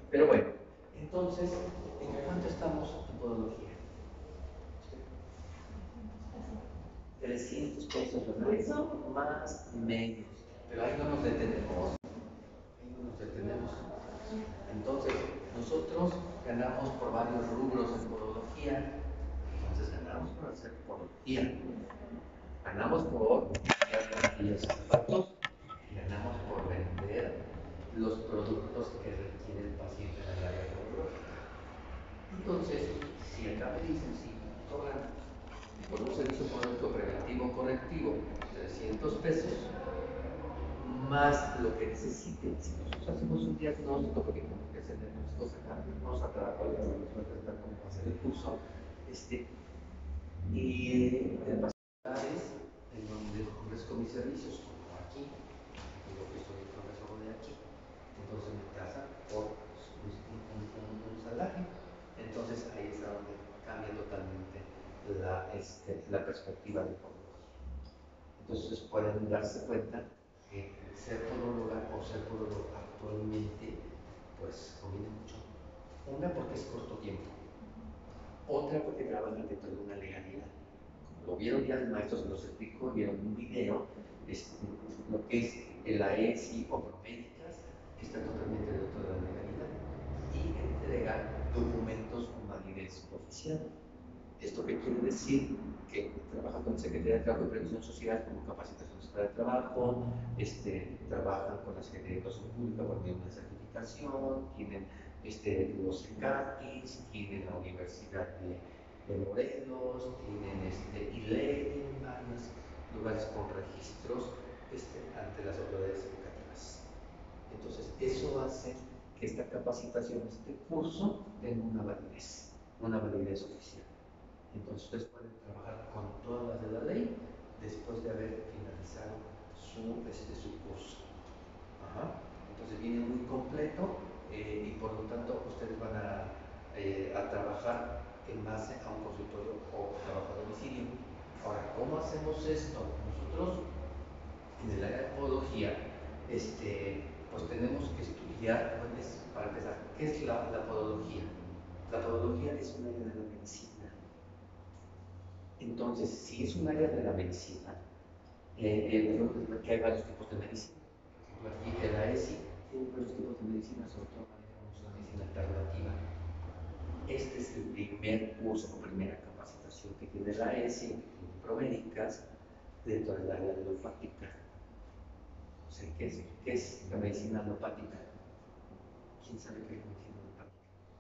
Pero bueno, entonces, ¿en cuánto estamos en podología? 300 pesos, ¿verdad? Eso más menos. Pero ahí no nos detenemos. Ahí no nos detenemos. Entonces, nosotros ganamos por varios rubros en podología. Entonces, ganamos por hacer podología. Ganamos por los zapatos y ganamos por vender los productos que requiere el paciente en el área podológica. Entonces, si acá me dicen si cobran por un servicio podológico preventivo correctivo 300 pesos, más lo que necesiten. Si nosotros hacemos un diagnóstico, porque tenemos que hacer diagnósticos acá, vamos a trabajar con los presentar cómo va a ser el curso, y el paciente en donde ofrezco mis servicios, como aquí, digo que soy el profesor de aquí, entonces me tasan por un salario. Entonces ahí es donde cambia totalmente la perspectiva de podología. Entonces pueden darse cuenta que ser podóloga o ser podólogo actualmente pues conviene mucho. Una porque es corto tiempo, otra porque trabajan dentro de una legalidad. Como lo vieron ya el maestro, se los explico, vieron un video, lo que es el AESI o Promédicas, está totalmente dentro de la legalidad y entrega documentos con validez oficial. ¿Esto qué quiere decir? Que trabajan con la Secretaría de Trabajo y Previsión Social como capacitaciones para el trabajo, trabajan con la Secretaría de Educación Pública por medio de una certificación, tienen los CECATIS, tienen la Universidad de Morelos, tienen ILE, tienen varios lugares con registros ante las autoridades educativas. Entonces, eso hace que esta capacitación, este curso, tenga una validez oficial. Entonces ustedes pueden trabajar con todas las de la ley después de haber finalizado su curso. Ajá. Entonces viene muy completo y por lo tanto ustedes van a trabajar en base a un consultorio o trabajo a domicilio. Ahora, ¿cómo hacemos esto? Nosotros en el área de podología pues tenemos que estudiar, para empezar, ¿qué es la podología? La podología es un área de la medicina. Entonces, si es un área de la medicina, que hay varios tipos de medicina. Por ejemplo, aquí en la ESI tiene varios tipos de medicina, sobre todo manejamos la medicina alternativa. Este es el primer curso o primera capacitación que tiene la ESI, que tiene Promédicas, dentro del área alopática. O sea, ¿qué es la medicina alopática? ¿Quién sabe qué es la medicina alopática?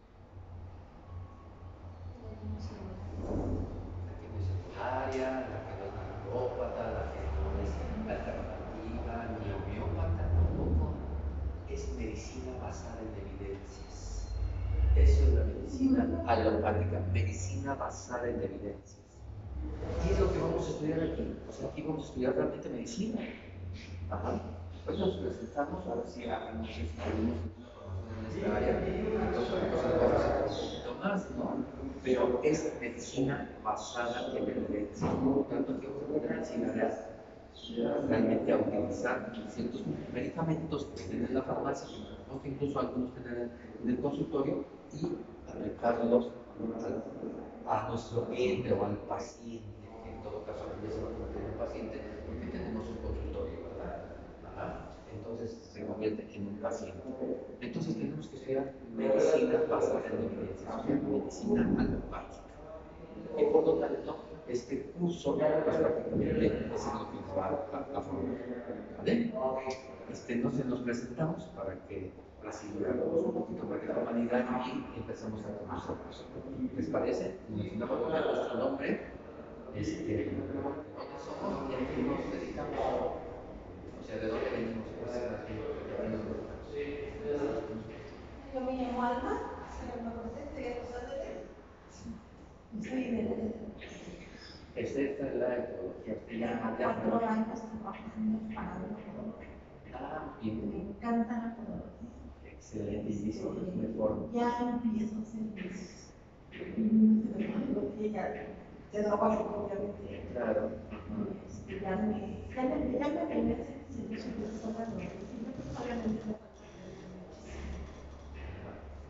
La que no es secundaria, la que no es alópata, la que no es alternativa, ni homeópata tampoco. Es medicina basada en evidencias. Eso es la medicina alopática, medicina basada en evidencias. ¿Qué es lo que vamos a estudiar aquí? O sea, aquí vamos a estudiar realmente medicina. Ajá. Pues nos presentamos, ahora sí, no sé si tenemos alguna formación en esta área, entonces vamos a hacer un poquito más, ¿no? Pero es medicina basada en evidencia. Por lo tanto, aquí vamos a aprender medicina realmente a utilizar ciertos medicamentos que venden en la farmacia, o que incluso algunos tienen en el consultorio, y aplicarlos a nuestro cliente o al paciente, que en todo caso aquí ya se va a convertir en paciente, porque tenemos un consultorio, ¿verdad? Ajá. Entonces se convierte en un paciente. Entonces tenemos que estudiar medicina basada en evidencias, o sea, medicina alopática. Y por lo tanto, este curso, pues prácticamente es lo que nos va a formar. ¿Vale? Entonces nos presentamos para que así hagamos un poquito más de formalidad y empezamos a conocernos. ¿Les parece? Nos vamos a poner nuestro nombre, dónde somos y a qué nos dedicamos. O sea, de dónde venimos, pues, más bien, a qué nos dedicamos. Yo me llamo Alma, soy Alma Cortés, soy esposa de él. Soy de Esta es la etología. Llevo 4 años trabajando para la podología. Ah, bien. Me encanta la podología. Excelente, y listo, mejor. Ya empiezo a hacer mis de podología, ya trabajo propiamente. Claro. Ya me animé a hacer servicio de persona, pero obviamente me falta muchísimo.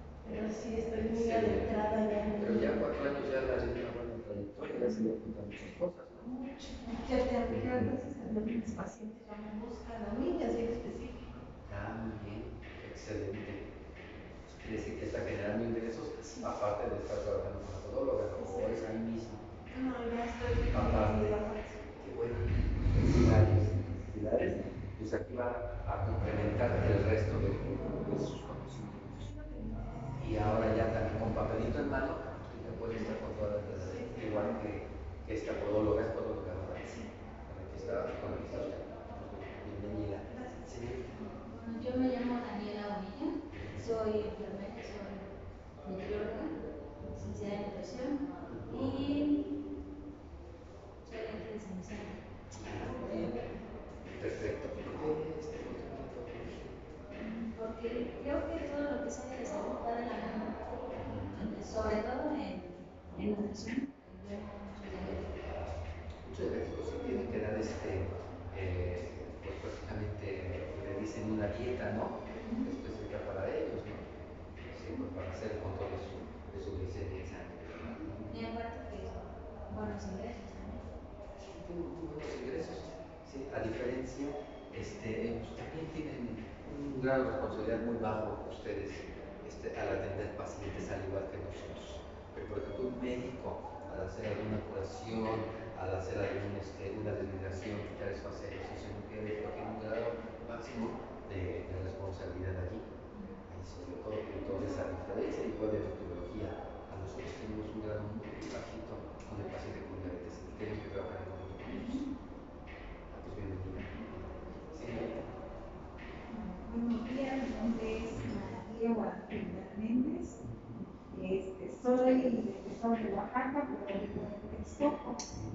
Ya veces también mis pacientes ya me buscan a mí, así en específico. Ah, muy bien, excelente. Quiere decir que está generando ingresos aparte de estar trabajando con la podóloga, o es ahí mismo. No, ya estoy Aparte, qué bueno. Felicidades, felicidades. Pues aquí va a complementar el resto de sus conocimientos. Y ahora ya también con papelito en mano, usted ya puede estar con todas las clases, igual que esta podóloga, es podóloga, ¿verdad? Sí. Con la que está usted. Bienvenida. Señorita. Bueno, yo me llamo Daniela Bonilla, soy enfermera, soy nutrióloga, licenciada en nutrición y soy de aquí de San Vicente. Perfecto. ¿Por qué podología? Porque creo que todo lo que es área de salud va de la mano, sobre todo en nutrición. Veo muchos diabéticos. Muchos diabéticos sí tienen que dar pues prácticamente le dicen una dieta, ¿no? Específica para ellos, ¿no? Sí, pues para hacer el control de su glicemia en sangre. Y aparte que buenos ingresos también. Sí, tienen muy buenos ingresos. Sí, a diferencia, también tienen un grado de responsabilidad muy bajo ustedes al atender pacientes, al igual que nosotros. Pero, por ejemplo, un médico, al hacer alguna curación, al hacer una desvibración, quitar espacios nucleares, tiene un grado máximo de responsabilidad allí. Ahí sobre todo esa diferencia, igual de metodología. A nosotros tenemos un grado muy bajito con el paciente con diabetes y tenemos que trabajar en conjunto con ellos. Pues bienvenida. Señorita. Buenos días, mi nombre es María Guadalupe Méndez. Soy del estado de Oaxaca, pero vivo en Texcoco.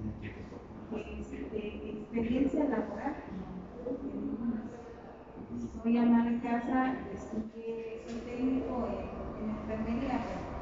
Experiencia laboral, no tengo ninguna. Soy ama de casa, soy técnico en enfermería.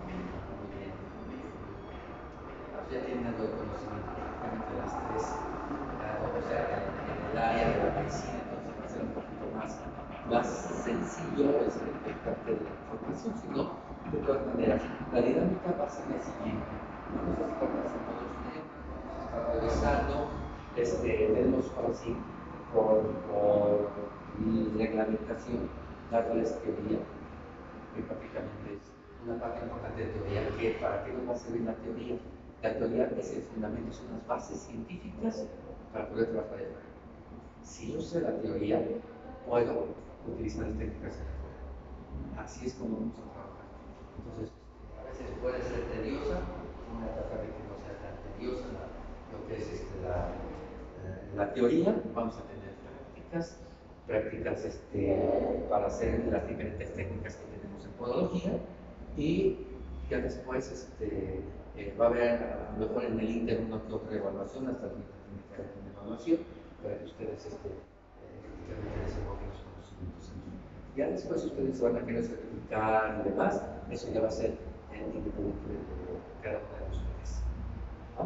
Ya tienen algo de conocimiento prácticamente las tres, o sea, en el área de la medicina, entonces va a ser un poquito más sencillo parte de la información, sino de todas maneras, la dinámica va a ser la siguiente. Vamos a estar pasando los temas, vamos a estar revisando, tenemos ahora sí, por reglamentación, darles teoría, que prácticamente es una parte importante de teoría, que para qué nos va a servir la teoría. La teoría es el fundamento, son las bases científicas para poder trabajar el cuerpo. Si yo sé la teoría, puedo utilizar las técnicas en la forma. Así es como vamos a trabajar. Entonces, a veces puede ser tediosa, una etapa de que no sea tan tediosa lo que es la teoría. Vamos a tener prácticas para hacer las diferentes técnicas que tenemos en podología y ya después va a haber a lo mejor en el Inter una que otra evaluación, hasta el tiene que haber una evaluación para que ustedes prácticamente desenfoquen los conocimientos aquí. Ya después ustedes se van a querer certificar y demás, eso ya va a ser independiente de cada uno de ustedes. ¿Ah?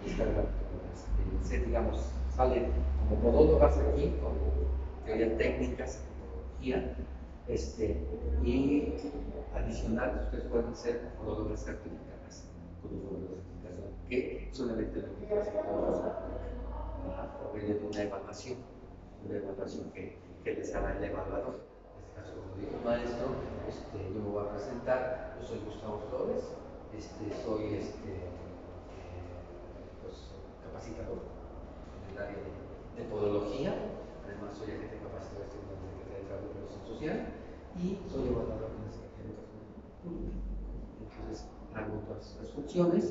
Digamos, salen como podólogas aquí, con teoría técnicas, metodología, y adicional, ustedes pueden ser podólogas certificadas con un módulo de certificación que solamente lo que hacen por medio de una evaluación que les hará el evaluador. En este caso, como dijo el maestro, yo me voy a presentar. Yo soy Gustavo Flores, soy pues, capacitador en el área de podología. Además, soy agente capacitador de la Secretaría de Trabajo y Previsión Social y soy evaluador en la Secretaría de Educación Pública. Entonces, hago todas las funciones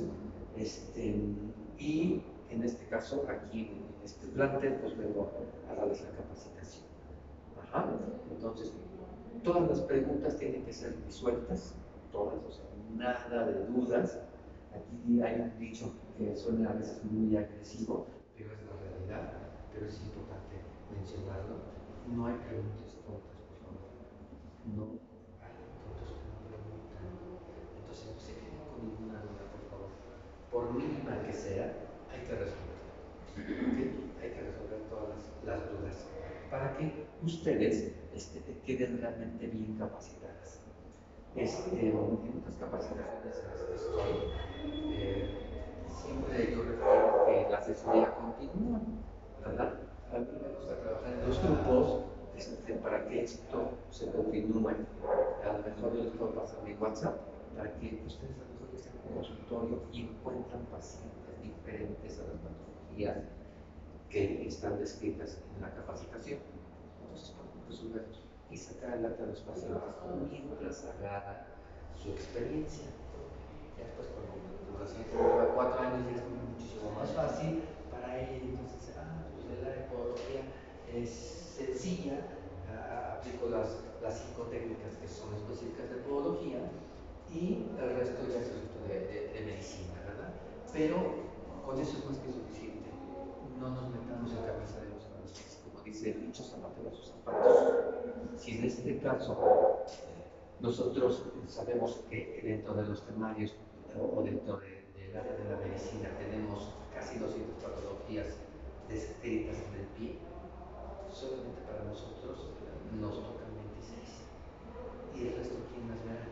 y en este caso, aquí en este plantel, pues vengo a darles la capacitación. Ajá. Entonces, todas las preguntas tienen que ser disueltas, todas, o sea, nada de dudas. Aquí hay un dicho que suena a veces muy agresivo, pero es la realidad, pero es importante mencionarlo. No hay preguntas tontas, por favor. No hay tontos que no preguntan. Entonces, no se queden con ninguna duda, por favor. Por mínima que sea, hay que resolver. ¿Okay? Hay que resolver todas las dudas para que ustedes queden realmente bien capacitadas. En otras capacitaciones estoy siempre yo refiero que la asesoría continúa, ¿verdad? A mí me gusta trabajar en los grupos para que esto se continúe. A lo mejor yo les puedo pasar mi WhatsApp para que ustedes a lo mejor estén en un consultorio y encuentran pacientes diferentes a las patologías que están descritas en la capacitación. Entonces podemos resolverlos y sacar adelante a los pacientes mientras agarra su experiencia. Ya después cuando tu paciente lleva 4 años ya es muchísimo más fácil para él. Entonces, pues la podología es sencilla, aplico las 5 técnicas que son específicas de podología y el resto ya es asunto de medicina, ¿verdad? Pero con eso es más que suficiente. No nos metamos en camisa de los avances, como dice el dicho, zapatero a sus zapatos. Si en este caso nosotros sabemos que dentro de los temarios o dentro del área de la medicina tenemos casi 200 patologías descritas en el pie, solamente para nosotros nos tocan 26. ¿Y el resto quién las verá?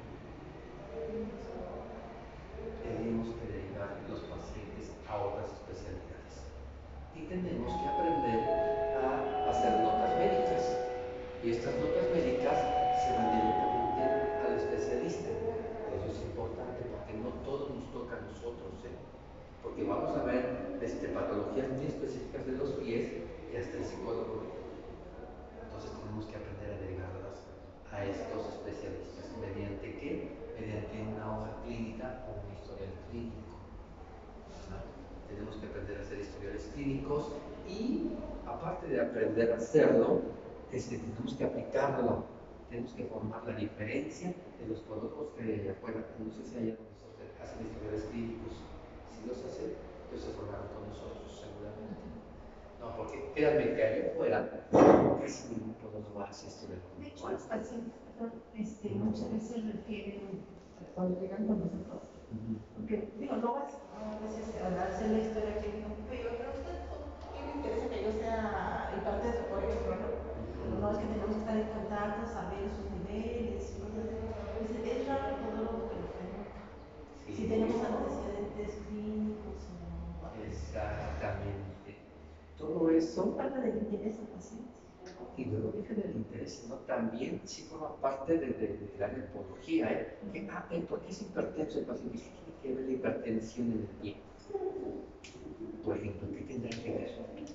Tenemos que derivar los pacientes a otras especialidades. Y tenemos que aprender a hacer notas médicas. Y estas notas médicas se van directamente al especialista. Eso es importante porque no todo nos toca a nosotros, porque vamos a ver patologías muy específicas de los pies y hasta el psicólogo. Entonces tenemos que aprender a derivarlas a estos especialistas. ¿Mediante qué? Mediante una hoja clínica o un historial clínico. Tenemos que aprender a hacer historiales clínicos y aparte de aprender a hacerlo, tenemos que aplicarlo, tenemos que formar la diferencia de los podólogos que afuera, no sé si hay hacen historiales clínicos, si los hacen, pues se formaron con nosotros seguramente. No, porque créanme que allá afuera casi ningún podólogo hace historial clínico. De hecho, los pacientes muchas veces refieren cuando llegan con nosotros. Porque, digo, no vas a veces a hacer la historia clínica, pero usted, ¿qué le interesa que yo sea hipertenso, por ejemplo, no? Pero no, es que tenemos que estar en contacto, saber sus niveles, cosas así. Es raro el podólogo que lo pregunta. Sí. Si tenemos la necesidad de test clínicos o no. Exactamente. Todo eso. Parte del interés del paciente. Y luego deja del interés, ¿no? También sí forma parte de la nepología, ¿por qué es hipertenso el paciente? ¿Qué tiene que ver la hipertensión en el pie? Por ejemplo, ¿qué tendrá que ver?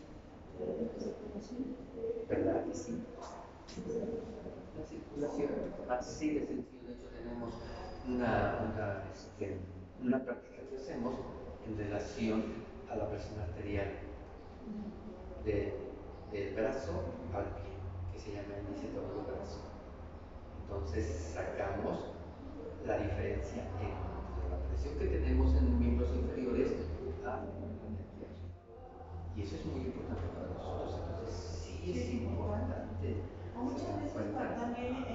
¿Verdad que sí? La circulación, así de sencillo. De hecho, tenemos una práctica que hacemos en relación a la presión arterial del brazo al pie, que se llama índice de todo brazo. Entonces sacamos la diferencia entre la presión que tenemos en miembros inferiores a la de arriba. Y eso es muy importante para nosotros. Entonces sí es importante. Muchas veces también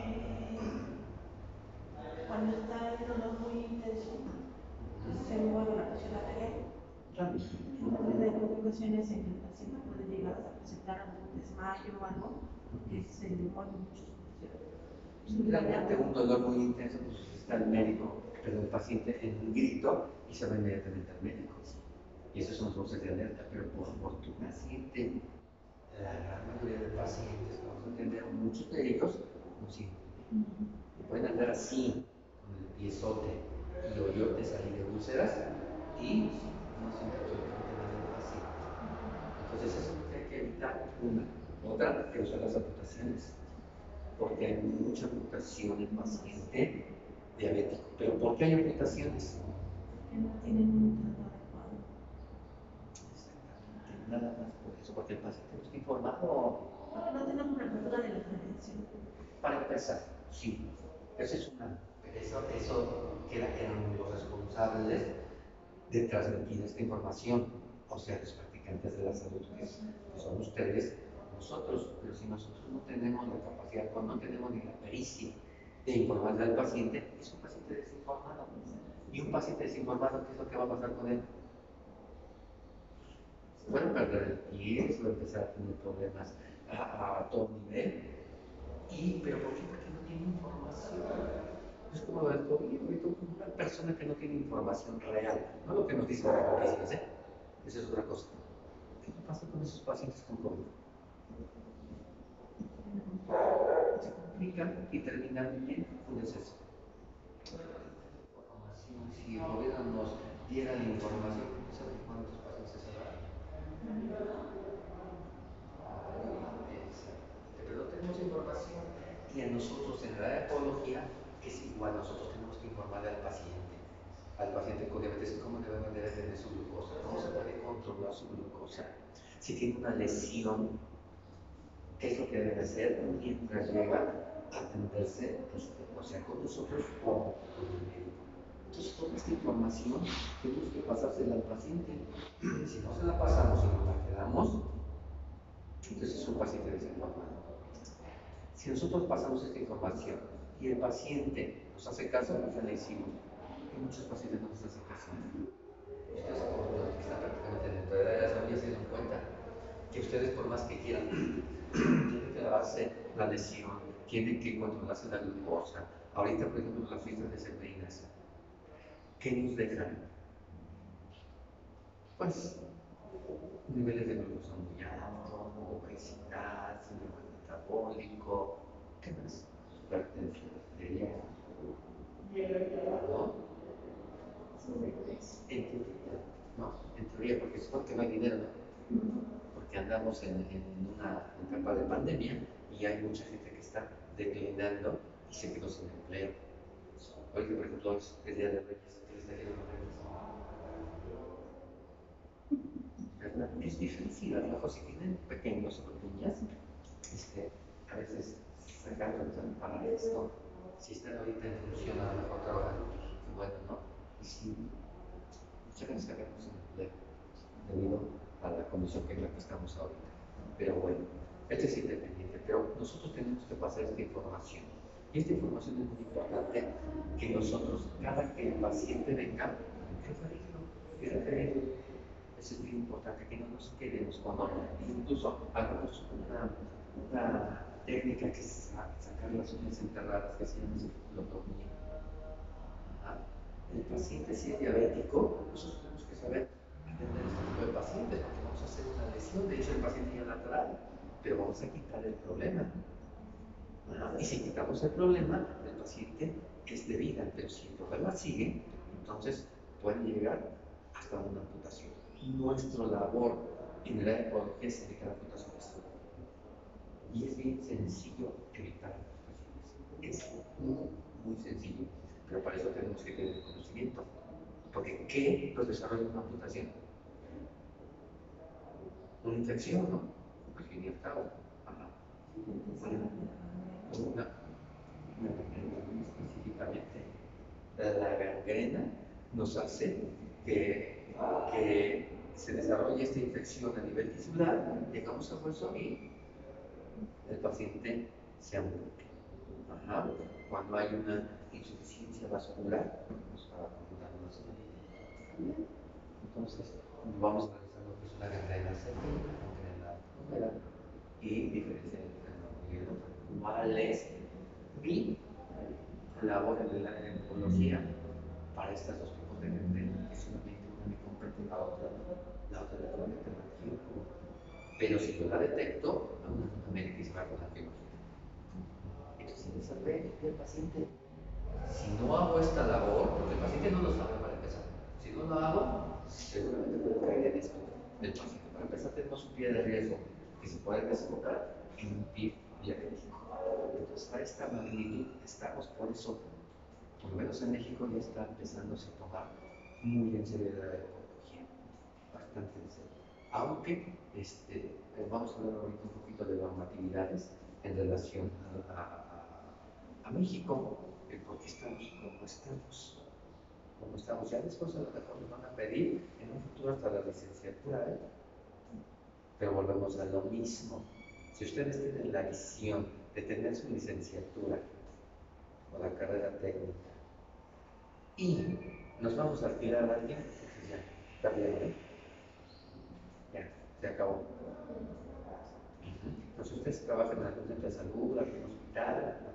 cuando está el dolor muy intenso, se mueve la presión arterial. Entonces hay ocasiones en que el paciente puede llegar a presentar algún desmayo o algo, porque se le mueve mucho su presión. Realmente un dolor muy intenso, pues está el médico, pero el paciente en un grito y se va inmediatamente al médico. Y esos son voces de alerta, pero por fortuna sienten. La gran mayoría de pacientes que vamos a atender, muchos de ellos no sienten. Pueden andar así, con el piezote y hoyotes ahí de úlceras y no sienten absolutamente nada en el paciente. Entonces eso es lo que hay que evitar. Otra, que usar las amputaciones, porque hay mucha amputación en paciente diabético. ¿Pero por qué hay amputaciones? Que no tienen un trato adecuado. Exactamente, nada más por eso, porque el paciente no está informado. Porque no tenemos una cultura de la prevención. Para empezar, sí, eso es una. Eso queda en los responsables de transmitir esta información, o sea, los practicantes de la salud, que son ustedes, nosotros. Pero si nosotros no tenemos la capacidad, o no tenemos ni la pericia de informarle al paciente, es un paciente desinformado. Y un paciente desinformado, ¿qué es lo que va a pasar con él? Puede perder el pie, puede empezar a tener problemas a todo nivel. ¿Pero por qué? Porque no tiene información. Es como lo del COVID, una persona que no tiene información real, no lo que nos dicen las noticias, ¿eh? Esa es otra cosa. ¿Qué pasa con esos pacientes con COVID? Se complican y terminan en un deceso. Si el gobierno nos diera la información, ¿saben cuántos pacientes se salvaron? Pero no tenemos información y a nosotros en la ecología es igual, nosotros tenemos que informarle al paciente con diabetes cómo debe tener su glucosa, cómo se puede controlar su glucosa, si tiene una lesión, qué es lo que debe hacer mientras llega a atenderse, o sea, con nosotros o con el médico. Entonces, toda esta información tenemos que pasársela al paciente. Si no se la pasamos y nos la quedamos, entonces es un paciente desinformado. Si nosotros pasamos esta información y el paciente nos hace caso, ya le hicimos. Y muchos pacientes no nos hacen caso. Ustedes que están prácticamente dentro de la edad ya se dieron cuenta que ustedes por más que quieran tienen que lavarse la lesión, tienen que controlarse la glucosa. Ahorita, por ejemplo, las fiestas decembrinas, ¿qué nos dejan? Pues niveles de glucosa muy altos, obesidad, síndrome metabólico, ¿qué más? Hipertensión arterial, ¿no? En teoría, ¿no? En teoría, porque es porque no hay dinero, ¿no? Porque andamos en una etapa de pandemia y hay mucha gente que está declinando y se quedó sin empleo. Hoy, por ejemplo, es el Día de Reyes, ¿qué les trajeron los Reyes? ¿Verdad? Es difícil, a lo mejor si tienen pequeños o pequeñas, a veces sacarlos para esto. Si están ahorita en función, a lo mejor trabajando, pues qué bueno, ¿no? Y si muchas veces sacarnos sin empleo debido a la condición en la que estamos ahorita. Pero bueno, este es independiente, pero nosotros tenemos que pasar esta información. Y esta información es muy importante que nosotros, cada que el paciente venga, referirlo. Eso es muy importante, que no nos quedemos con otro. Incluso hagamos una técnica que es sacar las uñas enterradas, que se llama ciclotomía. El paciente, si es diabético, nosotros tenemos que saber atender este tipo de pacientes, porque vamos a hacer una lesión. De hecho, el paciente ya la trae, pero vamos a quitar el problema. Y si quitamos el problema, el paciente es de vida, pero si el problema sigue, entonces puede llegar hasta una amputación. Nuestra labor en la ecología es evitar amputaciones. Y es bien sencillo evitar amputaciones. Es muy sencillo, pero para eso tenemos que tener conocimiento. Porque ¿qué nos desarrolla una amputación? Una infección, ¿no? Al fin y al cabo. Una gangrena específicamente. La gangrena nos hace que se desarrolle esta infección a nivel tisular, llegamos al hueso y el paciente se ampute. Cuando hay una insuficiencia vascular, nos va a acumular más. Entonces, vamos a realizar lo que es una gangrena seca, una gangrena húmeda y diferencia entre cuál es mi labor en el área de oncología para estos dos tipos de gangrena, que solamente una me compete, la otra la compete la quirúrgica. Pero si yo la detecto, a una médica se va con la quirúrgica. Entonces, si desarrolla el paciente, si no hago esta labor, porque el paciente no lo sabe para empezar, si no lo hago, seguramente puede caer en esto. El paciente, para empezar, tenemos un pie de riesgo que se puede desembocar en un pie diabético. Entonces, a esta magnitud estamos, por eso, por lo menos en México, ya está empezándose a tomar muy en serio la ecología, bastante en serio. Aunque vamos a hablar ahorita un poquito de normatividades en relación a México, porque estamos como estamos. Como estamos, ya después a lo mejor nos van a pedir en un futuro hasta la licenciatura, pero volvemos a lo mismo. Si ustedes tienen la visión de tener su licenciatura o la carrera técnica y nos vamos a alquilar a alguien, pues ya, está bien, ¿eh? Ya, se acabó. Entonces ustedes trabajan en algún centro de salud, algún hospital,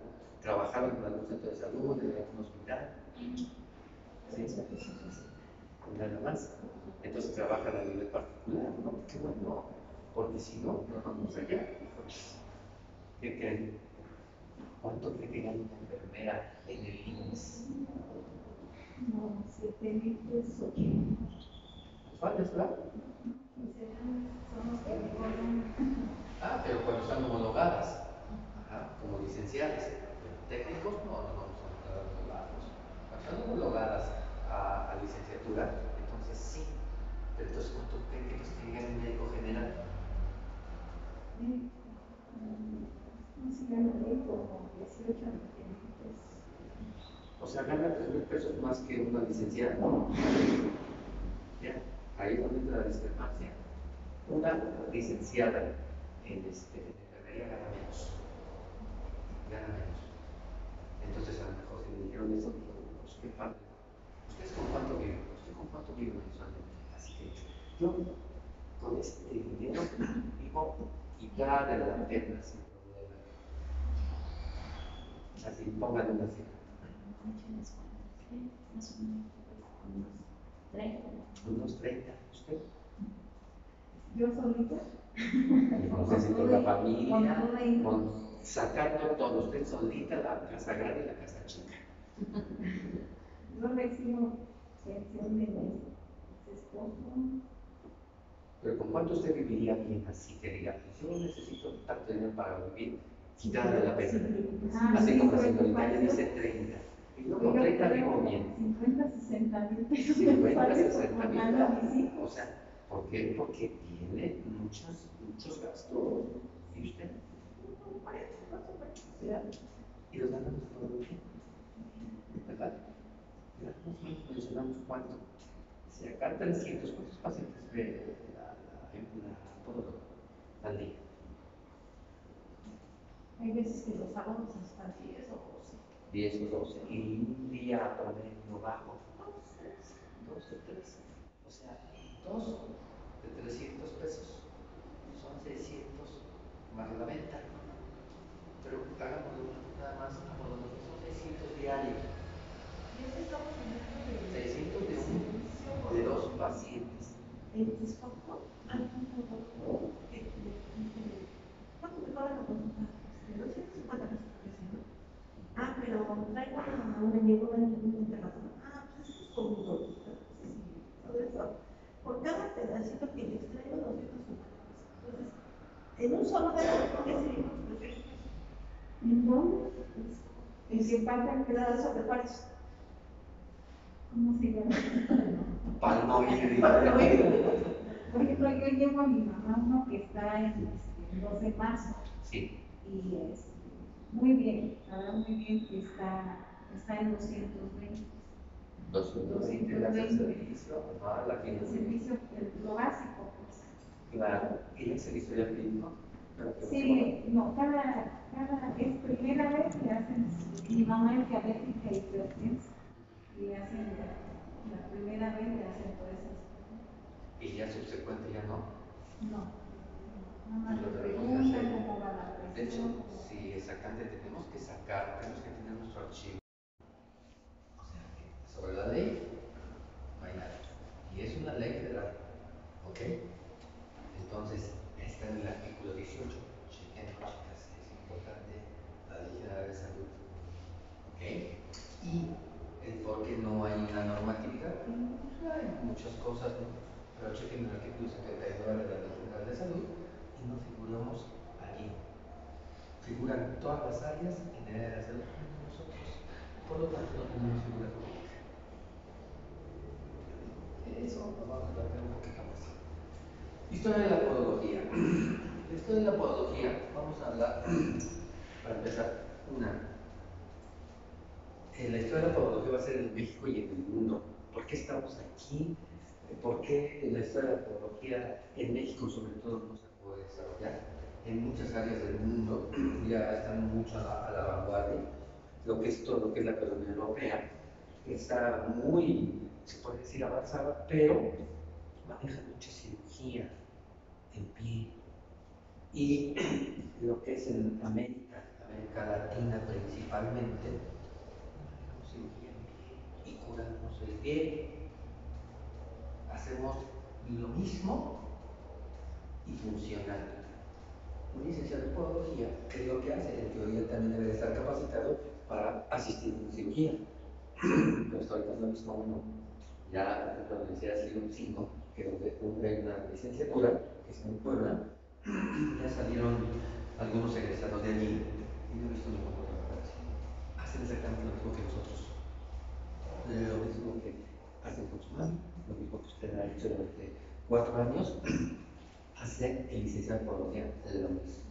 trabajaron en algún centro de salud, en algún hospital, ¿sí? Nada más. Entonces trabajan a nivel particular, ¿no? Qué bueno, porque si no, no vamos allá. ¿Qué creen? ¿Cuánto cree que gana una enfermera en el IMSS? No, 7,000 pesos, 8,000. ¿Cuántos, verdad? Son los que me cobran. Pero cuando están homologadas, como licenciadas, técnicos no vamos a estar homologados. Cuando están homologadas a licenciatura, entonces sí. Pero entonces, ¿cuánto creen que nos llega el médico general? No sé, gana como 18 a 20,000 pesos. O sea, gana 3,000 pesos más que una licenciada. Ya, ahí es donde entra la discrepancia. Una licenciada en enfermería gana menos. Gana menos. Entonces, a lo mejor si me dijeron eso, digo, pues qué padre. ¿Ustedes con cuánto viven? ¿Usted con cuánto vive mensualmente? Así que yo con este dinero vivo quitada de la pena sin problema. Así, pónganle una cifra. Más o menos unos 30. Unos 30. ¿Usted? Yo solita. Entonces, con la familia, con sacando todo, usted solita, la casa grande y la casa chica. Yo recibo pensión de mi esposo. Pero ¿con cuánto usted viviría bien así que diga, yo necesito tanto dinero para vivir quitada de la pena? Así como la señorita le dice 30. Y luego con 30 vivo bien. 50, 60,000 pesos. 50, 60,000. O sea, ¿por qué? Porque tiene muchos gastos. ¿Y usted? Y los ganamos todo bien. ¿Verdad? Nosotros mencionamos cuánto. Si acá 300, ¿cuántos pacientes ve la podóloga al día? Hay veces que los sábados hasta 10 o 12. 10 o 12. Y un día promedio bajo, 12, 13. O sea, 2 de 300 pesos son 600 más la venta. Pero hagámoslo nada más, son 600 diarios. Y eso estamos hablando de 600 de dos pacientes. el desconto. ¿Cuánto te cobran la consulta? 250 pesos por ese, ¿no? Pero traigo a un amigo en un internado. Pues eso es como un consulta. Todo eso. Por cada pedacito que les traigo, 250 pesos. Entonces, en un solo dedo, ¿qué sería? 300 pesos. ¿En dónde? ¿En qué parte ¿En de la la sobre cuáles? ¿Cómo se llama? Palmoide. Por ejemplo, yo llevo a mi mamá uno que está en 12 de marzo. Sí. Y muy bien, la verdad muy bien, que está en 220. 220 das el servicio a la El gente. servicio, lo básico, pues. Claro. ¿Y el servicio ya clínico? Sí, no, es primera vez que hacen, mi mamá es diabética y hipertensa, y hacen la primera vez le hacen todas esas cosas. Y ya subsecuente ya no. No, nada más Lo le tenemos que preguntan hacer. cómo va la presión. De hecho, sí, exactamente, tenemos que tener nuestro archivo. O sea, que sobre la ley no hay nada. Y es una ley federal. ¿Ok? Entonces, está en el artículo 18. Chequenlo, chicas, es importante. La Ley General de Salud. ¿Ok? Y el por qué no hay una normatividad. Pues hay muchas cosas, ¿no? Pero chequen el artículo 79 de la Ley General de Salud y no figuramos allí. Figuran todas las áreas en el área de la salud menos nosotros. Por lo tanto, no tenemos figura jurídica. Eso lo vamos a tratar un poquito más. Historia de la podología. La historia de la podología, vamos a hablar, para empezar, la historia de la podología va a ser en México y en el mundo. ¿Por qué estamos aquí? ¿Por qué la historia de la podología en México, sobre todo, no se puede desarrollar? En muchas áreas del mundo ya están mucho a la vanguardia. Lo que es todo lo que es la economía europea, que está muy, se puede decir, avanzada, pero maneja mucha cirugía en pie. Y lo que es en América América Latina principalmente, hacemos cirugía en pie y curamos el pie. Hacemos lo mismo y funcional. Un licenciado en podología, ¿qué es lo que hace? En teoría también debe estar capacitado para asistir en cirugía. Pero hasta ahorita no mismo uno. Ya la Universidad de Siglo V, que donde hay una licenciatura, que es en Puebla, ya salieron algunos egresados de allí y no he visto ningún otro lugar así. Hacen exactamente lo mismo que nosotros. Lo mismo que hacen con su mami, lo mismo que usted ha hecho durante 4 años, hace el licenciado en podología lo mismo.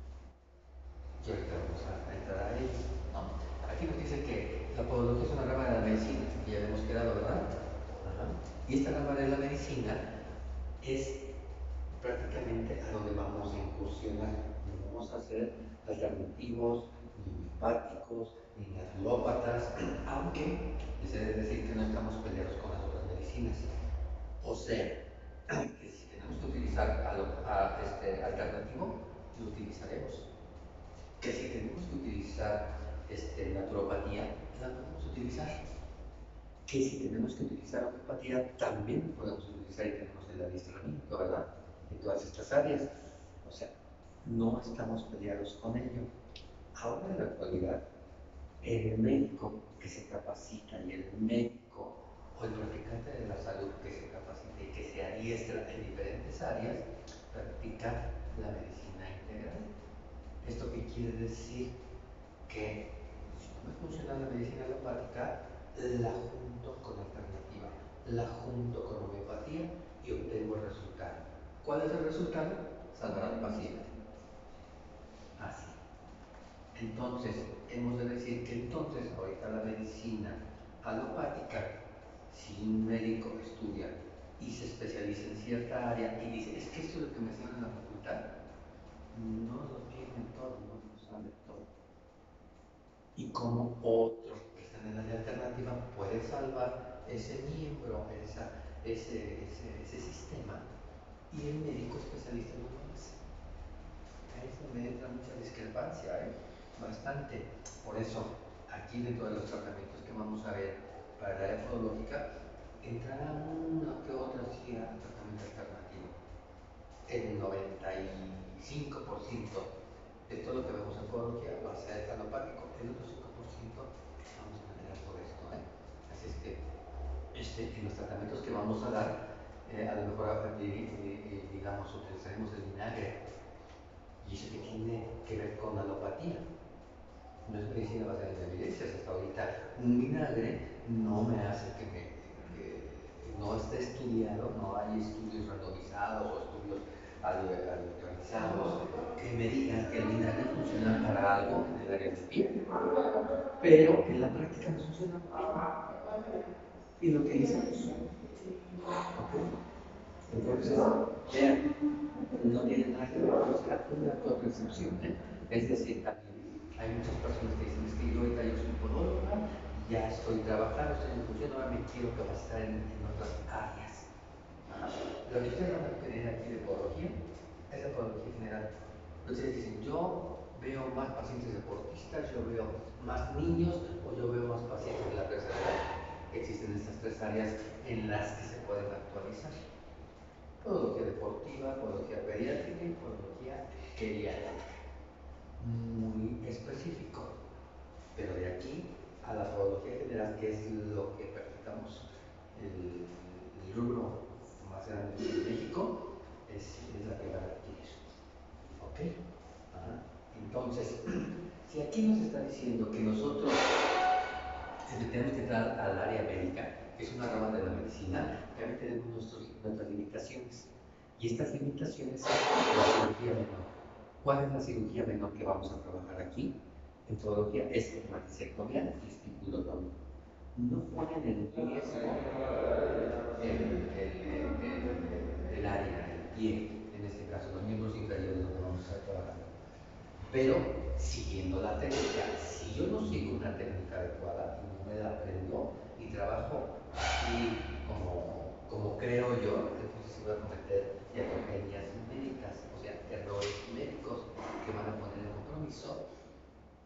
Y ahorita vamos a entrar a ello, ¿no? Aquí nos dice que la podología es una rama de la medicina, que ya hemos quedado, ¿verdad? Ajá. Y esta rama de la medicina es prácticamente a donde vamos a incursionar. No vamos a hacer alternativos, ni hepáticos, ni naturópatas, aunque les he de decir que no estamos peleados con las otras medicinas. O sea, que si tenemos que utilizar alternativo, lo utilizaremos. Que si tenemos que utilizar naturopatía, la podemos utilizar. Que si tenemos que utilizar homeopatía, también podemos utilizar y tenemos el adiestramiento, ¿verdad? En todas estas áreas. O sea, no estamos peleados con ello. Ahora en la actualidad, el médico que se capacita y el médico o el practicante de la salud que se capacita y que se adiestra en diferentes áreas, practica la medicina integral. ¿Esto qué quiere decir? Que si no me funciona la medicina alopática, la junto con alternativa, la junto con homeopatía y obtengo el resultado. ¿Cuál es el resultado? Salvar al paciente. Así. Entonces, hemos de decir que entonces ahorita la medicina alopática, si un médico estudia y se especializa en cierta área y dice, es que esto es lo que me enseñan en la facultad, no lo tiene todo, no lo sabe todo. Y como otro que está en el área alternativa puede salvar ese miembro, ese sistema, y el médico especialista no lo hace. Ahí es donde entra mucha discrepancia, bastante. Por eso, aquí dentro de los tratamientos que vamos a ver para la área podológica, entrará una que otra sí a tratamiento alternativo. El 95% de todo lo que vemos en podología va a ser alopático, el otro 5% vamos a meter por esto. Así es que en los tratamientos que vamos a dar, a lo mejor digamos, utilizaremos el vinagre, y eso que tiene que ver con alopatía. No es medicina basada en evidencias. Hasta ahorita un vinagre no me hace que no esté estudiado, no hay estudios randomizados o estudios aleatorizados que me digan que el vinagre funciona para algo en el área del pie, pero en la práctica no funciona y lo utilizamos. ¿Okay? Entonces, vean, no tiene nada que ver con una contracepción. Es decir, también hay muchas personas que dicen, es que yo ahorita yo soy podóloga, ya estoy trabajando, estoy en función, ahora me quiero capacitar en otras áreas. Lo que ustedes van a tener aquí de podología es la podología general. Ustedes dicen, yo veo más pacientes deportistas, yo veo más niños o yo veo más pacientes de la tercera edad. Existen estas 3 áreas en las que se pueden actualizar. Podología deportiva, podología pediátrica y podología geriátrica. Muy específico. Pero de aquí a la podología general, que es lo que practicamos, el rubro más grande de México, es la que va a adquirir. ¿Ok? Ajá. Entonces, si aquí nos está diciendo que nosotros tenemos que entrar al área médica, que es una rama de la medicina, también tenemos nuestras limitaciones. Y estas limitaciones son la cirugía menor. ¿Cuál es la cirugía menor que vamos a trabajar aquí? En podología es la disectomía testiculotomía. No ponen en riesgo el área, el pie, en este caso, los miembros inferiores donde vamos a estar trabajando. Pero siguiendo la técnica, si yo no sigo una técnica adecuada y no me la aprendo y trabajo así como creo yo, entonces se voy a cometer diatopenias médicas, o sea, errores médicos que van a poner en compromiso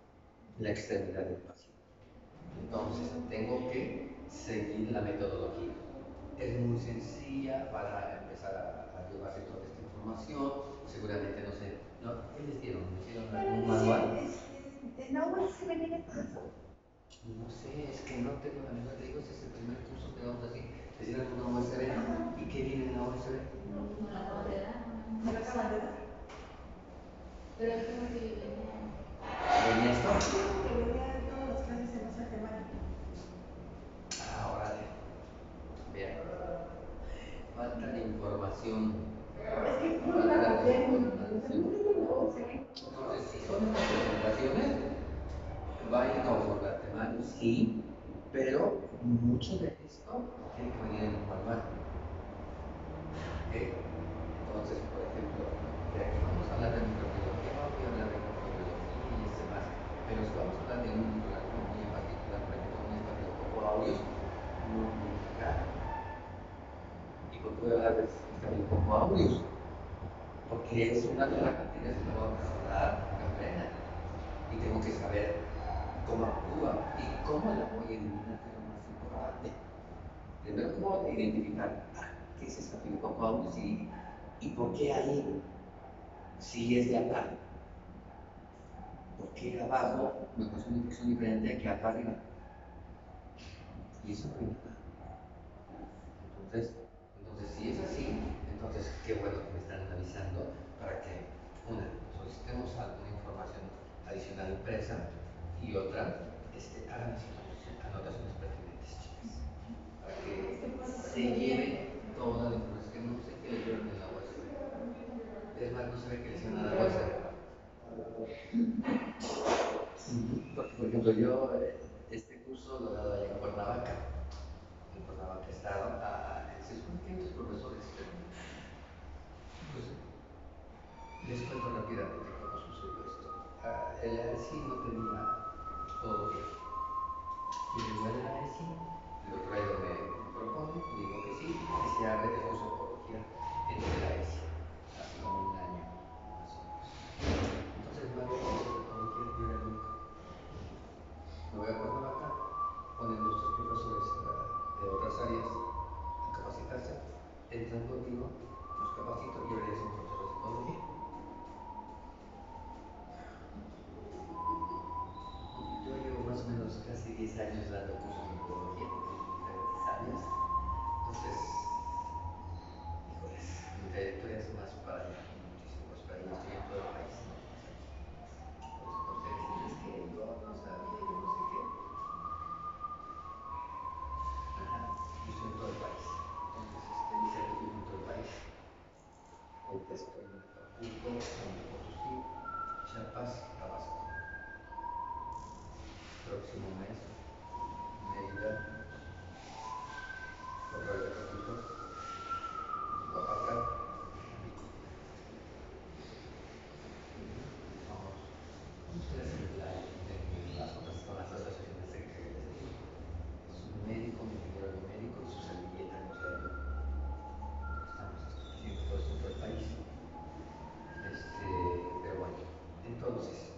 la extremidad del paciente. Entonces, tengo que seguir la metodología. Es muy sencilla para empezar a llevarse toda esta información. Seguramente, no sé, ¿no? ¿Qué les dieron? ¿Les dieron algún manual? No, se venía con eso. No sé, es que no tengo la menor, te digo, este es el primer curso que vamos a hacer. Les dieron una USB. ¿Y qué viene en la USB? No la acaban de dar. ¿Me lo acaban de dar? Pero es como que venía. ¿Venía esto? Que venía todas las clases en esa temática. Ah, órale. Vean. Falta de información. Es que no Falta la de copié. información. Entonces, si son estas presentaciones, vayan a abordar temas, sí, pero mucho de esto tiene que venir en un manual. ¿Ok? Entonces, por ejemplo, de aquí vamos a hablar de microbiología, voy a hablar de microbiología y demás, pero si vamos a hablar de un microorganismo muy en particular, por ejemplo, un estafilococo aureus, no me encanta. ¿Y por qué voy a hablar de estafilococo aureus? Porque es una de las bacterias que me va a causar gangrena y tengo que saber cómo actúa y cómo la voy a eliminar, que es lo más importante. Primero, cómo identificar qué es estafilococo aureus y por qué ahí, si es de acá, por qué abajo me causa una infección diferente que acá arriba. Y eso no hay nada. Entonces, si es así, entonces qué bueno que me están avisando para que, una, solicitemos alguna información adicional impresa y otra, hagan anotaciones pertinentes, chicas, para que se lleven toda la información, que no sé qué le dieron en la USB. Es más, no se ve que le hicieron a la USB. Por ejemplo, yo este curso lo he dado allá en Cuernavaca. En Cuernavaca he estado, se supone que hay otros profesores, pero pues, les cuento rápidamente cómo sucedió esto. El AESI no tenía todo bien. Y llegó el AESI, el doctor Aido me propone, y digo que sí, que se abre el curso de ecología en el AESI, hace como un año, más o menos. Entonces me abre el curso de ecología, yo era el único. Me voy a Cuernavaca, ponen nuestros profesores de otras áreas a capacitarse, entran conmigo, los capacito y ahora ya son profesores de ecología. Yo llevo más o menos casi 10 años dando cursos de metodología en diferentes áreas. Entonces, híjoles, mi trayectoria es más para allá, muchísimo más para allá. Estoy en todo el país, no más aquí. Por eso cuando ustedes dicen, es que yo no sabía, yo no sé qué. Ajá, yo estoy en todo el país. Entonces, mi servicio en todo el país. Ahorita estoy en Acapulco, San Luis Potosí, Chiapas, Tabasco. Próximo mes, Mérida, otra vez Acapulco, Oaxaca. Somos ustedes en las otras con las asociaciones de que les digo. Es un médico, un ingeniero biomédico y su servilleta nos da yo. Estamos haciendo todo esto en todo el país. Pero bueno, entonces,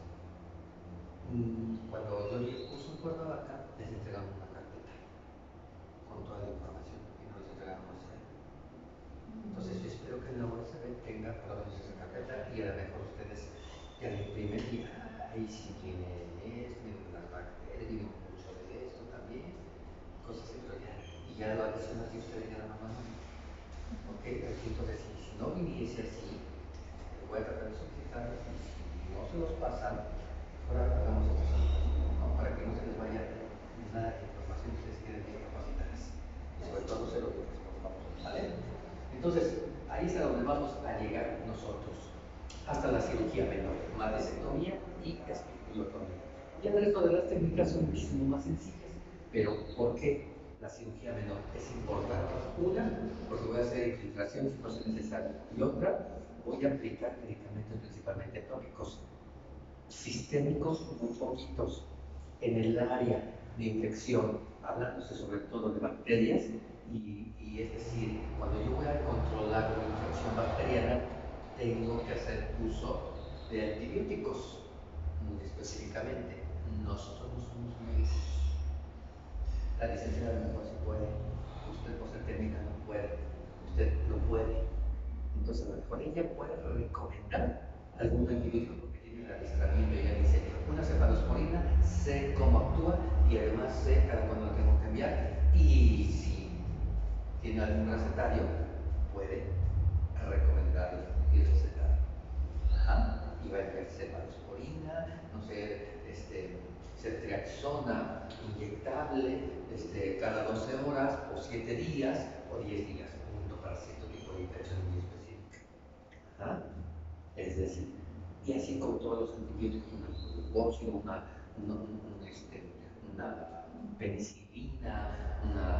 cuando yo di el curso en Cuernavaca, les entregamos una carpeta con toda la información y nos entregaron nuestra. Entonces yo espero que en la USB tenga por lo menos esa carpeta y a lo mejor ustedes ya la imprimen y ahí sí viene esto, viene las bacterias, viene mucho de esto también, cosas así, pero ya, y ya lo adicional que ustedes ya la mandan. Ok, entonces si no viniese así, voy a tratar de solicitarlos y si no se los pasan, ahora hagamos esta solicitud, ¿no? Para que no se les vaya nada de información, ustedes queden bien capacitadas y sobre todo ser lo que respondamos, ¿vale? Entonces, ahí es a donde vamos a llegar nosotros, hasta la cirugía menor, mastectomía y espiculotomía. Y el resto de las técnicas son muchísimo más sencillas, pero ¿por qué la cirugía menor es importante? Una, porque voy a hacer infiltraciones si no es necesario, y otra, voy a aplicar medicamentos principalmente tópicos, sistémicos muy poquitos, en el área de infección, hablándose sobre todo de bacterias, y es decir, cuando yo voy a controlar una infección bacteriana, tengo que hacer uso de antibióticos, muy específicamente, nosotros no somos médicos. La licenciada a lo mejor sí puede, usted por ser técnica no puede, usted no puede. Entonces a lo mejor ella puede recomendar algún antibiótico porque tiene el adiestramiento. Ella dice, una cefalosporina, sé cómo actúa y además sé cada cuándo lo tengo que enviar. Y si tiene algún recetario, puede recomendarle y recetar. Ajá. Y va a enviar cefalosporina, no sé, ceftriaxona inyectable cada 12 horas o 7 días o 10 días, punto, para cierto tipo de infección muy específica. Ajá. Es decir, y así con todos los antibióticos, una glucosa, una penicilina,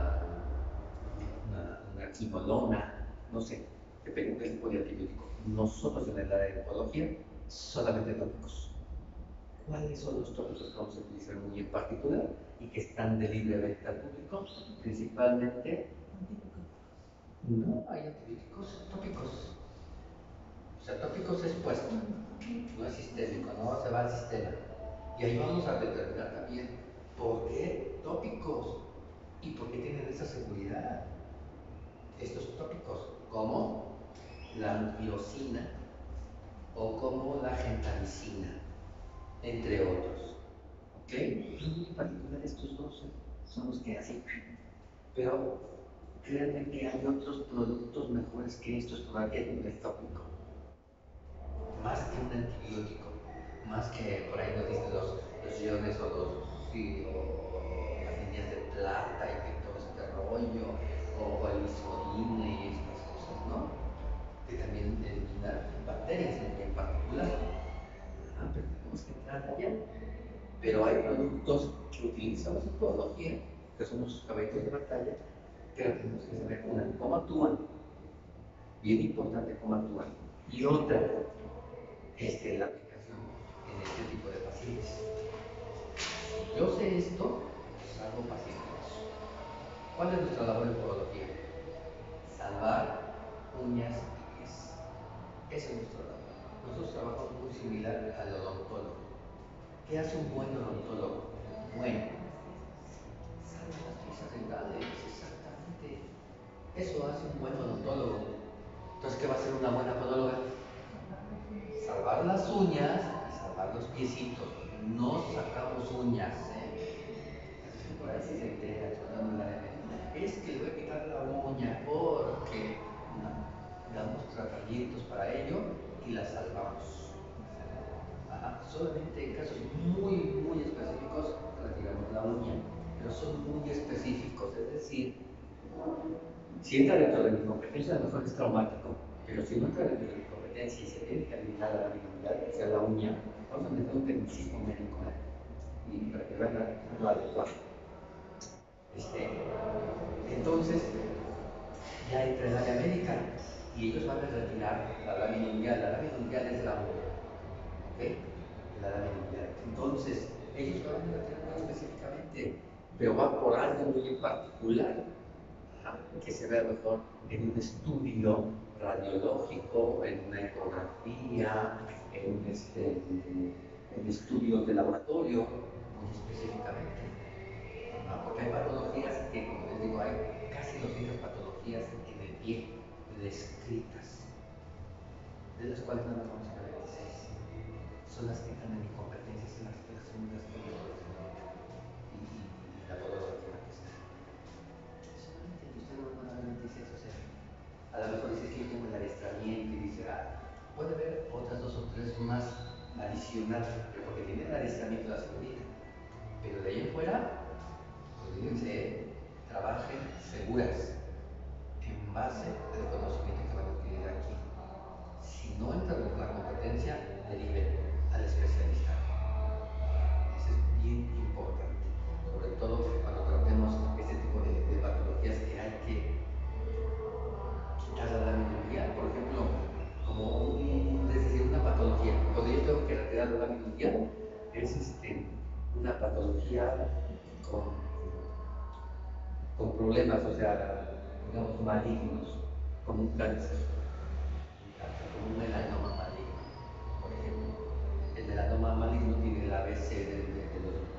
una quinolona, no sé, dependiendo del tipo de antibiótico. Nosotros en el área de oncología, solamente tópicos. ¿Cuáles son los tópicos que vamos a utilizar muy en particular y que están de libre venta al público? Principalmente, no hay antibióticos tópicos. O sea, tópicos es puesto, no es sistémico, no se va al sistema. Y ahí vamos a determinar también por qué tópicos y por qué tienen esa seguridad. Estos tópicos, como la angiosina o como la gentamicina, entre otros. ¿Ok? En particular estos dos son los que hacen. Pero créanme que hay otros productos mejores que estos todavía en el tópico. Más que un antibiótico, más que por ahí nos dicen los iones o las líneas de plata y todo este rollo, o el isodine y estas cosas, ¿no? Que también eliminan bacterias en particular. Pero tenemos que entrar allá. Pero hay productos que utilizamos en podología, que son nuestros caballitos de batalla, pero tenemos que saber cómo actúan. Bien importante cómo actúan. Y otra, la aplicación en este tipo de pacientes. Si yo sé esto, salvo pacientes. ¿Cuál es nuestra labor en podología? Salvar uñas y pies. Esa es nuestra labor. Nosotros trabajamos muy similar al odontólogo. ¿Qué hace un buen odontólogo? Bueno, salva las piezas dentales, exactamente. Eso hace un buen odontólogo. Entonces, ¿qué va a hacer una buena podóloga? Salvar las uñas y salvar los piecitos. No sacamos uñas, por ahí sí se entera, es que le voy a quitar la uña porque no, damos tratamientos para ello y la salvamos. Ajá. Solamente en casos muy específicos retiramos la uña, pero son muy específicos, es decir, si entra dentro de mi competencia, a lo mejor es traumático, pero si no entra dentro de mi competencia y se tiene que eliminar la habilidad, que sea la uña, vamos a meter un tecnicismo médico, y para que vean lo adecuado. Entonces, ya entra el área médica y ellos van a retirar la lámina ungueal. La lámina ungueal es la uña, ¿ok? La lámina ungueal. Entonces, ellos van a retirar muy específicamente, pero va por algo muy en particular, que se vea mejor en un estudio radiológico, en una ecografía, en estudios de laboratorio, muy específicamente. Porque hay patologías que, como les digo, hay casi 200 patologías en el pie descritas, de las cuales nada más vamos a ver 26. Son las que están en mi competencia, son las que son las que yo y la podóloga con la que está. Solamente usted no van a ver 26, o sea, a lo mejor dice que yo tengo el adiestramiento y dice, puede haber otras 2 o 3 más adicionales, pero porque tiene el adiestramiento de la señorita. Pero de ahí en fuera, olvídense, trabajen seguras en base al conocimiento que van a adquirir aquí. Si no entra en la competencia, deriven al especialista. Eso es bien importante, sobre todo cuando tratemos este tipo de patologías que hay que quitar la lámina ungueal. Por ejemplo, como una patología, cuando yo tengo que retirar la lámina ungueal, es una patología con problemas, o sea, digamos, malignos, como un cáncer, como un melanoma maligno, por ejemplo. El melanoma maligno tiene el ABC de los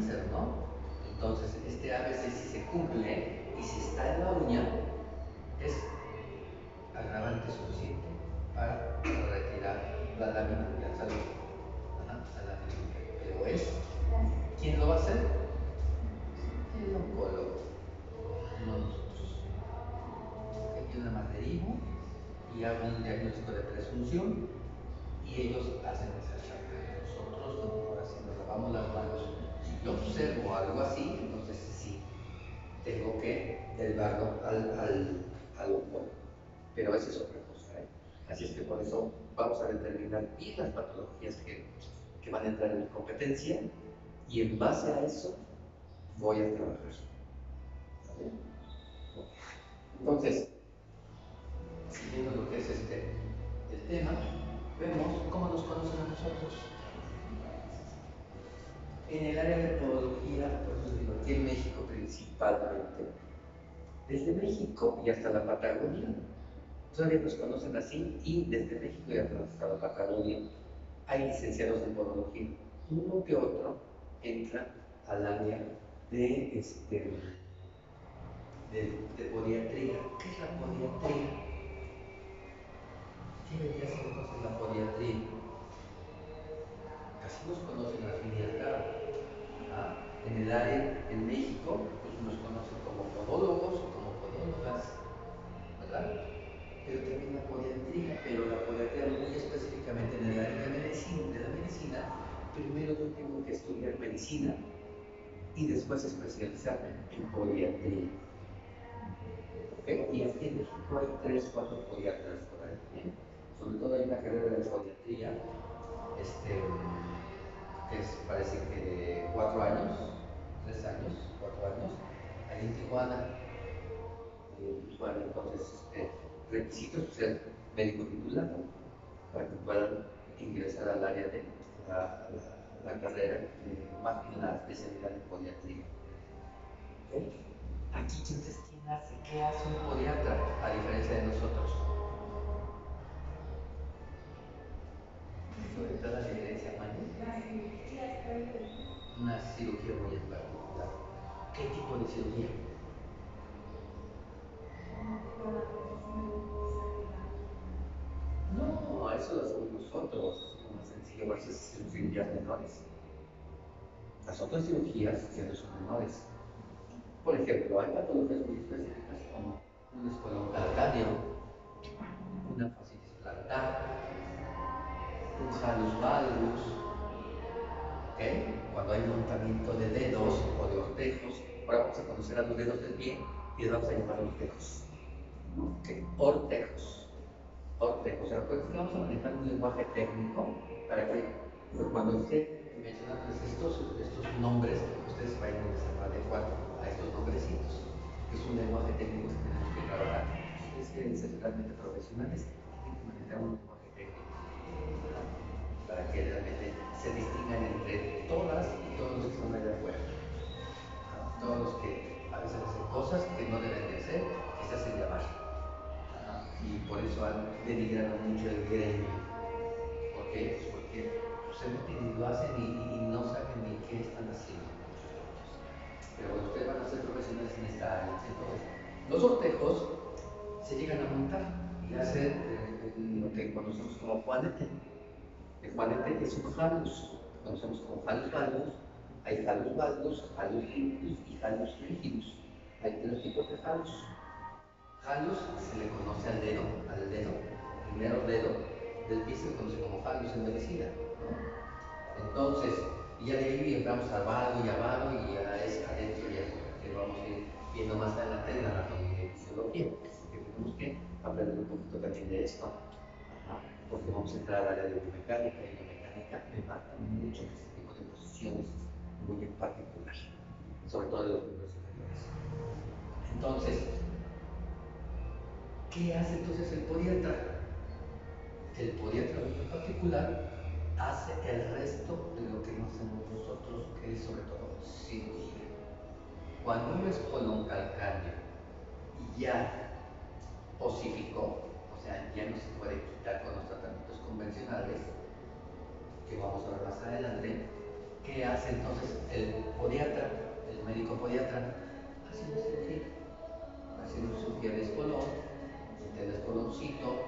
cáncer, ¿no? Entonces, este ABC si se cumple y si está en la uña, es agravante suficiente para retirar la lámina de la salud. A la lámina. Pero ¿quién lo va a hacer? El oncólogo, no nosotros. Yo nada más derivo y hago un diagnóstico de presunción y ellos hacen esa charla. Nosotros, ahora sí nos lavamos las manos. Si yo observo algo así, entonces sí, tengo que derivarlo al oncólogo. Pero esa es otra cosa, ¿eh? Así es que por eso vamos a determinar bien las patologías que van a entrar en mi competencia y en base a eso voy a trabajar. ¿Vale? Entonces, siguiendo lo que es el tema, vemos cómo nos conocen a nosotros. En el área de podología, por eso digo, aquí en México principalmente, desde México y hasta la Patagonia, todavía nos conocen así, y desde México y hasta la Patagonia hay licenciados en podología. Uno que otro entra al área de podiatría. ¿Qué es la podiatría? ¿Qué vendría a ser entonces la podiatría? Así nos conocen al fin y al cabo. En el área, en México, pues nos conocen como podólogos o como podólogas, ¿verdad? Pero también la podiatría, pero la podiatría muy específicamente en el área de la medicina, primero yo tengo que estudiar medicina y después especializarme en podiatría. ¿Okay? Y aquí en México hay 3, 4 podiatras por ahí. ¿Eh? Sobre todo hay una carrera de podiatría, que parece que de 4 años, 3 años, 4 años, ahí en Tijuana. Bueno, entonces, requisitos, ser médico titulado para que puedan ingresar al área de la carrera, más bien la especialidad de podiatría. ¿Okay? Aquí, entonces, ¿qué hace un podiatra a diferencia de nosotros? Sobre todo la diferencia, una cirugía muy en particular. ¿Qué tipo de cirugía? No, eso lo hacemos nosotros, es más sencillo, a veces son cirugías menores. Las otras cirugías siempre son menores. Por ejemplo, hay patologías muy específicas como un espolón calcáneo, una fascitis plantar, un hallux valgus, ¿okay? Cuando hay montamiento de dedos o de ortejos. Ahora vamos a conocer a los dedos del pie y les vamos a llamar ortejos. ¿Okay? Ortejos. Ortejos. O sea, pues vamos a manejar un lenguaje técnico para que cuando esté mencionando estos nombres, ustedes vayan a adecuar a estos nombrecitos. Es un lenguaje técnico que tenemos que trabajar. Si ustedes quieren ser realmente profesionales, tienen que manejar un lenguaje técnico para que realmente se distingan entre todas y todos los que están allá afuera. Todos los que a veces hacen cosas que no deben de hacer, que se hacen llamar. Y por eso han denigrado mucho el gremio. ¿Por qué? Pues porque se meten y lo hacen y no saben ni qué están haciendo. Pero bueno, ustedes van a ser profesionales en esta área. Entonces, los ortejos se llegan a montar y hacen lo que conocemos como juanete. El juanete es un hallux, conocemos como hallux valgus. Hay hallux valgus, hallux limpus y hallux rigidus. Hay 3 tipos de hallux. Hallux se le conoce al dedo, primero dedo del pie se le conoce como hallux en medicina, ¿no? Entonces, ya de ahí entramos al valgo y a vago y a adentro y afuera, que vamos a ir viendo más adelante en la anatomía y fisiología, porque tenemos que aprender un poquito también de esto, porque vamos a entrar al área de biomecánica, y biomecánica me mata mucho este tipo de posiciones muy en particular, sobre todo de los miembros inferiores. Entonces, ¿qué hace entonces el podiatra? El podiatra en particular hace el resto de lo que no hacemos nosotros, que es sobre todo cirugía. Cuando un espolón calcáneo ya osificó, o sea, ya no se puede quitar con los tratamientos convencionales, que vamos a ver más adelante, ¿Qué hace entonces el podiatra, el médico podiatra? Hace una cirugía. Hace una cirugía de espolón, del espoloncito,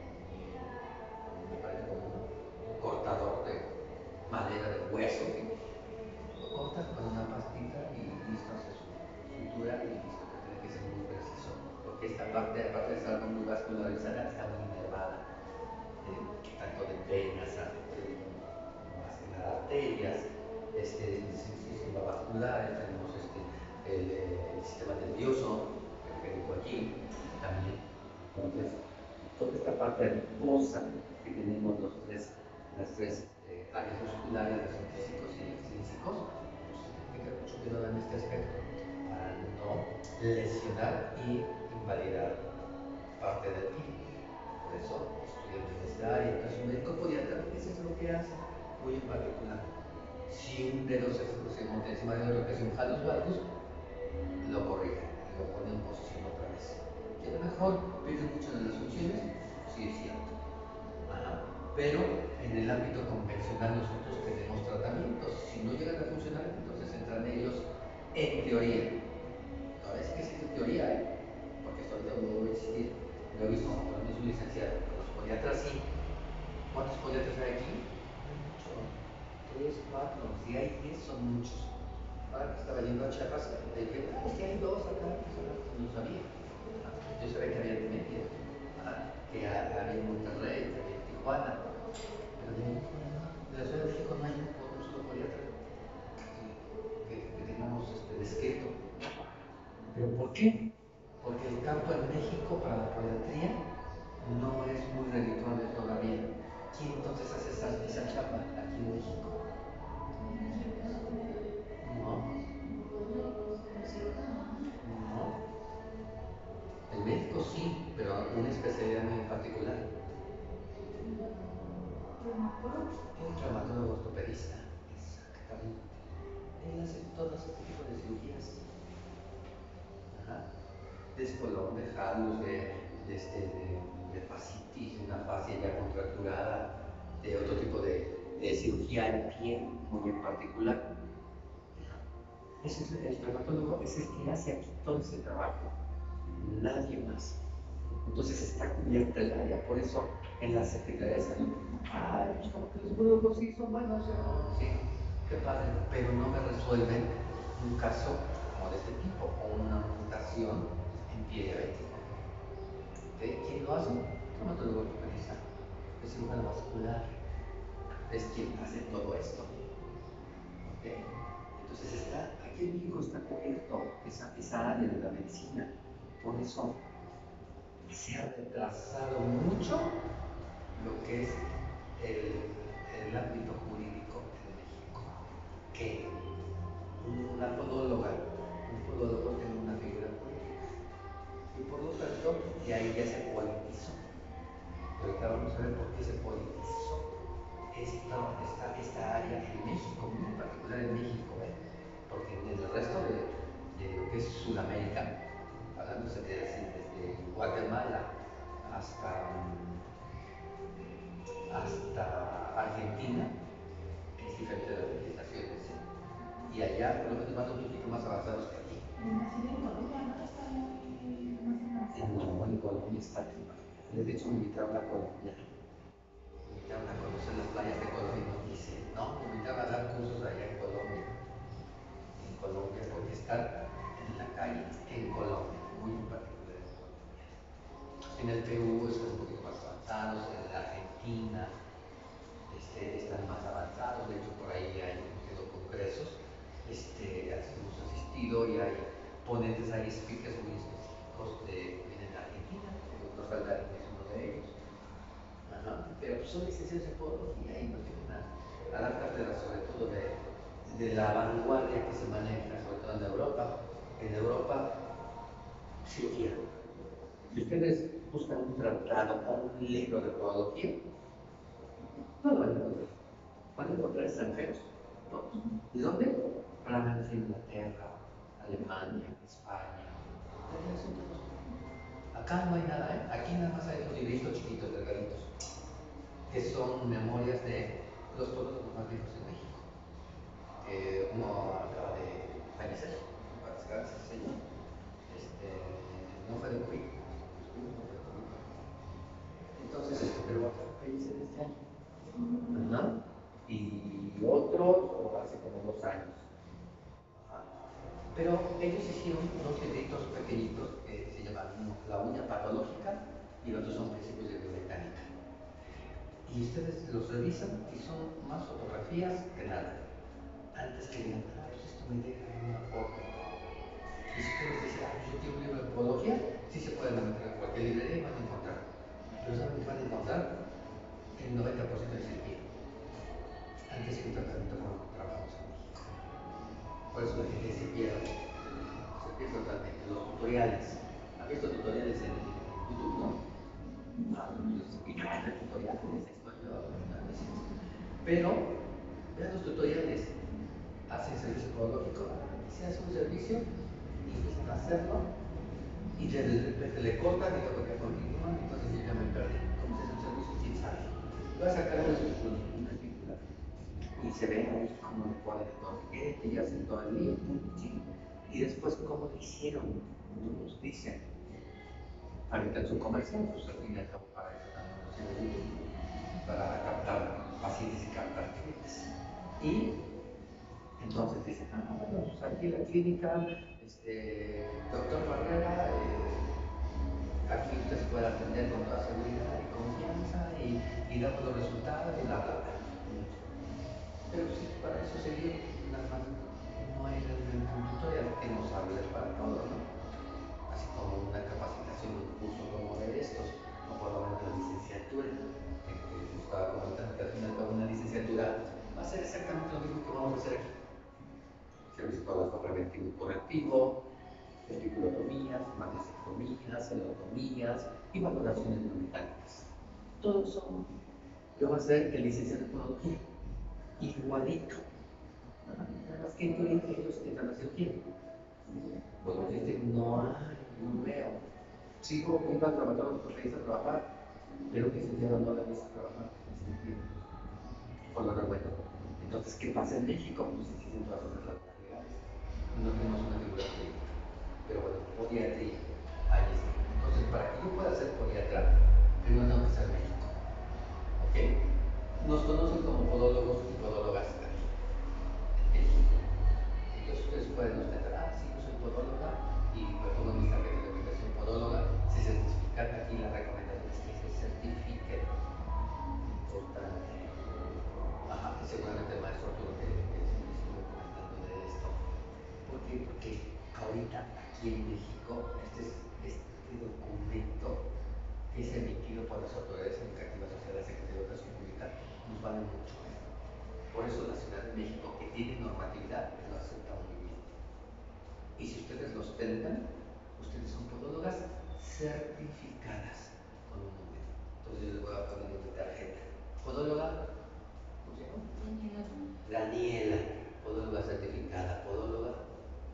me parece como un cortador de madera de hueso, lo corta con una pastita y listo, hace su sutura y listo, que tiene que ser muy preciso, porque esta parte, aparte de estar muy vascularizada, está muy inervada, tanto de venas, más que nada arterias, el sistema vascular, tenemos el sistema nervioso, periférico aquí también. Entonces, toda esta parte adiposa que tenemos las tres áreas musculares, los físicos y extrínsecos, pues hay que tener mucho cuidado en este aspecto para no lesionar y invalidar parte del pie. Por eso estudian en esta área. Entonces, un médico podiatra, eso es lo que hace, muy en particular. Si un dedo se monta encima de otro, que es un jalus valgus, lo corrige, lo pone en posición otra vez. Que a lo mejor pierde mucho de las funciones, sí es cierto. Ajá. Pero en el ámbito convencional nosotros tenemos tratamientos. Si no llegan a funcionar, entonces entran ellos en teoría. Ahora es que es en teoría, porque esto ahorita no voy a insistir. Lo he visto cuando es un licenciado. Los podiatras sí. ¿Cuántos podiatras hay aquí? Muchos. 3, 4, si hay 10 son muchos. Ahora que estaba yendo a Chiapas, le dije, es que hay 2 acá, no sabía. Yo sabía que había en Mérida, que había en Monterrey, que había en Tijuana, pero de la Ciudad de México no hay un solo podiatra que tengamos descrito. ¿Pero por qué? Porque el campo en México para la podiatría no es muy redituable todavía. ¿Quién entonces hace esa chapa aquí en México? No. No. El médico sí, pero una especialidad muy particular. Un traumatólogo ortopedista. Exactamente. Él hace todo este tipo de cirugías. Ajá. De espolón, de jalus, de fascitis, de una fascia ya contracturada, de otro tipo de cirugía en piel muy en particular. Ese es el traumatólogo, es el que hace aquí todo ese trabajo. Nadie más. Entonces está cubierta el área, por eso en la Secretaría de Salud, pues como que los psicólogos sí son buenos, sí, qué padre, pero no me resuelven un caso como de este tipo, o una amputación en pie diabético. ¿Quién lo hace? Traumatólogo ortopedista, es cirujano vascular, es quien hace todo esto. Entonces aquí en México está cubierto esa área de la medicina, por eso se ha retrasado mucho lo que es el ámbito jurídico en México. Que una podóloga, un podólogo tiene una figura política. Y por lo tanto, de ahí ya se politizó. Pero ahorita vamos a ver por qué se politizó esta área en México, muy en particular en México, porque en el resto de lo que es Sudamérica, hablándose desde Guatemala hasta Argentina, es diferente de las legislaciones. Y allá, por lo menos, van un poquito más avanzados que aquí. En Colombia no está muy más avanzado. No, en Colombia está. De hecho, me invitaron a Colombia. Me invitaron a conocer las playas de Colombia y nos dicen, no, me invitaron a dar cursos allá en Colombia. En Colombia, porque están en la calle, en Colombia, muy en particular en Colombia. En el Perú están un poquito más avanzados, en la Argentina están más avanzados, de hecho por ahí hay congresos a los que hemos asistido y hay ponentes, hay speakers muy específicos que vienen de Argentina, el doctor Saldarín es uno de ellos. Ajá. Pero pues son licenciados en podología y nos vienen a dar cátedra sobre todo de la vanguardia que se maneja, sobre todo en Europa. En Europa, cirugía. Si ustedes buscan un tratado o un libro de podología, no lo van a encontrar. Van a encontrar extranjeros, todos. ¿Y dónde? Francia, Inglaterra, Alemania, España. Acá no hay nada, Aquí nada más hay unos libritos chiquitos, delgaditos, que son memorias de los podólogos más viejos en México. Uno acaba de fallecer, para descansar ese señor. No fue de COVID, no fue de COVID. Entonces, pero fallecer este año. Ajá. Y otros hace como 2 años. Ajá. Pero ellos hicieron 2 libritos pequeñitos que se llaman La uña patológica y los otros son principios de biomecánica. Y ustedes los revisan y son más fotografías que nada. Antes que digan, pues esto me deja una foto. Y si ustedes dicen, yo quiero un libro de podología, sí se pueden meter a cualquier librería y van a encontrar. Pero saben que van a encontrar el 90% de cirugía. Antes que un tratamiento como trabajamos en México. Por eso la gente se pierde totalmente. Los tutoriales. ¿Han visto tutoriales en YouTube, no? Y yo hago tutoriales en español, pero vean los tutoriales. Hacen servicio podológico, se hace un servicio y empiezan a hacerlo y de repente le cortan y luego ya continúan, entonces yo ya me perdí. ¿Cómo se hace un servicio? ¿Quién sabe? Voy a sacar una película y se ve ahí cómo le ponen el torniquete y hacen todo el lío, y después cómo lo hicieron, nos dicen. Ahorita en su comercial, pues al fin y al cabo para eso también nos sirve para captar pacientes y captar clientes. Y entonces dicen, bueno, pues aquí la clínica, doctor Barrera, aquí usted se puede atender con toda seguridad y confianza y damos los resultados y bla, bla, bla. Pero sí, para eso sería nada más, no hay realmente un tutorial que nos hable para todo, ¿no? Así como una capacitación, un curso como de estos, o por lo menos la licenciatura, que nos estaba comentando que al final de una licenciatura va a ser exactamente lo mismo que vamos a hacer aquí. Servicio podológico preventivo y correctivo, vestibulotomías, mastectomías, celotomías y valoraciones biomecánicas. Todo eso lo va a hacer el licenciado en podología, igualito. Nada más que en teoría ellos entran a cirugía. Pues no hay, no veo. Sigo viendo al trabajador porque regresa a trabajar, pero que licenciado no le gusta trabajar en cirugía. Por lo revuelto. Entonces, ¿qué pasa en México? Pues existen todas las legales. No tenemos una figura jurídica. Pero bueno, podiatría, ahí está. Entonces, para que yo pueda ser podiatra, primero tengo que ser médico. ¿Ok? Nos conocen como podólogos y podólogas aquí, en México. Entonces, ustedes pueden ostentar, sí, yo soy podóloga y me pongo en mis tarjetas de ubicación podóloga. Se certifican aquí, la recomendación es que se certifique. Importante. Ajá, y seguramente el maestro Arturo que estuvo comentando de esto. ¿Por qué? Porque ahorita aquí en México este documento que es emitido por las autoridades educativas, o sea, la Secretaría de Educación Pública, nos vale mucho. Por eso la Ciudad de México, que tiene normatividad, lo acepta muy bien. Y si ustedes lo ostentan, ustedes son podólogas certificadas con un número. Entonces yo les voy a poner mi tarjeta. Podóloga, ¿cómo se llama? Daniela, podóloga certificada. Podóloga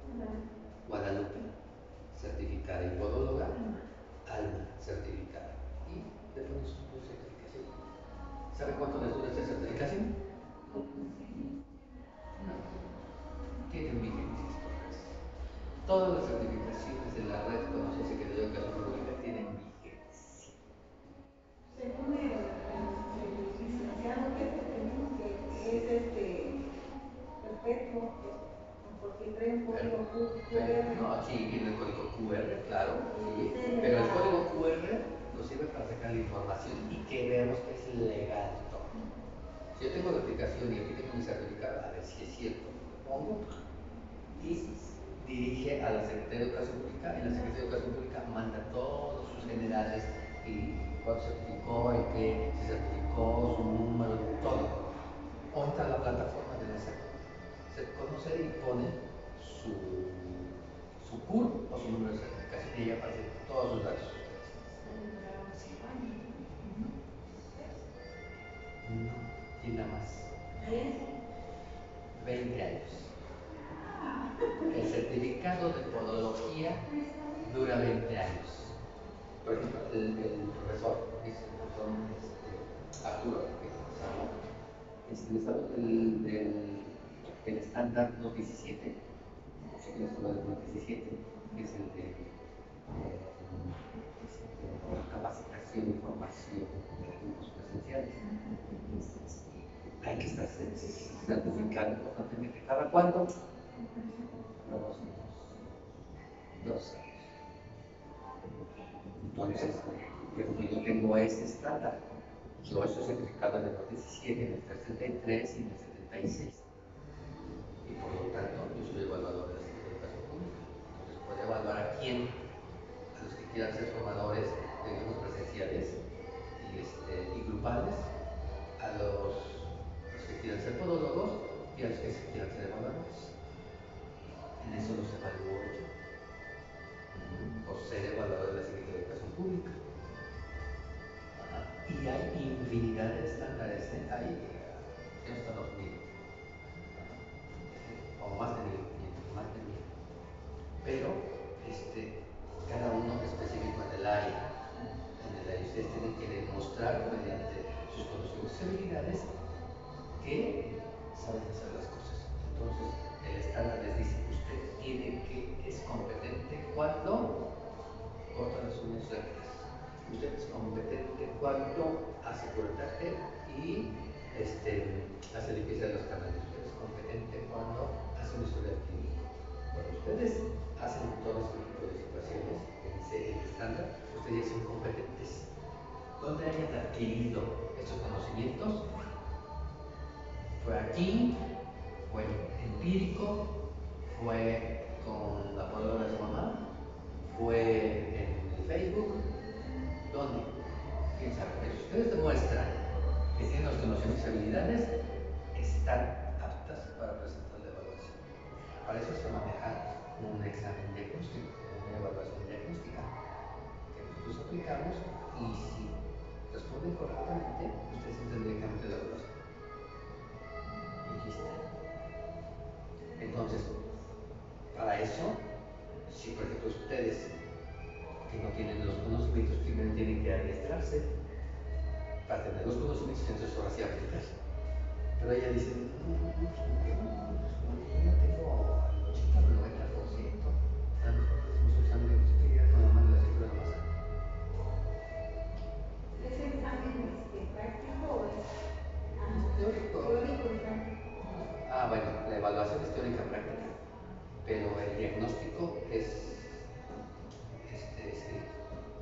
Guadalupe, certificada. Y podóloga Alma, certificada. Y le ponen su certificación. ¿Sabe cuánto les dura esta certificación? No. Tienen vigencias todas. Todas las certificaciones de la red Conoce que de Educación Pública tienen vigencia. Según el licenciado que tenemos, que es perpetuo, porque trae un código QR. No, sí, viene el código QR, claro, sí, pero el código QR nos sirve para sacar la información y que veamos que es legal todo. Si yo tengo la aplicación y aquí tengo mi certificado, a ver si es cierto, lo pongo y dirige a la Secretaría de Educación Pública, y la Secretaría de Educación Pública manda todos sus generales y cuándo certificó, y qué se certificó, su número, todo. O entra a la plataforma de la SEP. Se conoce y pone su CUR o su número de certificación y ahí aparecen todos sus datos. No, tiene más. 20 años. El certificado de podología dura 20 años. Por ejemplo, el profesor, Arturo, que el estado el estándar 217, sé que les hablo del 217, que es el de capacitación y formación de grupos presenciales. Hay que estar certificando constantemente. ¿Cada cuánto? Cada 2 años. 2 años. Entonces, yo tengo este estándar. Yo estoy certificado en el 2017, en el 333 y en el 76. Y por lo tanto, yo soy evaluador de la Secretaría de Educación Pública. Entonces, puedo evaluar a quién, a los que quieran ser formadores de grupos presenciales y grupales, a los que quieran ser podólogos y a los que quieran ser evaluadores. En eso los evalúo yo, por ser evaluador de la Secretaría de Educación Pública. Y hay infinidad de estándares, hay hasta 2000, o más de 1000, más de 1000. Pero cada uno es específico en el área. Ustedes tienen que demostrar mediante sus conocimientos y habilidades que saben hacer las cosas. Entonces, el estándar les dice, usted es competente cuando corta las uñas largas. Usted es competente cuando hace curataje y hace limpieza de los canales. Usted es competente cuando hace una historia clínica. Cuando ustedes hacen todo este tipo de situaciones, que dice el estándar, ustedes ya son competentes. ¿Dónde hayan adquirido estos conocimientos? Fue aquí, fue empírico, fue con la palabra de su mamá, fue en el Facebook. ¿Dónde? ¿Quién sabe? Pero si ustedes demuestran que tienen los conocimientos y habilidades, están aptas para presentar la evaluación. Para eso se maneja un examen diagnóstico, una evaluación diagnóstica, que nosotros aplicamos y si responden correctamente, ustedes entran directamente a la evaluación. Y aquí está. Entonces, para eso, si por ejemplo ustedes que no tienen los conocimientos, primero tienen que adiestrarse para tener los conocimientos, entonces ahora sí aplicar. Pero ella dice, no tengo el 80 o el 90%, a lo mejor hacemos un examen de posibilidad con la mano de la cintura de la masa. ¿Es examen práctico o es Teórico. teórico y práctico? Bueno, la evaluación es teórica práctica, pero el diagnóstico es escrito.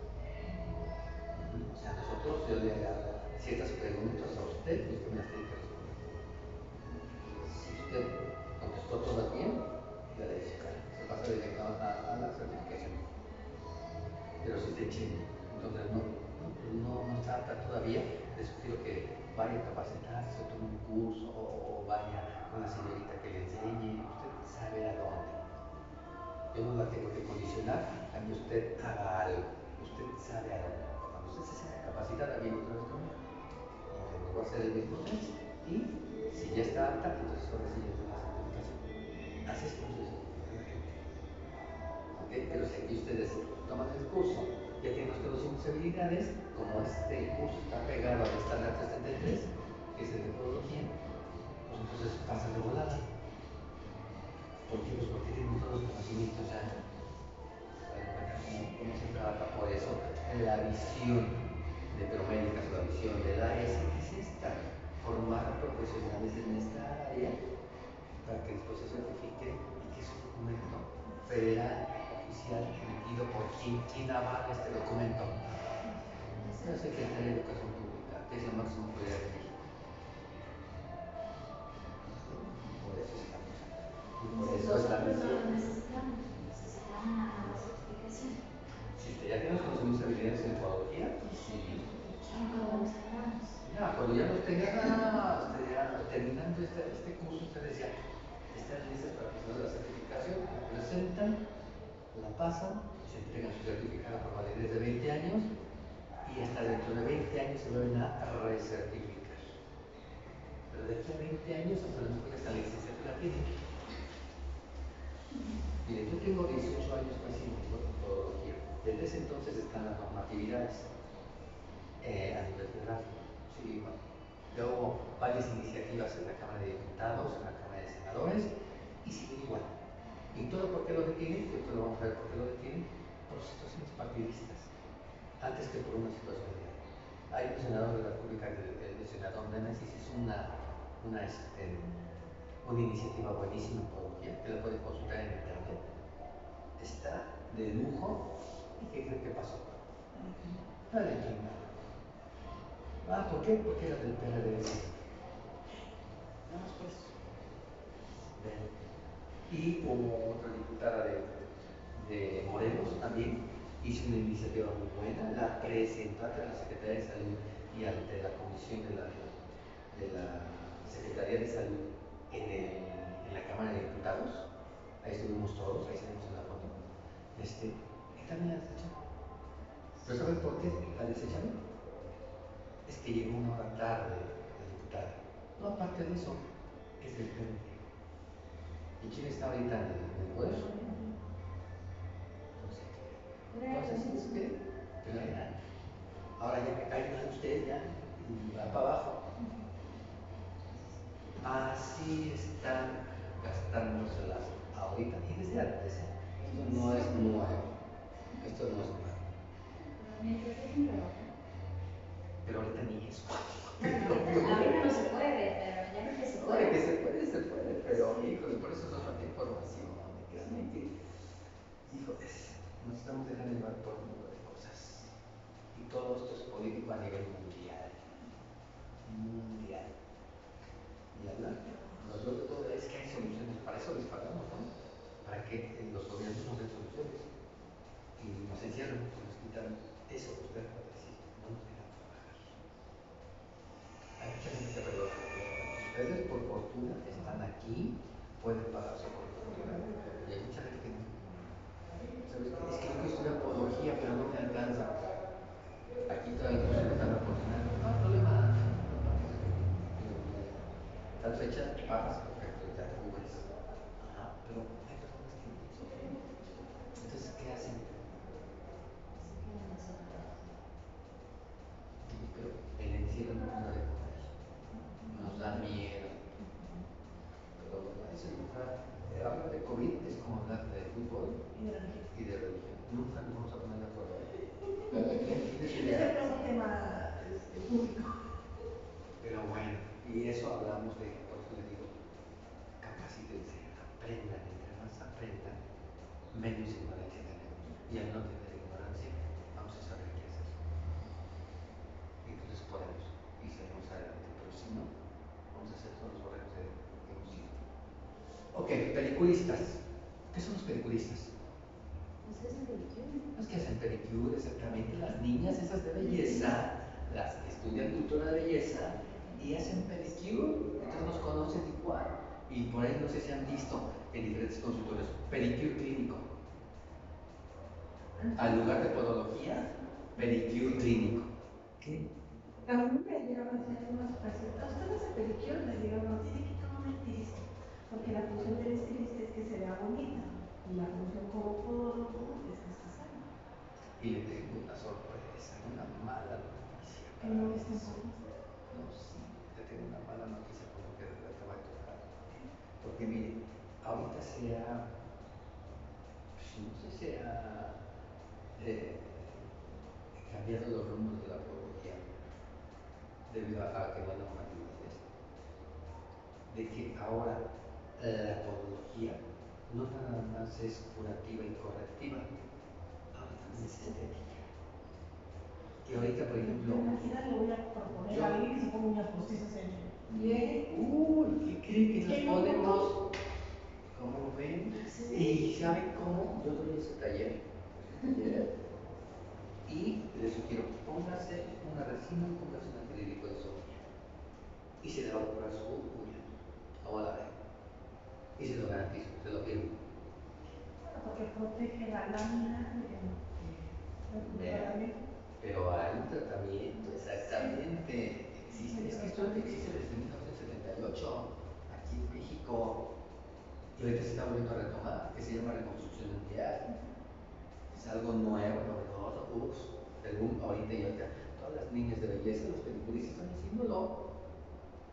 O sea, nosotros, yo le hago ciertas preguntas a usted y usted me las tiene que responder. Si usted contestó todas bien, ya le dice, se pasa directo a la certificación. Pero si usted chino, entonces no está apta todavía, le sugiero que vaya a capacitarse o tome un curso o vaya con la señorita que le enseñe. Usted sabe a dónde. Yo no la tengo que condicionar a que usted haga algo. Usted sabe a dónde. Cuando usted se sienta capacitada, viene otra vez conmigo. Nos va a hacer el mismo test y si ya está apta, entonces ahora sí ya tiene la certificación. Así es como se certifica la gente. ¿Okay? Pero si aquí ustedes toman el curso, ya tienen los conocimientos y habilidades, como este curso está pegado al estándar 333, que es el de podología, pues entonces pasan de volada. ¿Por qué? Pues porque tienen todos los conocimientos ya. ¿Cómo se trata? Por eso la visión de Promédicas, la visión del AS, que es esta, formar profesionales en esta área para que después se certifique y que es un documento federal, oficial, emitido por quién avala este documento. La Secretaría de Educación Pública, que es el máximo poder de México. Por eso estamos acá. Y por eso es la misión. Necesitamos la certificación. Si usted ya tiene los conocimientos y habilidades en podología, sí. Ya, cuando ya los tenga, terminando este curso, ustedes ya están listas para presentar la certificación, la presentan, la pasan, se entregan su certificado por validez de 20 años y hasta dentro de 20 años se vuelven a recertificar. Pero de aquí a 20 años, hasta la mejor esta licenciatura tienen. Miren, yo tengo 18 años casi en podología. Desde ese entonces están las normatividades a nivel federal. Sí, bueno, Ya hubo varias iniciativas en la Cámara de Diputados, en la Cámara de Senadores, y sigue igual. ¿Y todo por qué lo detienen? Después lo vamos a ver por qué lo detienen. Por situaciones partidistas, antes que por una situación real. Hay un senador de la República, el senador Nemesis, hizo una iniciativa buenísima en Podología, que la pueden consultar en internet. Está de lujo. ¿Y qué creen que pasó? La de China. ¿Por qué? Porque era del PRD. Vamos pues. Ven. Y hubo otra diputada de Morelos también, hizo una iniciativa muy buena, la presentó ante la Secretaría de Salud y ante la Comisión de la Secretaría de Salud en la Cámara de Diputados. Ahí estuvimos todos, ahí salimos en la foto. Y también la desecharon. ¿Pero saben por qué la desecharon? Es que llegó una hora tarde la diputada. No, aparte de eso, es del PRD. ¿Y quién está ahorita en el poder? Entonces, pero ahora ya que caigan ustedes ya, y va para abajo. Así están gastándoselas ahorita y desde antes. Esto no es nuevo. Esto no es nuevo. Mientras es un trabajo. Pero ahorita ni eso. Ahorita no se puede, pero ya que se puede. Ahora que se puede, pero híjole, por eso nos falta información. Créanme que, híjoles, nos estamos dejando llevar por un número de cosas. Y todo esto es político a nivel mundial. Mundial. Y hablar, nosotros todo es que hay soluciones, para eso les pagamos, ¿no? Para que los gobiernos nos den soluciones. Y nos encierran, nos quitan eso que usted puede decir, no nos dejan trabajar. Hay mucha gente que perdona. Ustedes por fortuna están aquí, pueden pagar su fortuna. Y hay mucha gente que no. ¿Sabes qué? Es que yo quiero estudiar podología, pero no me alcanza. Aquí todavía no se me dan la oportunidad. No hay problema. Tal fecha pagas, perfecto, ya cubres. Ajá, pero hay personas que no sufren. Entonces, ¿qué hacen? Pero el encierro no nos da de comer, nos da miedo. Pero bueno, eso nunca. Hablar de COVID es como hablar de fútbol y de religión. Nunca nos vamos a poner de acuerdo. Ese es un tema público. Pero bueno, y eso hablamos de, por eso les digo, capacítense, aprendan, entre más aprendan, menos ignorancia tenemos. Y al no tener ignorancia, vamos a saber qué hacer. Y entonces podemos y salimos adelante. Pero si no, vamos a hacer todos los borregos de hemos sido. Ok, peliculistas. ¿Qué son los peliculistas? Pues es religión. Los que hacen pedicure, exactamente, las niñas esas de belleza, las que estudian cultura de belleza y hacen pedicure, entonces nos conocen igual. Y por ahí no sé si han visto en diferentes consultorios, pedicure clínico. Al lugar de podología, pedicure clínico. ¿Qué? A mí me llegaron a hacer unas ocasiones. A ustedes se pedicure les dijeron, tiene que tomar un estilista. Porque la función del estilista es que se vea bonita. Y la función como podólogo es que se sana. Y le tengo una sorpresa, una mala noticia. Que no es tan No, sí, le tengo una mala noticia por lo que te va a tocar. Porque miren, ahorita se ha, pues, no sé si ha cambiado los rumbos de la podología debido a que no hay normatividad de esto. De que ahora la podología no nada más es curativa y correctiva, ahora también es estética. Y ahorita, por ejemplo, Imagina, le voy a proponer a alguien que se ponga unas postizas en el pie. ¿qué creen que nos ponemos? ¿Cómo ven? ¿Y saben cómo? Yo doy ese taller. Y les sugiero, póngase una resina, póngase un acrílico de sodio. Y se le va a curar su uña. Ahora ven. Y se lo garantizo, se lo firmo. Porque protege la lámina Vean, pero hay un tratamiento, exactamente. Existe, es que esto existe desde 1978 aquí en México. Y ahorita se está volviendo a retomar, que se llama reconstrucción mundial. Es algo nuevo, novedoso, según ahorita y ahorita, todas las niñas de belleza, los pedicuristas están haciéndolo.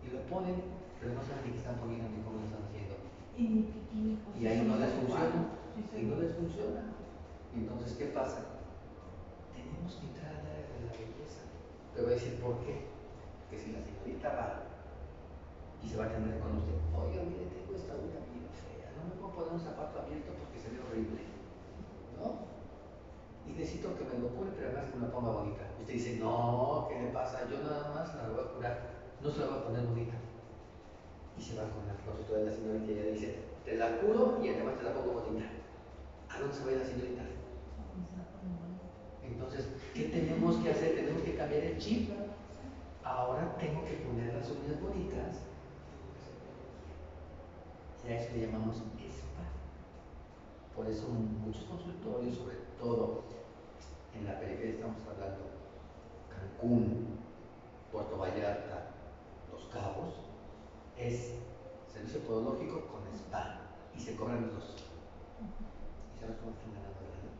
y lo ponen, pero no saben ni qué están poniendo ni cómo lo están haciendo. Y Y ahí no les funciona. Y no les funciona. Y entonces, ¿qué pasa? Tenemos que entrar al área de la belleza. Te voy a decir por qué. Que si la señorita va y se va a atender con usted, oiga, mire, tengo esta uña bien fea, no me puedo poner un zapato abierto porque se ve horrible, ¿no? Y necesito que me lo cure, pero además que me la ponga bonita. Usted dice, no, ¿qué le pasa? Yo nada más la voy a curar, no se la voy a poner bonita. Y se va con la consultora de la señorita y ella dice, te la curo y además te la pongo bonita. ¿A dónde se va a ir la señorita? Entonces, ¿qué tenemos que hacer? Tenemos que cambiar el chip. Ahora tengo que poner las uñas bonitas. Y a eso le llamamos spa. Por eso muchos consultorios, sobre todo en la periferia, estamos hablando Cancún, Puerto Vallarta, Los Cabos, es servicio podológico con spa y se cobran los dos. ¿Y sabes cómo están ganando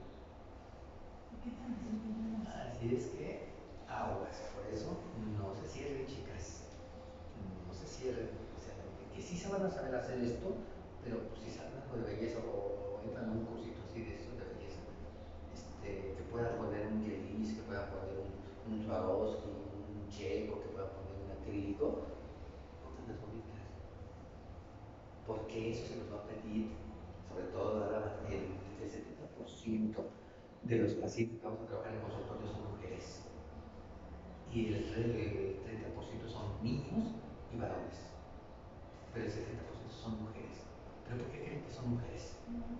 la lana? Así es que aguas, por eso no se cierren, chicas, no se cierren, o sea, que sí se van a saber hacer esto, pero pues, si saben algo de belleza o entran a un cursito así de eso de belleza, que puedan poner un gelish, que puedan poner un Swarovski, un checo, que puedan poner un acrílico, pongan las bonitas, porque eso se nos va a pedir, sobre todo ahora el 70% de los pacientes que vamos a trabajar en consultorios son mujeres y el 30% son niños y varones, pero el 70% son mujeres. ¿Pero por qué creen que son mujeres?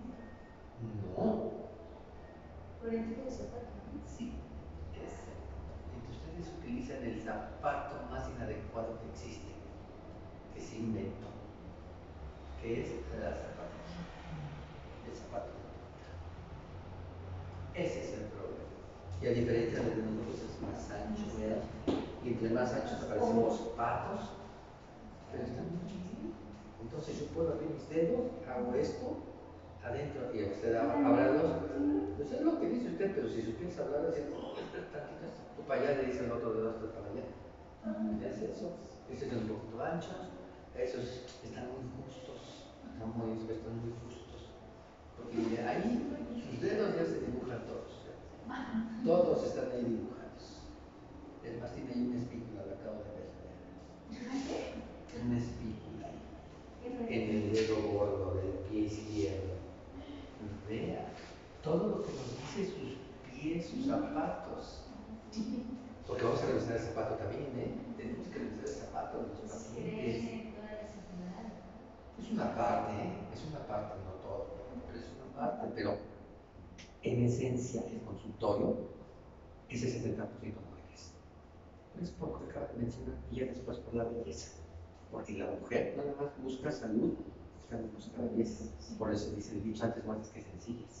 No. Por el tipo de zapato, ¿no? Sí, exacto. Entonces ustedes utilizan el zapato más inadecuado que existe, que se inventó, que es la zapatilla, el zapato de punta. Ese es el problema. Y a diferencia de nosotros es más ancho, ¿verdad? Y entre más anchos aparecen los patos, pero están muy bien. Entonces yo puedo abrir mis dedos, hago esto, adentro y usted habla dos, pues es lo que dice usted, pero si supieras hablar así, tú para allá le dice el otro dedo hasta para allá. Es eso, esos son un poquito anchos, esos están muy justos, están muy justos, porque mire, ahí sus dedos ya se dibujan todos están ahí dibujados. Es más, tiene ahí una espícula, la acabo de ver. Una espícula en el dedo gordo del pie izquierdo. Vea todo lo que nos dice sus pies, sus zapatos. Porque vamos a revisar el zapato también, ¿eh? Tenemos que revisar el zapato de los pacientes. Es una parte, no todo, pero es una parte. Pero en esencia, el consultorio es el 70% mujeres. Es por lo que acabo de mencionar y ya después por la belleza. Porque la mujer nada más busca salud, busca belleza. Por eso dice el dicho antes más que sencillas.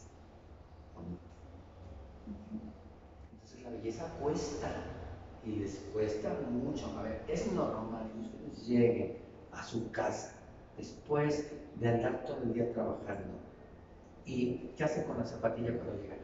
Entonces la belleza cuesta y les cuesta mucho. A ver, es normal que ustedes lleguen a su casa después de andar todo el día trabajando. ¿Y qué hacen con la zapatilla cuando llegan?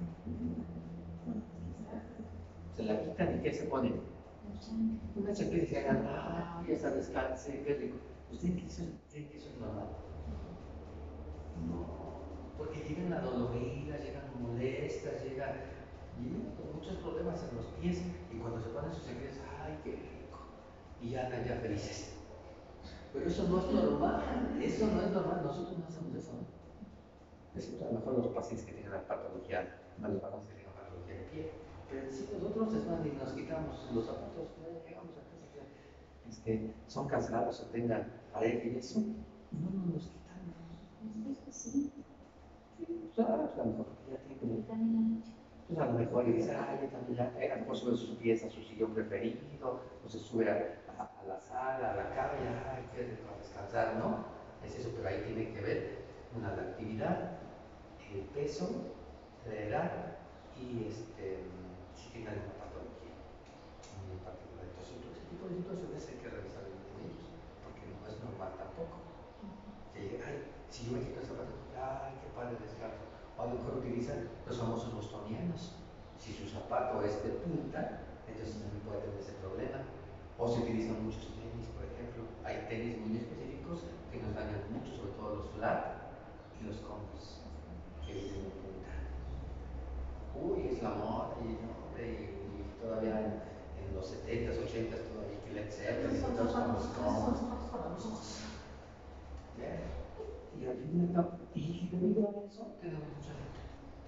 Se la quitan y ¿qué se ponen? Una chancleta y se hagan, ya se descanse, qué rico. ¿Ustedes creen que eso es normal? No, porque llegan adoloridas, llegan molestas, llegan con muchos problemas en los pies y cuando se ponen sus chancletas, ¡ay, qué rico! Y ya andan ya felices. Pero eso no es normal, nosotros no hacemos eso. Excepto a lo mejor los pacientes que tengan la patología, los pacientes que tengan patología de pie. Pero si nosotros es más, y nos quitamos los zapatos, llegamos a casa que son cansados o tengan pareja y eso, no nos quitamos. Sí, pues a lo mejor ya tiene pues a lo mejor le dice, ya también ya, a lo mejor sube sus pies a su sillón preferido, o se sube a la sala, a la cama, y ay, qué rico a descansar, ¿no? Es eso, pero ahí tiene que ver la actividad, el peso, la edad y si tiene alguna patología en particular. Entonces, todo ese tipo de situaciones hay que revisar en ellos, porque no es normal tampoco. Que, ay, si yo me quito el zapato, ay, qué padre descanso. O a lo mejor utilizan los famosos bostonianos. Si su zapato es de punta, entonces también puede tener ese problema. O se utilizan muchos tenis, por ejemplo, hay tenis muy específicos que nos dañan mucho, sobre todo los flat y los Converse, que vienen en punta. Uy, es la moda, y todavía en los 70s, 80s, todavía que Led Zeppelin, y todos con los Converse para los ojos. Bien. Y al final, y debido a eso, tenemos mucha gente.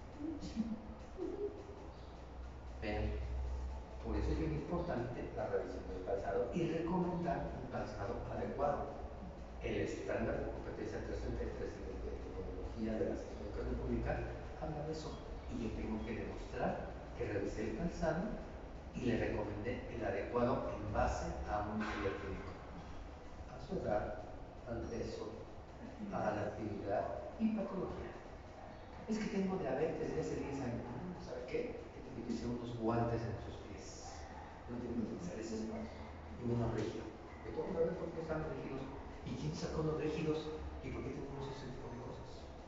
Vean, por eso es bien importante la revisión del calzado y recomendar un calzado adecuado. El estándar de competencia 333 de tecnología de la Secretaría de Educación Pública habla de eso. Y yo tengo que demostrar que revisé el calzado y le recomendé el adecuado en base a un estudio clínico, a su edad, al peso, a la actividad y patología. Es que tengo diabetes desde hace 10 años. ¿Sabe qué? Tiene que ser unos guantes en sus pies. No tiene que utilizar ese espacio. Y menos rígido. Que todos saben por qué están rígidos. ¿Y quién sacó los rígidos? ¿Y por qué tenemos ese tipo de cosas?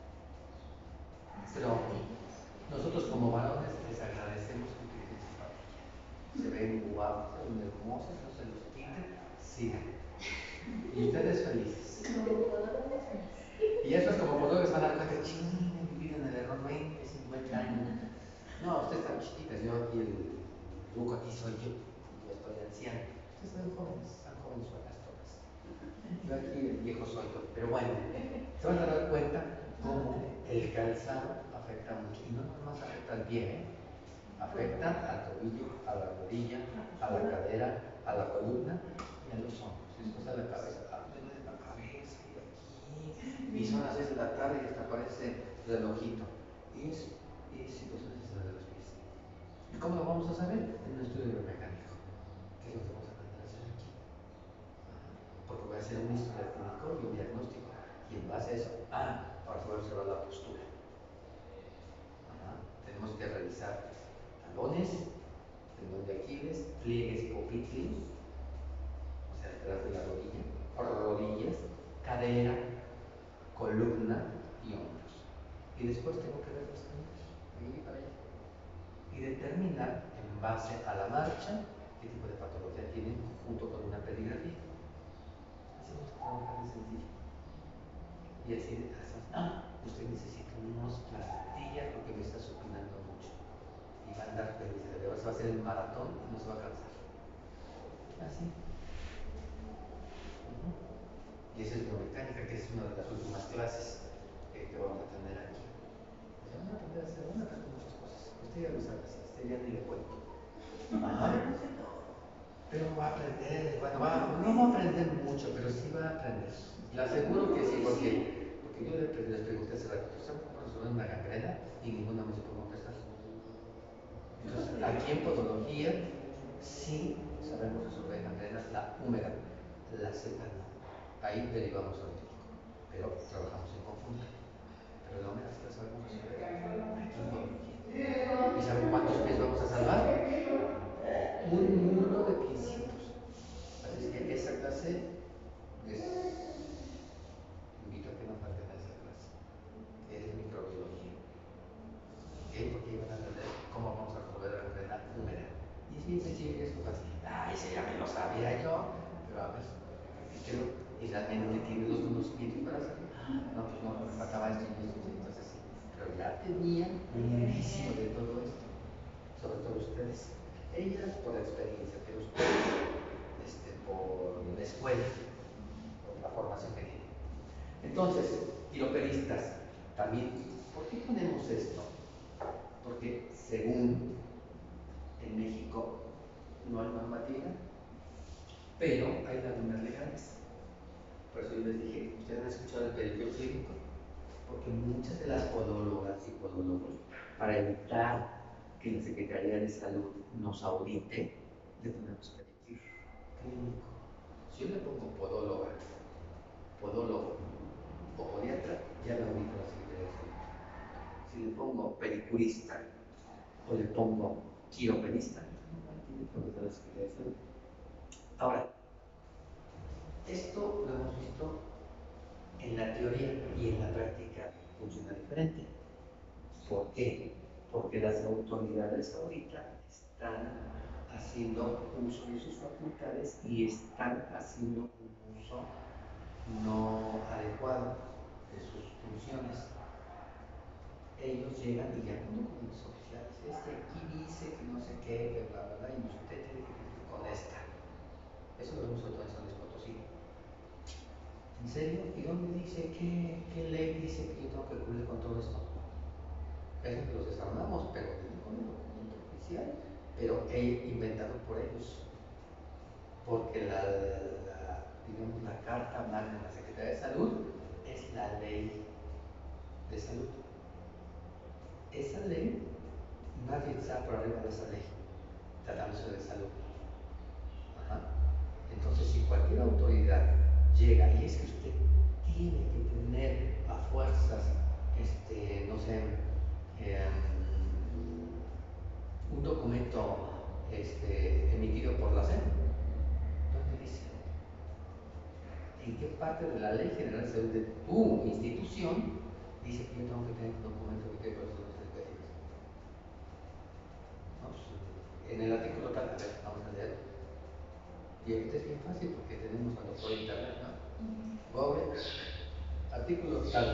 Pero nosotros como varones les agradecemos que utilicen zapatillas. Se ven guapos, se ven hermosos, no se los quiten, sigan. Y ustedes felices. Y eso es como cuando les van a dar cuenta, ching, he vivido en el error 20, 50 años. No, ustedes están chiquitas, yo aquí el ruco aquí soy yo estoy anciano. Ustedes están jovenzuelas todas. Yo aquí el viejo soy yo. Pero bueno, se van a dar cuenta cómo el calzado afecta mucho. Y no nomás afecta al pie, afecta al tobillo, a la rodilla, a la cadera, a la columna y a los hombros. Después a la cabeza. De la cabeza y aquí. Y son las 6 de la tarde y hasta aparece relojito. Y situaciones de los pies. ¿Y cómo lo vamos a saber? En un estudio biomecánico. ¿Qué es lo que vamos a aprender a hacer aquí? Porque voy a hacer un estudio clínico y un diagnóstico. Y en base a eso, ahora se va a observar la postura. Tenemos que revisar talones, tendón de Aquiles, pliegues popliteos, o sea, detrás de la rodilla, rodillas, cadera, columna y hombros. Y después tengo que ver los talones, de aquí para allá. Y determinar en base a la marcha qué tipo de patología tienen junto con una pedigrafía. Así vamos a trabajar de sencillo. Y así, usted necesita unos plantillas porque me está supinando mucho. Y va a andar feliz, de verdad, se va a hacer el maratón y no se va a cansar. Así. Y esa es biomecánica, que es una de las últimas clases que vamos a tener aquí. Se van a aprender a hacer, muchas cosas. Usted ya lo sabe, usted ya ni le cuento. Pero va a aprender, bueno, no va a aprender mucho, pero sí va a aprender. Le aseguro que sí, porque yo les pregunté hace rato, ¿saben cómo resolver una gangrena? Y ninguna me supo contestar. Entonces, aquí en podología sí sabemos resolver gangrenas, la húmera, la seca no. Ahí derivamos ortopédico, pero trabajamos en conjunto. Pero la húmera sí la sabemos resolver aquí en podología. ¿Y saben cuántos pies vamos a salvar? Un mundo de piecitos. Así es que esa clase les invito a que no falten a esa clase, que es microbiología. Porque iban a aprender cómo vamos a resolver la gangrena húmera. Y es bien sencillo, es fácil. Ese ya me lo sabía yo, pero a ver, repítelo. Y realmente tiene los conocimientos para hacerlo. No, pues no, me faltaba esto y esto, entonces sí. Pero ya tenían un inicio de todo esto, sobre todo ustedes. Ellas por experiencia, pero ustedes por la escuela, por la formación que tienen. Entonces, quiropedistas, también, ¿por qué ponemos esto? Porque según en México no hay normativa, pero hay lagunas legales. Por eso yo les dije, ustedes han escuchado el perito clínico, porque muchas de las podólogas y podólogos, para evitar que la Secretaría de Salud nos audite, le ponemos perito clínico. Si yo le pongo podóloga, podólogo o podiatra, ya me audita la Secretaría de Salud. Si le pongo pedicurista o le pongo quiropedista, ahora, esto lo hemos visto en la teoría y en la práctica funciona diferente. ¿Por qué? Porque las autoridades ahorita están haciendo uso de sus facultades y están haciendo un uso no adecuado de sus funciones. Ellos llegan y ya con documentos oficiales, aquí dice que no sé qué, que bla, bla, bla, y usted tiene que cumplir con esta. Eso lo vemos sobre todo en San Luis Potosí. ¿En serio? ¿Y dónde dice qué ley dice que yo tengo que cumplir con todo esto? Es que los desarmamos, pero tienen con el documento oficial, pero inventado por ellos. Porque digamos, la carta magna de la Secretaría de Salud es la ley de salud. Esa ley, nadie está por arriba de esa ley, tratándose de salud. Ajá. Entonces, si cualquier autoridad llega y es que usted tiene que tener a fuerzas, no sé, un documento emitido por la SEP, ¿dónde dice? ¿En qué parte de la Ley General de Salud de tu institución dice que yo tengo que tener un documento que quede por eso no se puede? No, pues, en el artículo tal, a ver, vamos a leer. Y ahorita es bien fácil porque tenemos a doctor internet, ¿no? Google, artículo tal.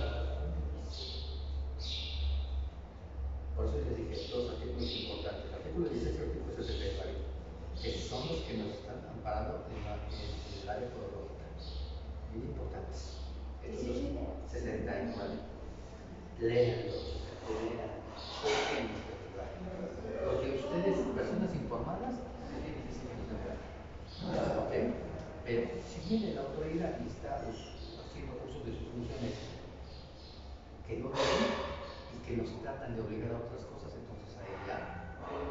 Por eso les dije dos artículos importantes. Artículo 16 y artículo 64, que son los que nos están amparando en el área podológica. Muy importantes. Estos 69. Léanlo, lean, porque ustedes, personas informadas, es bien difícil que nos den. ¿Ok? Pero si viene la autoridad y está haciendo uso de sus funciones que no deben y que nos tratan de obligar a otras cosas, entonces ahí ya.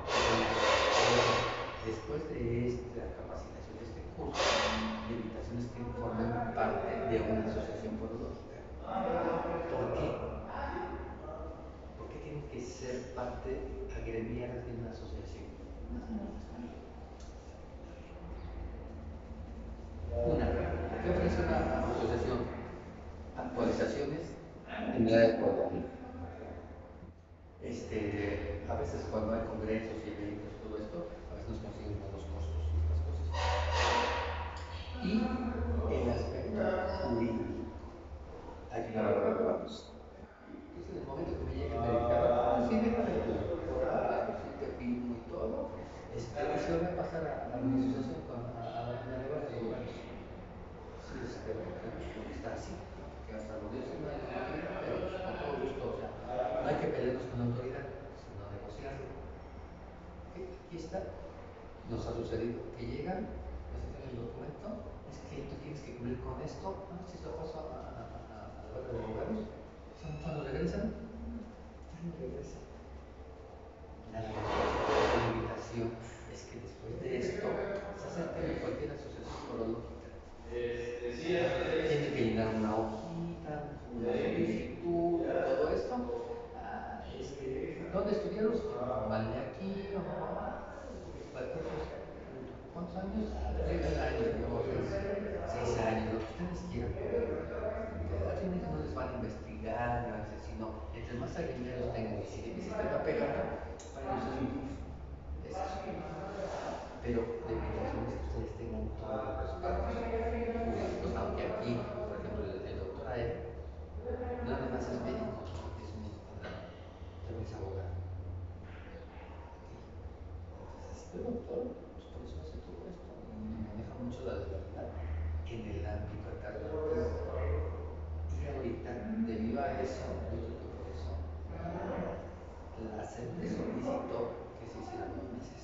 Después de esta capacitación, de este curso, la invitación es que formen parte de una asociación podológica. ¿Por qué? ¿Por qué tienen que ser parte agremiada de una asociación? Una, ¿qué ofrece una asociación? Actualizaciones en el área de podología. A veces cuando hay congresos y eventos, todo esto, a veces nos consiguen buenos costos y otras cosas. Y el aspecto jurídico, ayudar a graduarnos. Entonces, en el momento que me llegue el medicamento, sí, déjame claro, sí te firmo y todo, y se lo voy a pasar a mi asociación, a la nueva de abogados. Sí, porque está así, que hasta lo dio una normatividad, pero pues, con todo gusto, o sea, no hay que pelearnos con la autoridad, sino negociarlo. Aquí está, nos ha sucedido que llegan, presentan el documento, es que tú tienes que cumplir con esto, si se lo paso a la banda de abogados, cuando regresan, ya no regresan. Nada más, la invitación es que después de esto, se acerquen a cualquier asociación podológica. Tienen que llenar una hojita, una solicitud, todo esto. ¿Dónde estudiaron? Van de aquí, cualquier cosa. ¿Cuántos años? 30 años, no, 6 años, lo que ustedes quieran. Realmente no les van a investigar, no van a decir, sino, entre más agremiados tengan, y si el sistema pegando, para ellos es un plus. Es eso. Pero la invitación es que ustedes tengan todos los respaldos jurídicos, aunque aquí, por ejemplo, el doctor Ael, no nada más es médico, es un también es abogado. Entonces, el doctor, pues por eso hace todo esto y maneja mucho la legalidad en el ámbito alternativo. Y ahorita, debido a eso, yo creo que por eso, la SEP le solicitó que se hicieran 2 meses.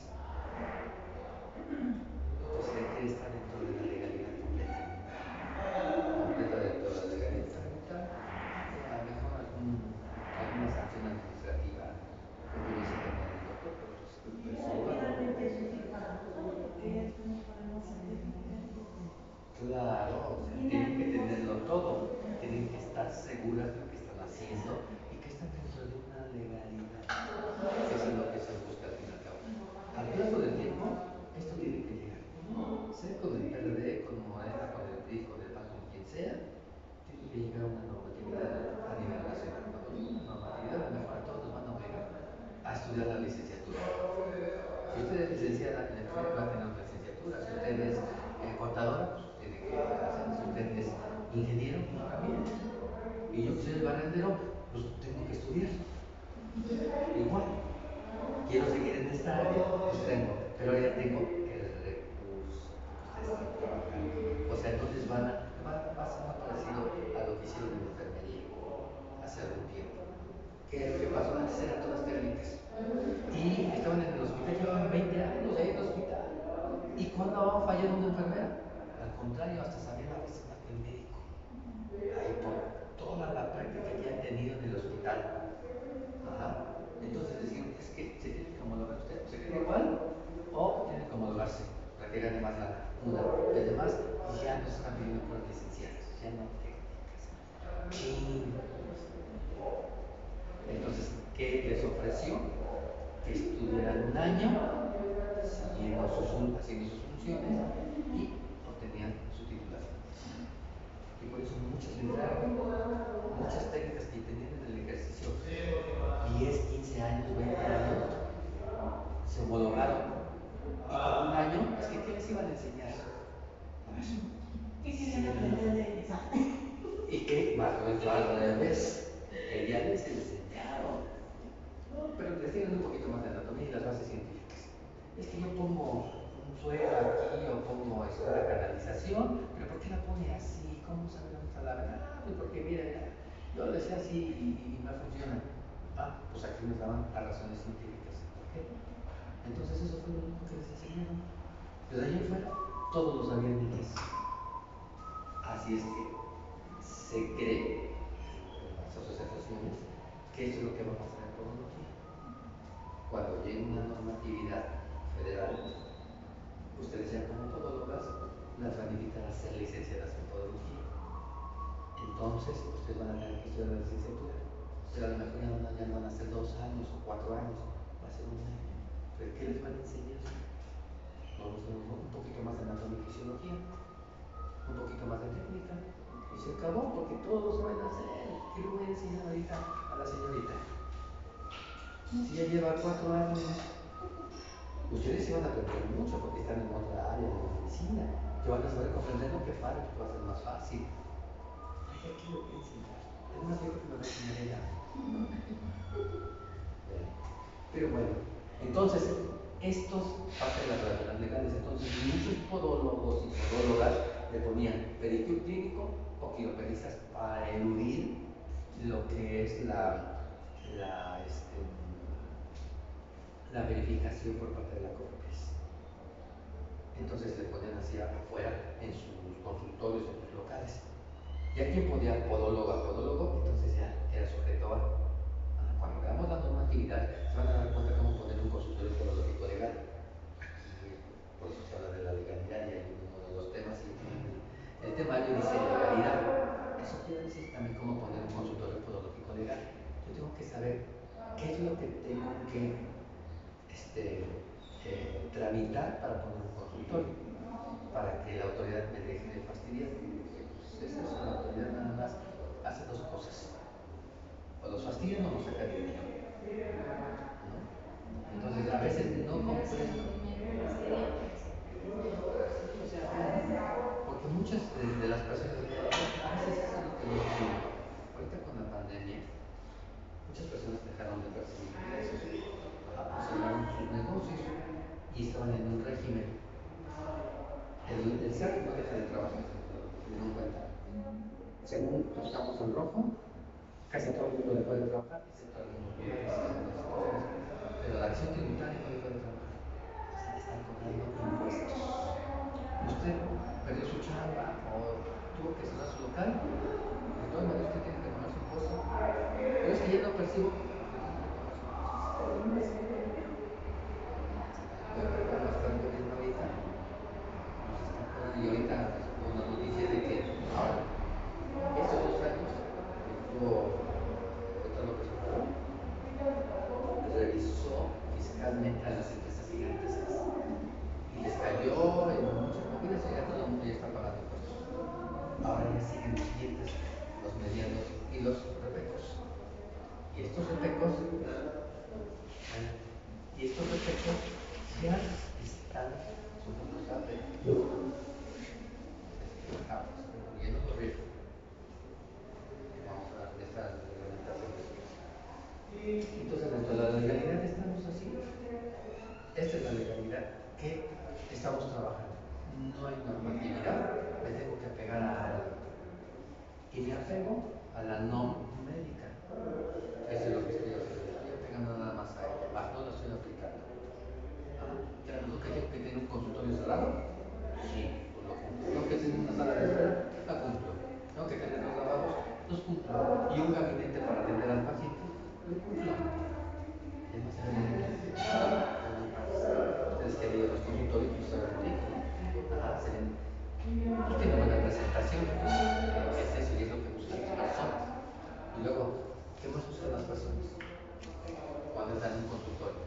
Entonces hay que estar dentro de la legalidad completa. Completa dentro de la legalidad sanitaria. A lo mejor alguna sanción administrativa como dice también el doctor, pero pues Generalmente eso sí para nosotros, porque esto no podemos certificar. claro, o sea, tienen que tenerlo todo, tienen que estar seguras de lo que están haciendo licenciada en enfermería, va a tener una licenciatura. Si usted es contadora, pues tiene que hacer. Si usted es ingeniero, pues también. Y yo que soy el barrendero, pues tengo que estudiar. Igual. Quiero seguir en esta área, pues tengo. Pero ya tengo el recurso que ustedes están trabajando. O sea, entonces va a ser muy parecido a lo que hicieron en enfermería hace algún tiempo. ¿Qué pasó? Antes eran todas técnicas. Y estaban en el hospital, llevaban 20 años ahí en el hospital. ¿Y cuándo va a fallar una enfermera? Al contrario, hasta sabía la vez más que el médico. Ahí por toda la práctica que han tenido en el hospital. Ajá. Entonces decían, es que se tiene que homologar usted, se queda igual o tiene que homologarse para que gane más lana. Una. Y además, ya no se están pidiendo por licenciados, ya no técnicas. Chin. Entonces, ¿qué les ofreció? Que estudiaran un año, haciendo sus funciones y obtenían su titulación. Y por eso muchos entraron, muchas técnicas que tenían en el ejercicio 10, 15 años, 20 años, se homologaron. Y con un año, es que ¿qué les iban a enseñar? ¿Qué quieren aprender de esa? Y que más o menos al revés, que ya les enseñaron. No, pero les dieron un poquito más de anatomía y las bases científicas. Es que yo pongo un suero aquí o pongo una canalización, pero ¿por qué la pone así? ¿Cómo sabe dónde está la verdad? Pues porque mira, yo lo decía así y no funciona. Ah, pues aquí nos daban las razones científicas. ¿Por qué? Entonces eso fue lo único que les enseñaron. Desde ahí en fuera, todos lo sabían inglés. Así es que se cree en las asociaciones que eso es lo que va a pasar en podología. Cuando llegue una normatividad federal, ustedes ya como podólogas las van a invitar a ser licenciadas en podología. Entonces, ustedes van a tener que estudiar la licenciatura. Pero a lo mejor ya no van a ser 2 años o 4 años, va a ser un año. ¿Pero qué les van a enseñar? Vamos a ver un poquito más de anatomía y fisiología, un poquito más de técnica, y se acabó porque todos lo saben hacer. ¿Qué le voy a enseñar ahorita a la señorita? Si ya lleva 4 años, ustedes se van a aprender mucho porque están en otra área de la medicina, que van a saber comprender lo que falta, que va a ser más fácil. Ay, aquí lo voy a enseñar. Además, yo creo que me va a enseñar ella. Pero bueno, entonces, estos parte de las reglas legales. Entonces, muchos podólogos y podólogas le ponían pedicure clínico o quiropedistas para eludir lo que es la verificación por parte de la COFEPRIS. Entonces le ponían así afuera en sus consultorios, en sus locales. Y a quien podía podólogo, entonces ya era sujeto a. Cuando veamos la normatividad, se van a dar cuenta cómo poner un consultorio podológico legal. Aquí, por eso se habla de la legalidad y hay uno de los temas. El temario dice legalidad. Eso quiere decir también cómo poner un consultorio podológico legal. Yo tengo que saber qué es lo que tengo que tramitar para poner un consultorio, para que la autoridad me deje de fastidiar. Pues es eso, la autoridad nada más hace 2 cosas: o los fastidian o nos sacan dinero, ¿no? Entonces a veces no comprendo, o sea, porque muchas de las personas, a veces eso es lo que yo digo. Ahorita con la pandemia, muchas personas dejaron de percibir ingresos, cerraron sus negocios y estaban en un régimen. El SAT no deja de trabajar, se dieron cuenta. Según estamos en rojo, casi todo el mundo dejó de trabajar, excepto algunos lugares. Pero la acción tributaria no dejó de trabajar. Se le están cobrando impuestos. Usted perdió su chamba o tuvo que cerrar su local, de todas maneras usted tiene que pagar su impuesto. Pero es que ya no percibo. ¿Cómo está el gobierno ahorita? Nos está cobrando. Y ahorita hubo una noticia de que ahora, estos 2 años que estuvo López Obrador, revisó fiscalmente a las empresas gigantescas y les cayó en muchas movidas y ya todo el mundo ya está pagando impuestos. Ahora ya siguen los clientes, los medianos y los repecos. Y estos repecos ya Entonces, dentro de la legalidad estamos así. Esta es la legalidad que estamos trabajando. No hay normatividad, me tengo que apegar a algo. Y me apego a la no médica. Eso es lo que estoy haciendo. Estoy apegando nada más a ella, más no lo estoy aplicando. Tengo que tener un consultorio cerrado. Sí, pues lo cumplo. Tengo que tener una sala de espera, la cumplo. Tengo que tener los lavabos, los cumplo. Y un gabinete para atender al paciente, lo cumplo. Es más, ustedes que leído los consultorios, pues se ven ricos, ¿no? Se ven, pues tiene buena presentación, pues, es eso y es lo que buscan las personas. Y luego, ¿qué más buscan las personas cuando están en un consultorio?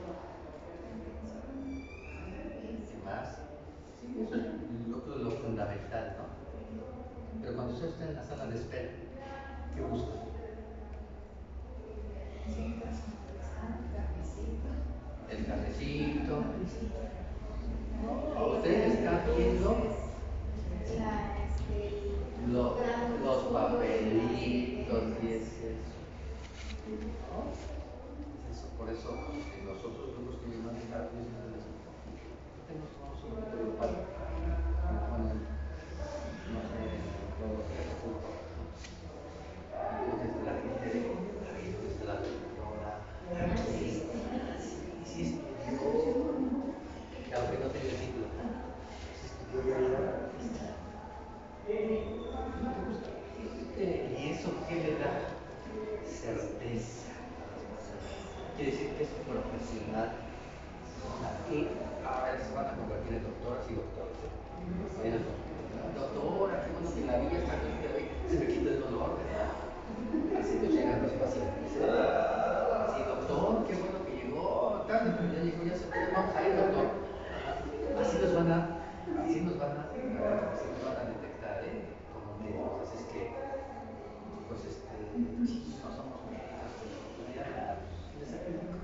¿Qué más? Sí, eso es lo fundamental, ¿no? Pero cuando usted está en la sala de espera, ¿qué busca? El cafecito. No, usted está viendo los papelitos y es eso. ¿No? Es eso. Por eso en los otros grupos que me mandaron, yo siempre les digo, tenemos un grupo grupal. No sé, todos los entonces la gente de ahí donde está la doctora, sí estudió, que aunque no tenga el título, sí estudió, no te gusta. ¿Y eso qué le da? Certeza. Quiere decir que es profesional. Aquí ahora se van a convertir en doctoras y doctores. Doctora, qué bueno que la vi, esta cosa que la vi, se me quita el dolor, ¿verdad? Así nos llegan los pacientes. Así, doctor, qué bueno que llegó, tarde, pero ya llegó, ya se puede, vamos a ir, doctor. Así nos van a, detectar, como médicos. Así es que, pues sí, no somos médicos, pero ya les aplico.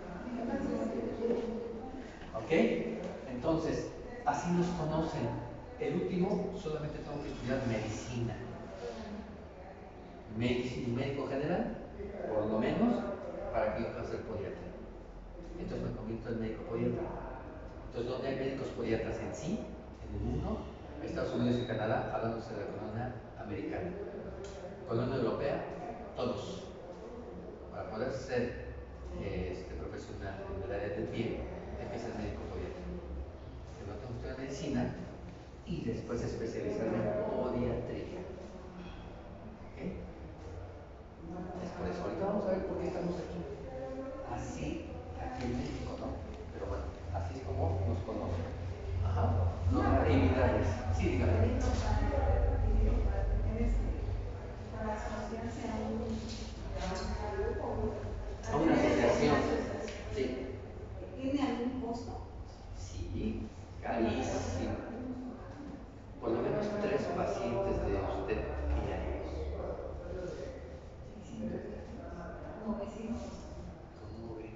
¿Ok? Entonces, así nos conocen. El último, solamente tengo que estudiar medicina. Médico general, por lo menos, para que yo pueda ser podiatra. Entonces me convierto en médico podiatra. Entonces, ¿dónde hay médicos podiatras en sí? En el mundo, Estados Unidos y Canadá, hablándose de la colonia americana. Colonia europea, todos. Para poder ser profesional en el área del pie, hay que ser médico podiatra. Yo tengo que estudiar medicina y después especializarme en podiatría. ¿Ok? Es por eso. Ahorita vamos a ver por qué estamos aquí. Así, aquí en México, ¿no? Pero bueno, así es como nos conocen. Ajá. Normatividades. Sí, dígame. A una asociación. Sí. ¿Tiene algún costo? Sí, carísimo. Por lo menos 3 pacientes de usted diarios. 900. ¿Cómo ve?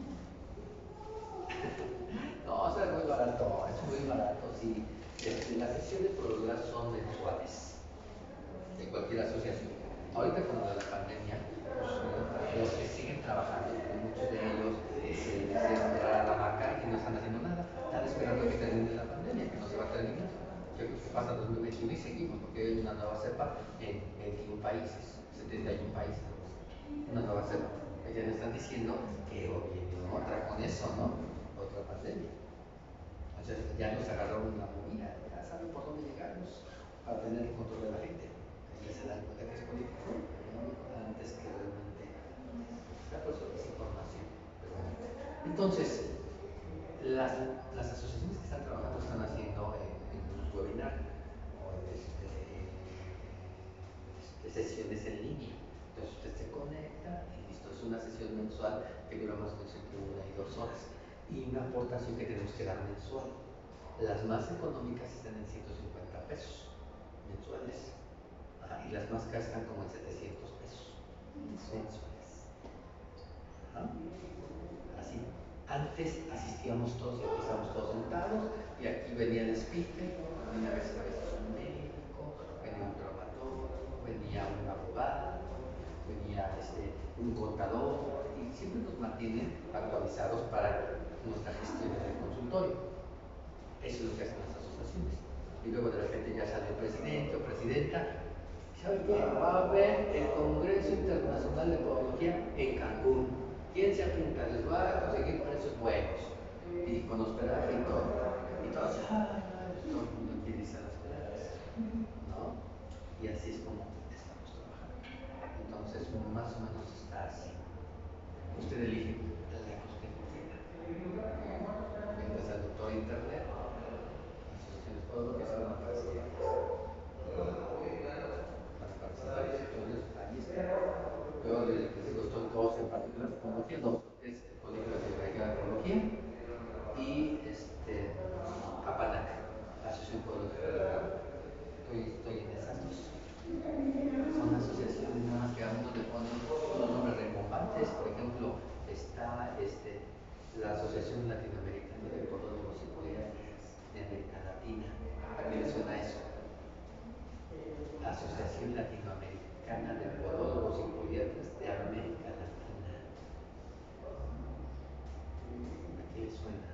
No, o sea, es muy barato, sí. Las sesiones por lo general son mensuales de cualquier asociación. Ahorita con lo de la pandemia, pues, los que siguen trabajando, muchos de ellos se les cerrar la vaca y no están haciendo nada. Están esperando que termine la pandemia, que no se va a terminar. Yo creo que pasa 2021 y seguimos, porque hay una nueva cepa en 21 países, 71 países. Una nueva cepa. Ya me están diciendo que viene otra con eso, ¿no? Otra pandemia. Entonces ya nos agarraron una movida, ya saben por dónde llegamos para tener el control de la gente. Ya se dan cuenta que es político antes que realmente está por eso desinformación. Pero bueno. Entonces, las asociaciones que están trabajando están haciendo en un webinar o sesiones en línea. Entonces usted se conecta y listo, es una sesión mensual que dura más o menos entre 1 y 2 horas y una aportación que tenemos que dar mensual. Las más económicas están en 150 pesos mensuales. Y las más caras están como en 700 pesos mensuales. Así. Antes asistíamos todos y aquí estábamos todos sentados y aquí venía el speaker, venía a veces un médico, venía un traumatólogo, venía un abogado, venía un contador y siempre nos mantienen actualizados para nuestra gestión en el consultorio. Eso es lo que hacen las asociaciones. Y luego de repente ya sale el presidente o presidenta. ¿Sabe qué? Va a haber el Congreso Internacional de Podología en Cancún. ¿Quién se apunta? Les va a conseguir precios buenos. Y con hospedaje y todo. Y todos, todo el mundo quiere irse a las playas, ¿no? Y así es como estamos trabajando. Entonces, más o menos está así. Usted elige la que usted quiera. Mientras el doctor internet, asociaciones podológicas van a aparecer varias. Van a aparecer varios. Entonces, ahí está. Yo les digo, estoy dos en particular, podología, dos. Es el Colegio de Agroecología y APANAC, Asociación Podológica. Estoy en esas dos. Son asociaciones nada más que a uno le ponen unos nombres rimbombantes. Por ejemplo, está la Asociación Latinoamericana de Podólogos y Podiatras de América Latina. ¿A qué le suena eso? Asociación Latinoamericana de Podólogos y Podiatras de América Latina. ¿A qué le suena?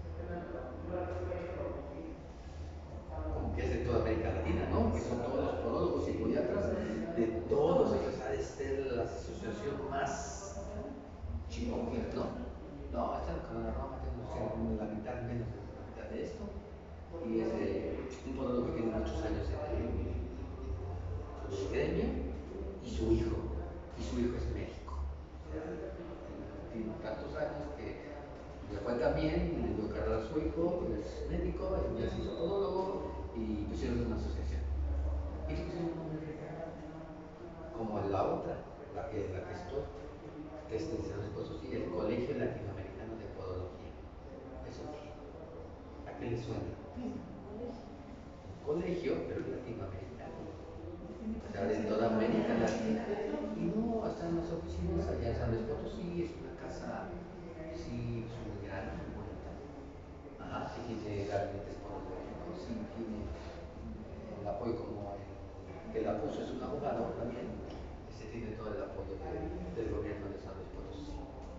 Como que es de toda América Latina, ¿no? Que son todos los podólogos y podiatras de todos ellos. Ha de ser la asociación más chiquita, ¿no? No, esta con la Roma tenemos la mitad, menos de la mitad de esto. Y es un podólogo que tiene muchos años en el gremio y su hijo. Y su hijo es médico. Tiene tantos años que le fue tan bien y le dio carrera a su hijo, es médico, ya se hizo podólogo y pusieron una asociación. Y le pusieron un nombre como la otra, la que estoy. Después sí, el Colegio Latinoamericano de Podología. ¿Eso qué? ¿A qué le suena? Un colegio, pero latinoamericano. O sea, de toda América Latina. Y no, están las oficinas allá en San Luis Potosí, es una casa, sí, es muy grande, muy bonita. Ajá, sí tiene gabinetes podológicos, sí tiene el apoyo como el que la puso es un abogado también. Tiene todo el apoyo del gobierno de San Luis Potosí.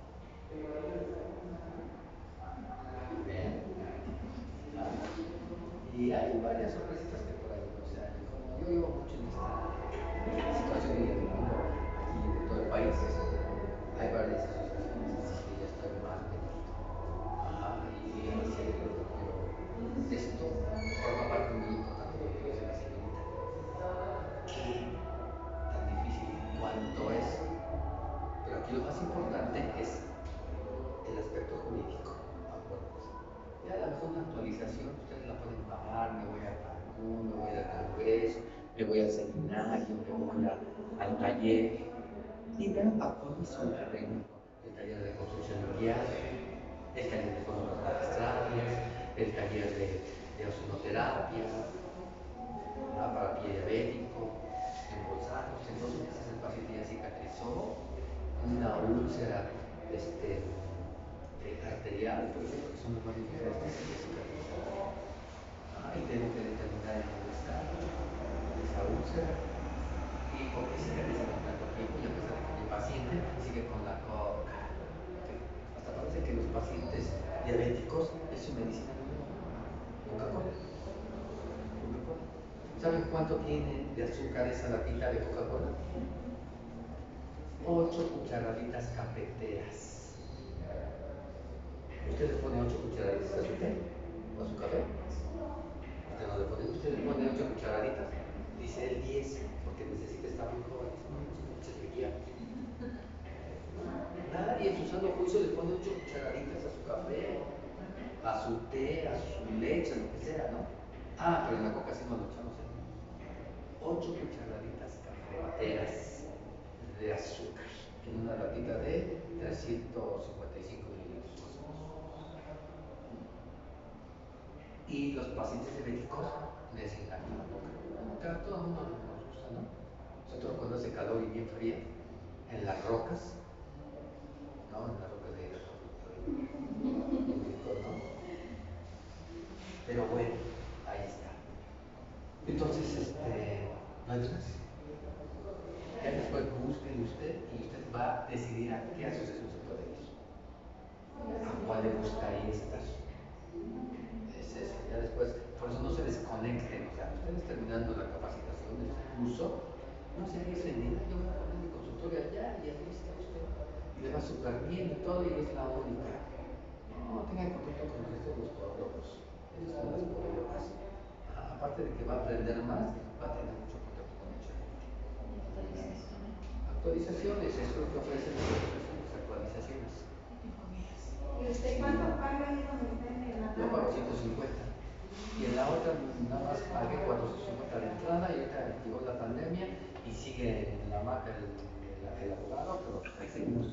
Bien. Ah, y hay varias sorpresitas que por ahí, o sea, como yo llevo mucho en esta situación y en el mundo aquí de todo el país, hay varias asociaciones, así que ya estoy más metido. Ajá, y así es lo que quiero. Esto forma parte muy importante de lo que dice la señorita. Qué tan difícil cuánto es. Pero aquí lo más importante es el aspecto jurídico. Acuérdense. Ya a lo mejor una actualización ustedes la pueden pagar, me voy a Cancún, me voy al Congreso, me voy al seminario, me voy al taller. Y vean, acuérdense un terreno, el taller de construcción inicial, el taller de fórmulas magistrales, el taller de ozonoterapia, para pie diabético, embolsados. Entonces, el paciente ya cicatrizó, una úlcera arterial, por ejemplo, que son los más difíciles de cicatrizar. Y tengo que determinar en dónde está esa úlcera y por qué cicatriza con tanto tiempo, y a pesar de que mi paciente sigue con la coca. Hasta parece que los pacientes diabéticos es su medicina número uno. Coca-Cola. Coca-Cola. ¿Saben cuánto tiene de azúcar esa latita de Coca-Cola? 8 cucharaditas cafeteras. ¿Usted le pone 8 cucharaditas a su té o a su café? Usted no le pone, usted le pone 8 cucharaditas. Dice el 10 porque necesita estar muy joven. Mucha energía. Nadie en su sano juicio le pone 8 cucharaditas a su café, a su té, a su leche, a lo que sea, ¿no? Pero en la coca sí nos lo echamos. 8 cucharaditas cafeteras de azúcar en una latita de 355 mililitros. Y los pacientes diabéticos les encanta la coca. Claro, todo el mundo nos gusta, ¿no? Sobre todo cuando hace calor y bien fría, en las rocas, ¿no? En las rocas de ¿no? Pero bueno, ahí está. Entonces, no hay más. Ya después busquen usted y usted va a decidir a qué asociación se puede ahí estar. Es eso, ya después, por eso no se desconecten, o sea, ustedes terminando la capacitación, el curso, no se dicen, yo voy a poner mi consultorio allá y ahí está usted, y le va súper bien y todo, y es la única. No, tengan contacto con el resto de los podólogos, ellos son las podólogas. Aparte de que va a aprender más, va a tener mucho contacto con mucha gente. Actualizaciones, eso es lo que ofrecen las actualizaciones. ¿Y usted cuánto paga ahí donde está en la Yo pago 150. Y en la otra nada más pagué 450 de entrada y ahorita llegó la pandemia y sigue en la maca el abogado, pero ahí seguimos.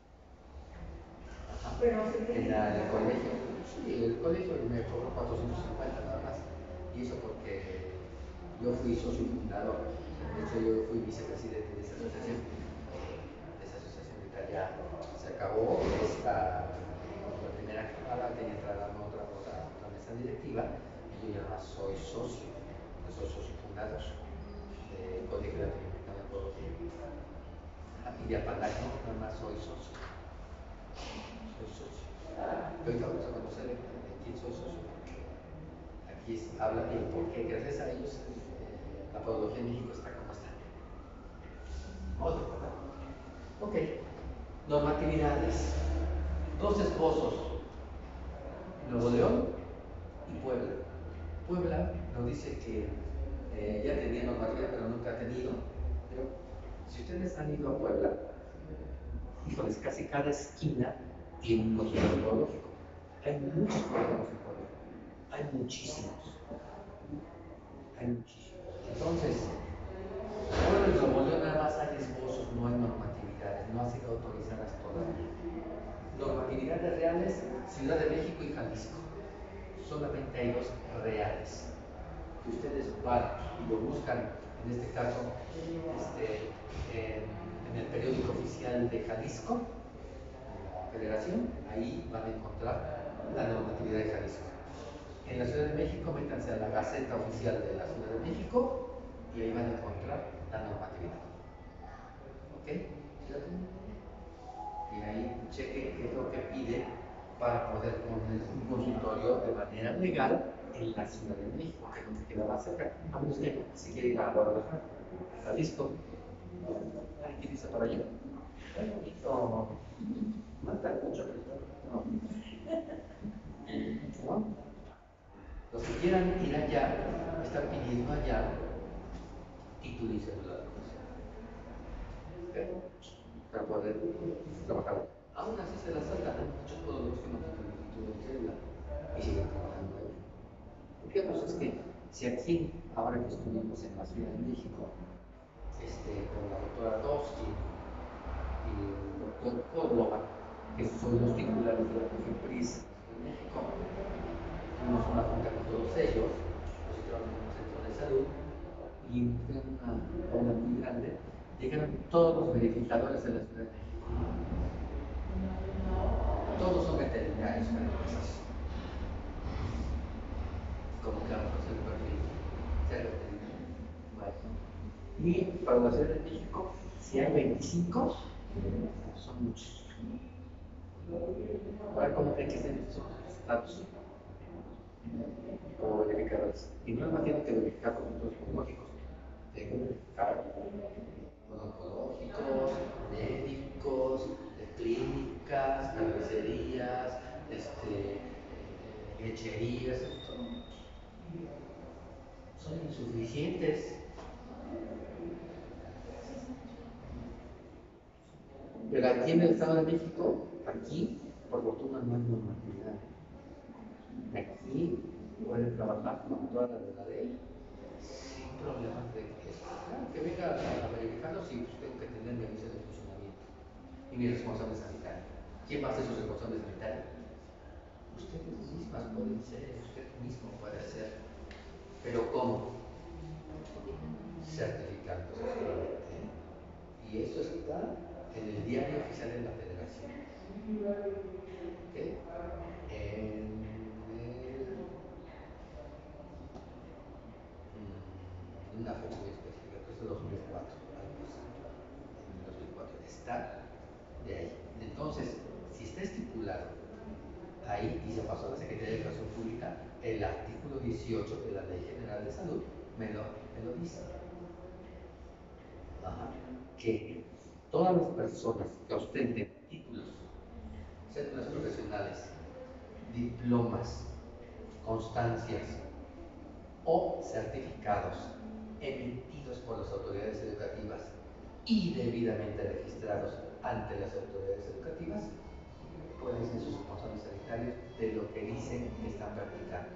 Ajá. Pero En el colegio, sí, el colegio me cobró 450 nada más. Y eso porque yo fui socio fundador. De hecho, yo fui vicepresidente de esa asociación. Esa asociación ahorita ya se acabó. La primera camada que entrará en otra mesa directiva. Y yo ya no soy socio. Yo soy socio fundador del Colegio Latinoamericano de Podología. Y de Apalac no, nada más soy socio. Soy socio. Pero ahorita vamos a conocer de quién soy socio. Aquí habla bien, porque gracias a ellos la podología en México está como está. Otro, ¿verdad? Ok. Normatividades. Dos esposos. Nuevo León y Puebla. Puebla nos dice que ya tenía normatividad, pero nunca ha tenido. Pero si ustedes han ido a Puebla, híjoles, casi cada esquina tiene un consultorio podológico. Hay muchos podólogos en Puebla. Hay muchísimos. Hay muchísimos. Entonces, ahora en Nuevo León nada más hay esposos, no hay normatividades, no han sido autorizadas todavía. Normatividades reales, Ciudad de México y Jalisco. Solamente hay dos reales. Que ustedes van y lo buscan, en este caso, en el periódico oficial de Jalisco, la Federación, ahí van a encontrar la normatividad de Jalisco. En la Ciudad de México, métanse a la Gaceta Oficial de la Ciudad de México y ahí van a encontrar la normatividad. ¿Ok? Y ahí chequen qué es lo que pide para poder poner un consultorio de manera legal en la Ciudad de México, que es donde queda más cerca. A menos que si quiere ir a Guadalajara, a Jalisco. Hay que irse para allá. No, mata mucho. ¿No? Los que quieran ir allá, están pidiendo allá título y cédula de profesión. Para poder trabajar. Aún así se las saltan, hay muchos podólogos que no tienen título y cédula y siguen trabajando ahí. ¿Por qué? Pues es que si aquí, ahora que estuvimos en la Ciudad de México, con la doctora Toski y el doctor Córdoba, que son los titulares de la COFEPRIS de México, tuvimos una junta con todos ellos, nos hicieron en un centro de salud y fue una ola muy grande. Llegaron todos los verificadores de la Ciudad de México. Todos son veterinarios, como que vamos a hacer el perfil, ser veterinario. Bueno. Y para la Ciudad de México, si hay 25, son muchos. Ahora, ¿cómo creen que estén estos datos? Como verificadores. Y no más tienen que verificar con otros oncológicos. Tienen que verificar con oncológicos, médicos, de clínicas, carnicerías, lecherías, todo. Son insuficientes. Pero aquí en el Estado de México, aquí, por fortuna, no hay normatividad. Aquí pueden trabajar con toda la de la ley sin problemas de que venga a verificarlo si pues, tengo que tener mi aviso de funcionamiento y mi responsable sanitario. ¿Quién va a ser su responsable sanitario? Ustedes mismas pueden ser, usted mismo puede ser. Pero ¿cómo? Certificando. Y eso está en el diario oficial de la Federación. ¿Okay? En una fecha muy específica, que es el 2004, algo así. En el 2004 está de ahí. Entonces, si está estipulado ahí, y se pasó a la Secretaría de Educación Pública, el artículo 18 de la Ley General de Salud me lo dice. Ajá. Que todas las personas que ostenten títulos, cédulas profesionales, diplomas, constancias o certificados emitidos por las autoridades educativas y debidamente registrados ante las autoridades educativas, pueden ser sus responsables sanitarios de lo que dicen que están practicando.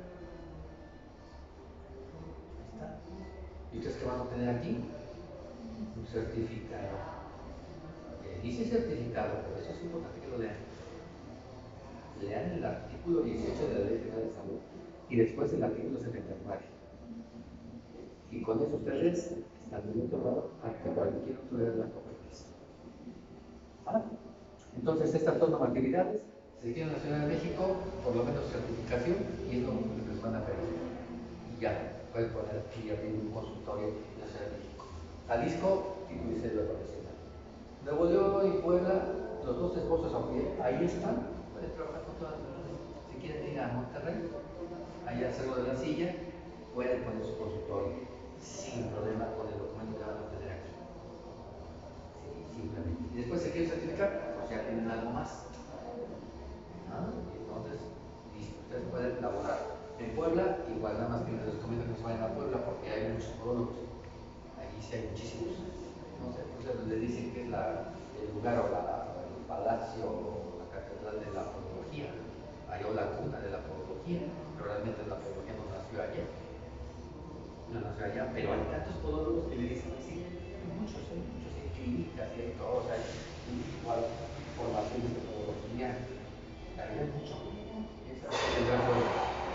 Ahí está. ¿Y ustedes qué van a obtener aquí? Un certificado. Dice certificado, pero eso es importante que lo lean. Lean el artículo 18 de la Ley General de Salud y después el artículo 79. Y con eso ustedes están muy tomados ante cualquier autoridad de la competencia. ¿Vale? Entonces, estas dos normatividades se tienen en la Ciudad de México, por lo menos certificación, y es lo que les van a pedir. Y ya, pueden poner aquí abrir un consultorio en la Ciudad de México. Jalisco, título y cédula profesional. Nuevo León y Puebla, los dos esposos, aunque ahí están, pueden trabajar con todas las personas. Si quieren ir a Monterrey, ahí a hacerlo de la silla, pueden poner su consultorio sin problema con el documento que van a obtener aquí. Sí, simplemente. Y después se quieren certificar, pues ya tienen algo más. Entonces, listo, ustedes pueden laborar. En Puebla, igual nada más que les recomiendo que se vayan a Puebla porque hay muchos podólogos. Allí sí hay muchísimos. No sé, entonces les dicen que es el lugar o el palacio o la catedral de la podología. Hay o la cuna de la podología, pero realmente la podología no nació allá. No nació allá, pero hay tantos podólogos que le dicen así. Muchos, hay clínicas y hay todos, hay igual formaciones de podología. Hay mucho. Esa es el gran Puebla.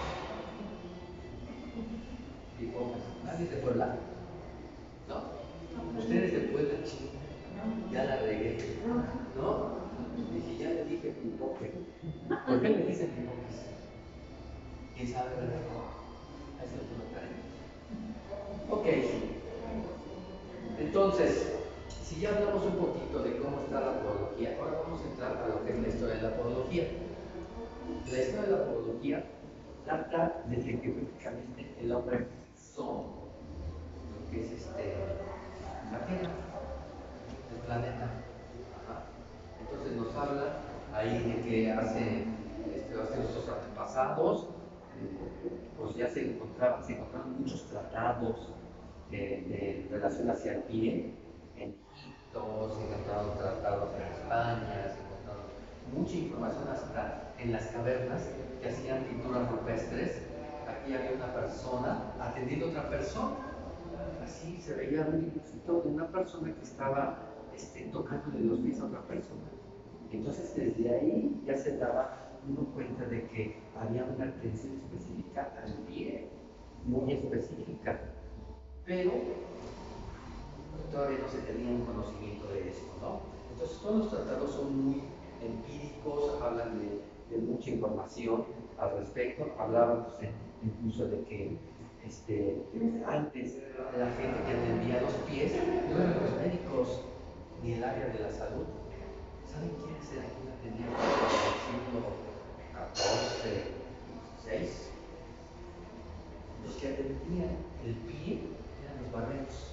Nadie de Puebla. ¿No? Ustedes de Puebla, ya la regué. ¿No? Dije, ya le dije pipoque. ¿Por qué le dicen pipoques? ¿Quién sabe, verdad? Ahí se lo tengo que Ok. Entonces, si ya hablamos un poquito de cómo está la podología, ahora vamos a entrar a lo que es la historia de la podología. La historia de la podología trata desde que prácticamente el hombre empezó lo que es la Tierra, el planeta. Ajá. Entonces nos habla ahí de que hace nuestros antepasados, pues ya se encontraron muchos tratados de relación hacia el pie en Egipto, se encontraron tratados en España, se encontraron mucha información hasta en las cavernas que hacían pinturas rupestres. Aquí había una persona atendiendo a otra persona. Así se veía un dibujito de una persona que estaba tocándole los pies a otra persona. Entonces desde ahí ya se daba uno cuenta de que había una atención específica al pie, muy específica, pero todavía no se tenía un conocimiento de esto, ¿no? Entonces todos los tratados son muy empíricos, hablan de mucha información al respecto, hablaban incluso de que antes la gente que atendía los pies no eran los médicos ni el área de la salud. ¿Saben quiénes eran quienes atendían en el siglo XIV, XVI? Los que atendían el pie eran los barberos.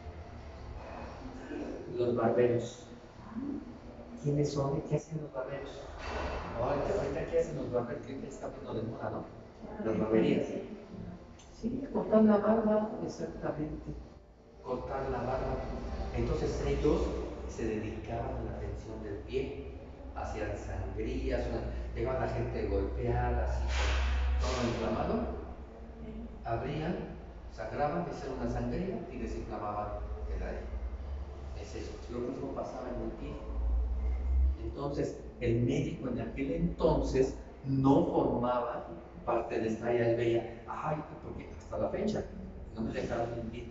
Los barberos. ¿Quiénes son y qué hacen los barberos? Ahorita, ¿qué hacen los barberos? ¿Qué está poniendo de moda, no? Las barberías. Sí, cortar la barba, exactamente. Cortar la barba. Entonces ellos se dedicaban a la atención del pie, hacían sangrías, llegaban a la gente golpeada, así, todo inflamado, abrían, sangraban, hacían una sangría y desinflamaban el aire. Es eso, lo mismo pasaba en el pie. Entonces, el médico en aquel entonces no formaba parte de esta área. Él veía, porque hasta la fecha no me dejaron mentir.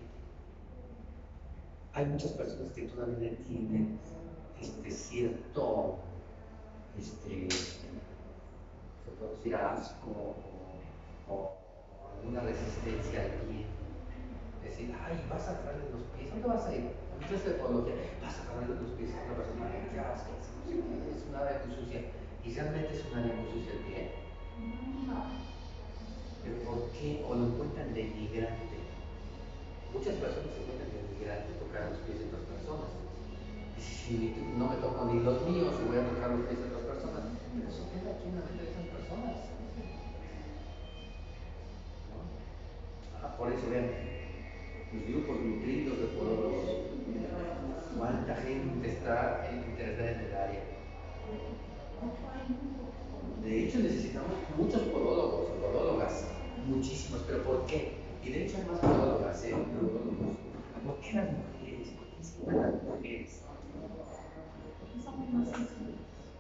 Hay muchas personas que todavía tienen cierto, se puede decir, asco o alguna resistencia al pie. Decir, vas a agarrarle los pies, ¿dónde vas a ir? A mi clase de podología, vas a agarrarle los pies a una persona, qué asco, es una área muy sucia. y realmente es un área muy sucia el pie. Pero ¿por qué? O lo encuentran denigrante. Muchas personas se encuentran denigrante tocar los pies de otras personas. Y si no me toco ni los míos y voy a tocar los pies de otras personas, pero eso queda aquí en la mente de esas personas. ¿No? Por eso vean, los grupos nutridos de podólogos, cuánta gente está interesada en el área. De hecho, necesitamos muchos podólogos o podólogas, muchísimos, pero ¿por qué? Y de hecho hay más podólogas, podólogos. ¿Por qué las mujeres? ¿Por qué siempre las mujeres? Porque somos más sensibles.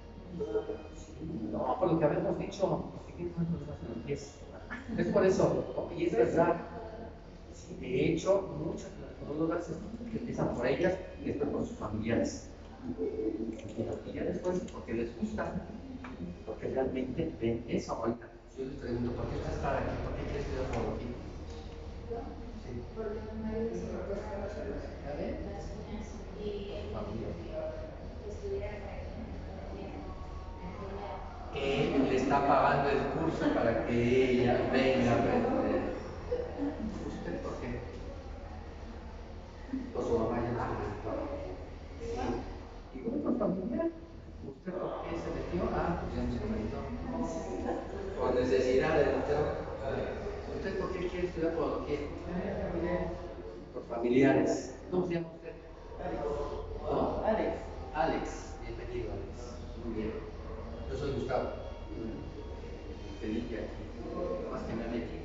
No, por lo que habíamos dicho, que tienen más problemas en los pies. Es por eso, y es verdad. Sí, de hecho, muchas de las podólogas que empiezan por ellas y después por sus familiares. Y ya después porque les gusta, porque realmente ven eso. Ahorita yo les pregunto, ¿por qué estás aquí? ¿Por qué quieres estudiar podología? Sí. Porque mi marido se le operaron las uñas y él estudiar para que Él le está pagando el curso para que ella venga a aprender. ¿Usted por qué? O su mamá ya no se metió. Sí. ¿Y por familia? ¿Usted por qué se metió? Pues ya no se metió. Por necesidad de metió. ¿Usted por qué quiere estudiar podología? Por familiares. ¿Cómo se llama usted? ¿Cómo? Alex. Alex. Bienvenido, Alex. Muy bien. Yo soy Gustavo. Felipe aquí. Más que me metí.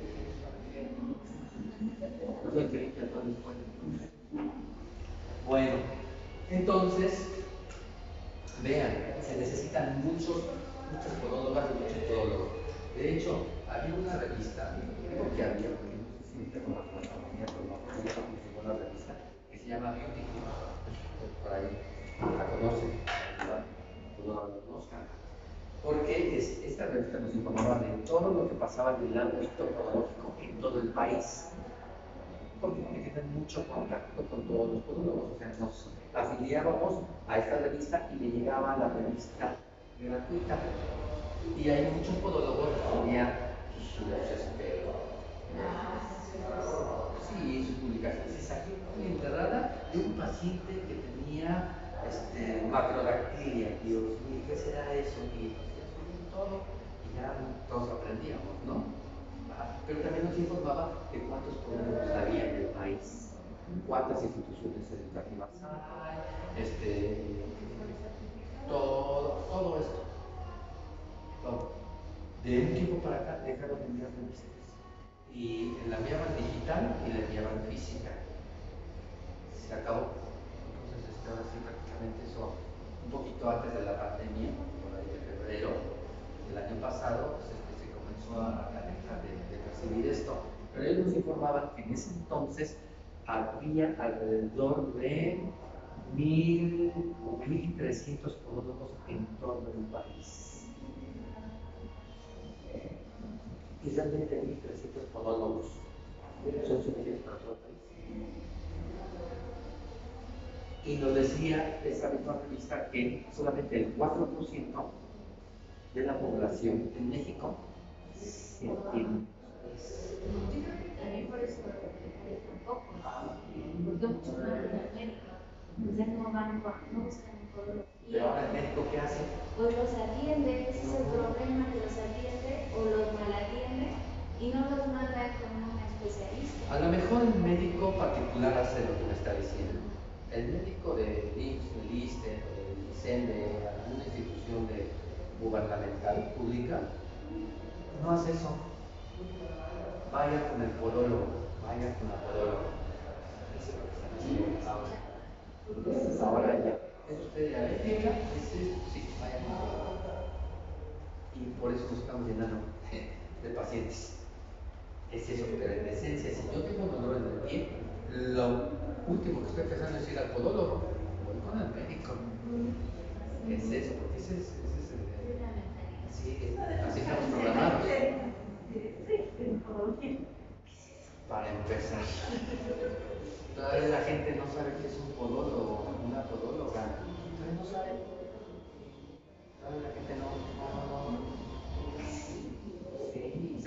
Yo soy Felipe Antonio Escuela. Bueno, entonces, vean, se necesitan muchos podólogas y muchos podólogos. De hecho, había una revista, digo que había, porque no sé si tengo la compañía, pero no una revista que se llama Beauty Club. Por ahí la conocen, no la conozcan. Porque esta revista nos informaba de todo lo que pasaba en el ámbito podológico en todo el país. Porque tienen mucho contacto con todos los podólogos, o sea, nos afiliábamos a esta revista y le llegaba la revista gratuita. Y hay muchos podólogos que ponían sus publicaciones. Y saqué una enterrada de un paciente que tenía macrodactilia. Dios mío, ¿qué será eso? Y todo, y ya todos aprendíamos, ¿no? Pero también nos informaba de cuántos podólogos había en el país, cuántas instituciones educativas hay, todo esto. Todo. De un tiempo para acá dejaron de enviar revistas y la enviaban digital y la enviaban física. Se acabó. Entonces, ahora sí, prácticamente eso, un poquito antes de la pandemia, por ahí de febrero del año pasado, pues, se comenzó a dejar de percibir esto. Pero ellos nos informaban que en ese entonces había alrededor de 1,000 o 1,300 podólogos en todo el país. Y realmente 1,300 podólogos son suficientes para todo el país. Y nos decía esa misma revista que solamente el 4% de la población en México se atiende. yo creo que también por eso tampoco, porque muchos no van al médico, o sea, no buscan un podólogo. Pero ahora el médico, ¿qué hace? Pues los atiende, ese es el problema, que los atiende o los malatiende y no los manda con un especialista. A lo mejor el médico particular hace lo que me está diciendo. El médico de IMSS, del ISSSTE, del ICEN, de alguna institución gubernamental pública, no hace eso. Vaya con el podólogo, vaya con la podóloga. Eso es lo que están haciendo ahora. Entonces, ahora ya. ¿Es usted diabética? Sí, vaya con el podólogo. Y por eso nos estamos llenando de pacientes. Es eso, pero en esencia, si yo tengo un dolor en el pie, lo último que estoy pensando es ir al podólogo, voy con el médico. Es eso, porque ese es sí, así estamos programados. Para empezar, todavía la gente no sabe qué es un podólogo, una podóloga. Todavía no sabe. Todavía la gente no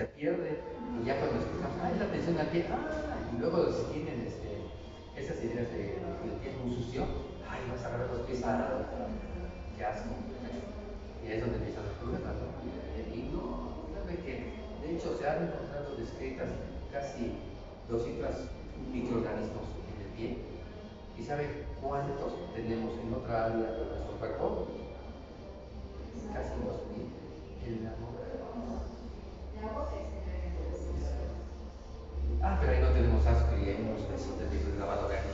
se pierde. Y ya cuando escuchamos, ay, la atención al pie, y luego si tienen esas ideas de que el pie es muy sucio, ay, vas a agarrar los pies a qué asco. Y ahí es donde empiezan los problemas, ¿no? Y no, sabe que de hecho se han encontrado descritas casi 200 microorganismos en el pie. ¿Y sabe cuántos tenemos en otra área de nuestro cuerpo? Casi 2000 en la boca. Pero ahí no tenemos asco y hay unos besitos de lavado de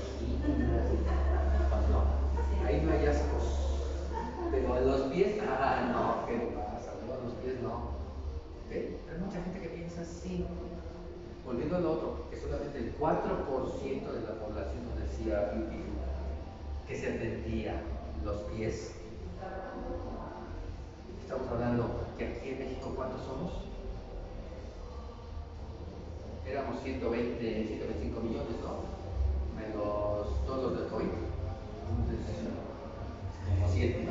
no, ahí no hay ascos. Pero en los pies, no, ¿qué pasa? No, en los pies no. ¿Okay? Hay mucha gente que piensa así. Volviendo a lo otro, que solamente el 4% de la población nos decía que se atendía los pies. Estamos hablando que aquí en México, ¿cuántos somos? Éramos 120, 125 millones, ¿no? Menos todos los del COVID. Como 7.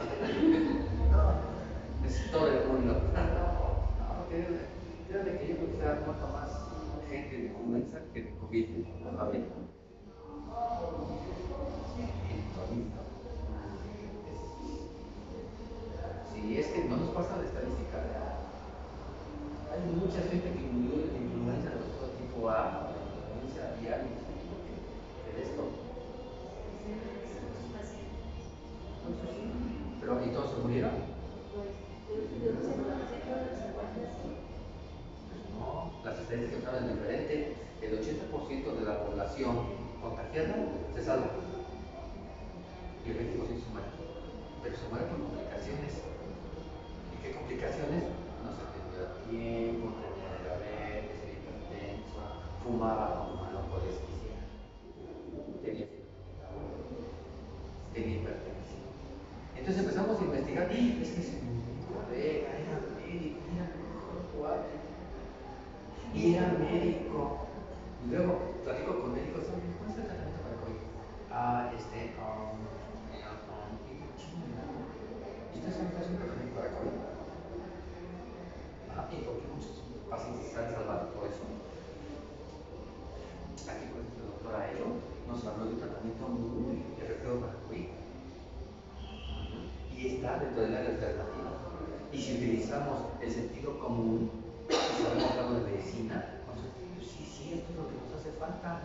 No, es todo el mundo. No, créanme que yo creo que se ha muerto más gente de influenza que de COVID. ¿No? Sí, es que no nos pasa la estadística. Hay mucha gente que murió de influenza de todo tipo A, influenza aviar, de esto. Pero ¿y todos se murieron? No, las estadísticas hablan diferente. El 80% de la población contagiada se salva y el 20% se muere. Pero se muere por complicaciones. ¿Y qué complicaciones? No se atendió a tiempo, tenía diabetes, era hipertenso, fumaba como no podía quisiera, tenía hipertensión. Entonces empezamos a investigar, es que se me colega, era médico, mira, cuatro. Y era médico. Y luego platico con médicos, ¿cuál es el tratamiento para COVID? ¿Y ustedes saben cuál es el tratamiento para COVID? ¿Y por qué muchos pacientes se han salvado por eso? Aquí, por ejemplo, el doctor Aero nos habló de un tratamiento muy efectivo para COVID. Y está dentro del área alternativa. Y si utilizamos el sentido común, si sabemos algo de medicina, sí, esto es lo que nos hace falta.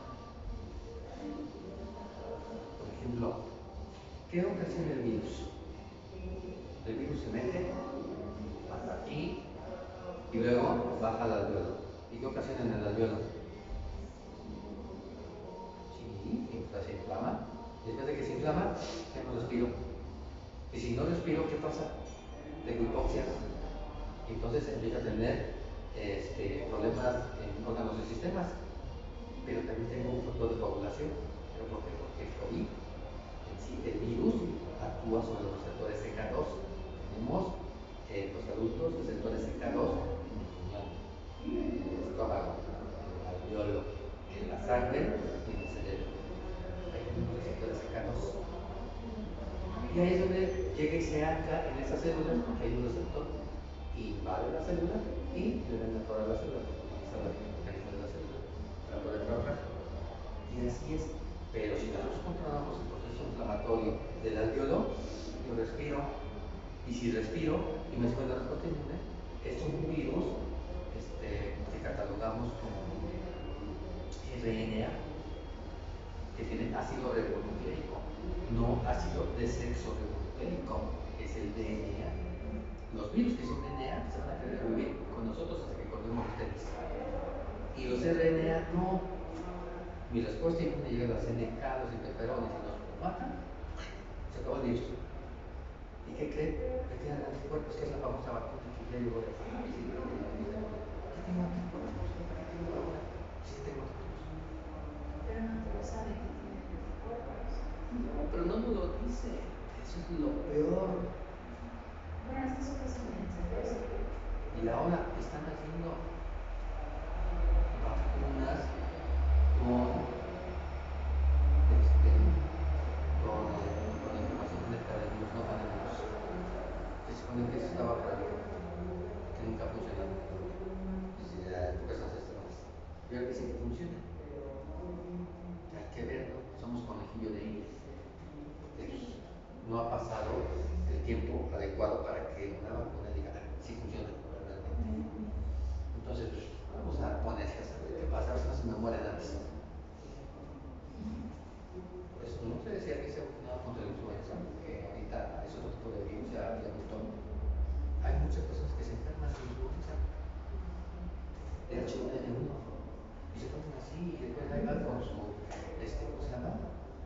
Por ejemplo, ¿qué ocasiona el virus? El virus se mete hasta aquí y luego baja al alveolo. ¿Y qué ocasiona en el alveolo? Sí, se inflama. Después de que se inflama, ya no respiro. Y si no respiro, ¿qué pasa? Tengo hipoxia. Entonces empieza a tener problemas en órganos y sistemas. Pero también tengo un factor de coagulación. ¿Pero por qué? Porque el COVID, en sí, el virus, actúa sobre los receptores CK2. Tenemos los adultos receptores CK2 en el estómago, en el alveolo, en la sangre y en el cerebro. Hay unos receptores CK2. Y ahí es donde llega y se ancla en esas células, porque hay un receptor, invade la célula y le da toda la célula, utiliza la mecanismo de la célula para poder trabajar. Y así es. Pero si nosotros controlamos el proceso inflamatorio del alveolo, yo respiro, y si respiro y me suena la respuesta inmune, es un virus que catalogamos como RNA, que tiene ácido ribonucleico, no ácido desoxirribonucleico, es el DNA. Los virus que son DNA se van a querer vivir con nosotros hasta que colguemos los tenis. Y los RNA no. Mi respuesta inmune llega a las NK, los interferones y los matan, se acabó el virus. ¿Y qué creen? Me quedan anticuerpos, que es la famosa vacuna que ya llegó de Pfizer. ¿Qué tengo anticuerpos? ¿Para qué tengo vacuna? Sí tengo anticuerpos. Pero no te lo sabe que tiene anticuerpos. No, pero no nos lo dice. Eso es lo peor. Bueno, es que eso pasa muy ensayoso. Y ahora están haciendo vacunas con la información genética del virus, no con el virus. Se supone que eso estaba por ahí, que nunca ha funcionado. de H1N1. Y se ponen así, y después ahí van con su, ¿cómo se llama?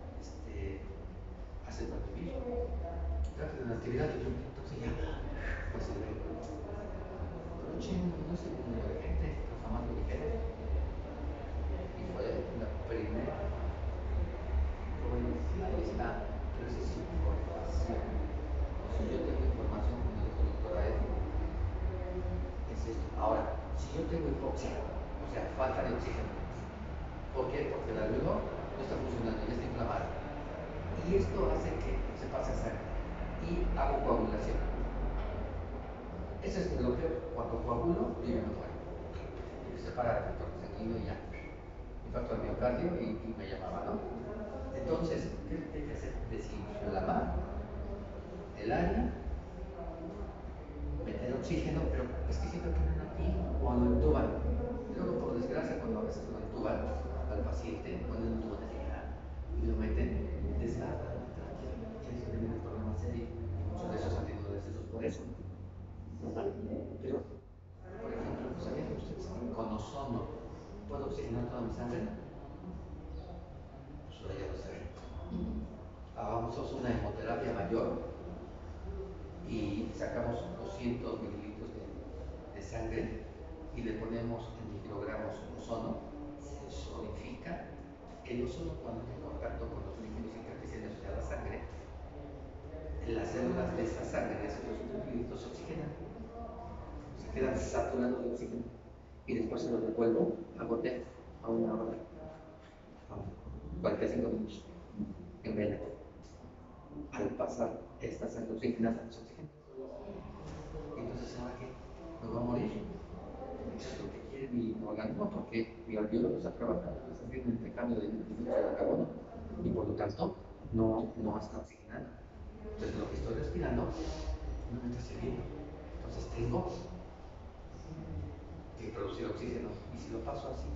Hacen para vivir. Tratan de una actividad, entonces ya, pues se ve. Pero un chingo, no sé, un número de gente, pero jamás lo dijeron. Y fue la primera. Bueno, ahí está, pero esa es información. Si yo tengo información, como dijo el doctor Aed, es esto. Ahora, si yo tengo hipoxia, o sea, falta de oxígeno, ¿por qué? Porque el alveolo no está funcionando, ya está inflamado. Y esto hace que se pase a sangre y hago coagulación. Ese es lo peor. Cuando coagulo, yo ya me muero. Y se para el torno sanguíneo y ya. Infarto al miocardio y me llamaba, ¿no? Entonces, ¿qué es lo que hay que hacer? Desinflamar el área, meter oxígeno, pero es que siempre ponen aquí o lo entuban. Luego, por desgracia, cuando a veces lo entuban al paciente, ponen un tubo de tijera y lo meten, desgarran la tráquea, que es donde viene el problema serio. Y muchos de esos han tenido decesos por eso. Pero, por ejemplo, ¿sabían ustedes que con ozono puedo oxigenar toda mi sangre? Pues ahora ya lo saben. Hagamos una hemoterapia mayor y sacamos 200 mililitros de sangre y le ponemos en microgramos ozono, se solidifica. El ozono, cuando entra en contacto con los líquidos intersticiales a la sangre, las células de esa sangre, de esos 200 mililitros, se oxigenan, se quedan saturados de oxígeno y después se los devuelvo a goteo a una hora, a 45 minutos en vena. Al pasar esta sangre oxigenada, se oxigena. Entonces, ¿ahora qué? ¿Me voy a morir? Eso es lo que quiere mi organismo, porque mi alveolo está trabajando, está haciendo intercambio de dióxido de carbono y por lo tanto no está oxigenando. Entonces, lo que estoy respirando no me está sirviendo. Entonces, tengo que producir oxígeno. Y si lo paso así,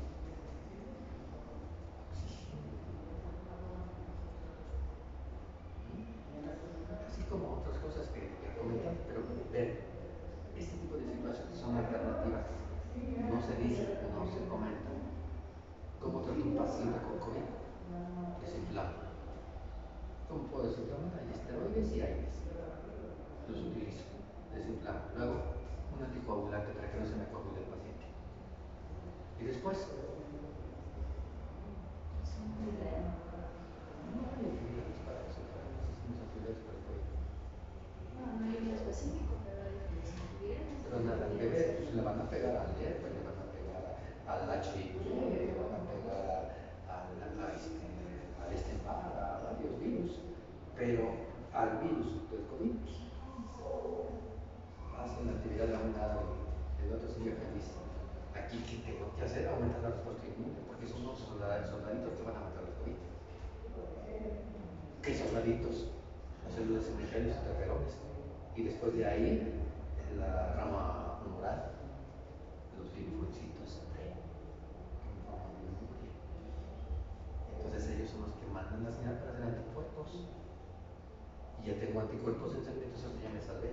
así como otras cosas que comentan, pero ver, este tipo de situaciones son alternativas. No se dicen, no se comentan. ¿Cómo trato un paciente con COVID? Desinflama. ¿Cómo puedo desinflamar? Hay esteroides y aires. Los utilizo. Desinflamo. Luego, un anticoagulante para que no se me coagule el paciente. Y después, no hay antivirales para eso, para muchísimos antivirales para el COVID. No hay uno específico, pero hay otros antivirales. Pero nada que ver, pues le van a pegar al herpes, le van a pegar al HIV, le van a pegar al Epstein-Barr, a varios virus, pero al virus del COVID hacen la actividad de aumentar el otro sigue feliz. Aquí, ¿qué tengo que hacer? Aumentar la respuesta inmune, porque son unos soldaditos que van a matar el COVID. ¿Qué soldaditos? Las células inmunitarias interferones. Y después de ahí, en la rama humoral, los linfocitos T, que forman memoria. Entonces ellos son los que mandan la señal para hacer anticuerpos. Y ya tengo anticuerpos en sangre, entonces ya me salvé.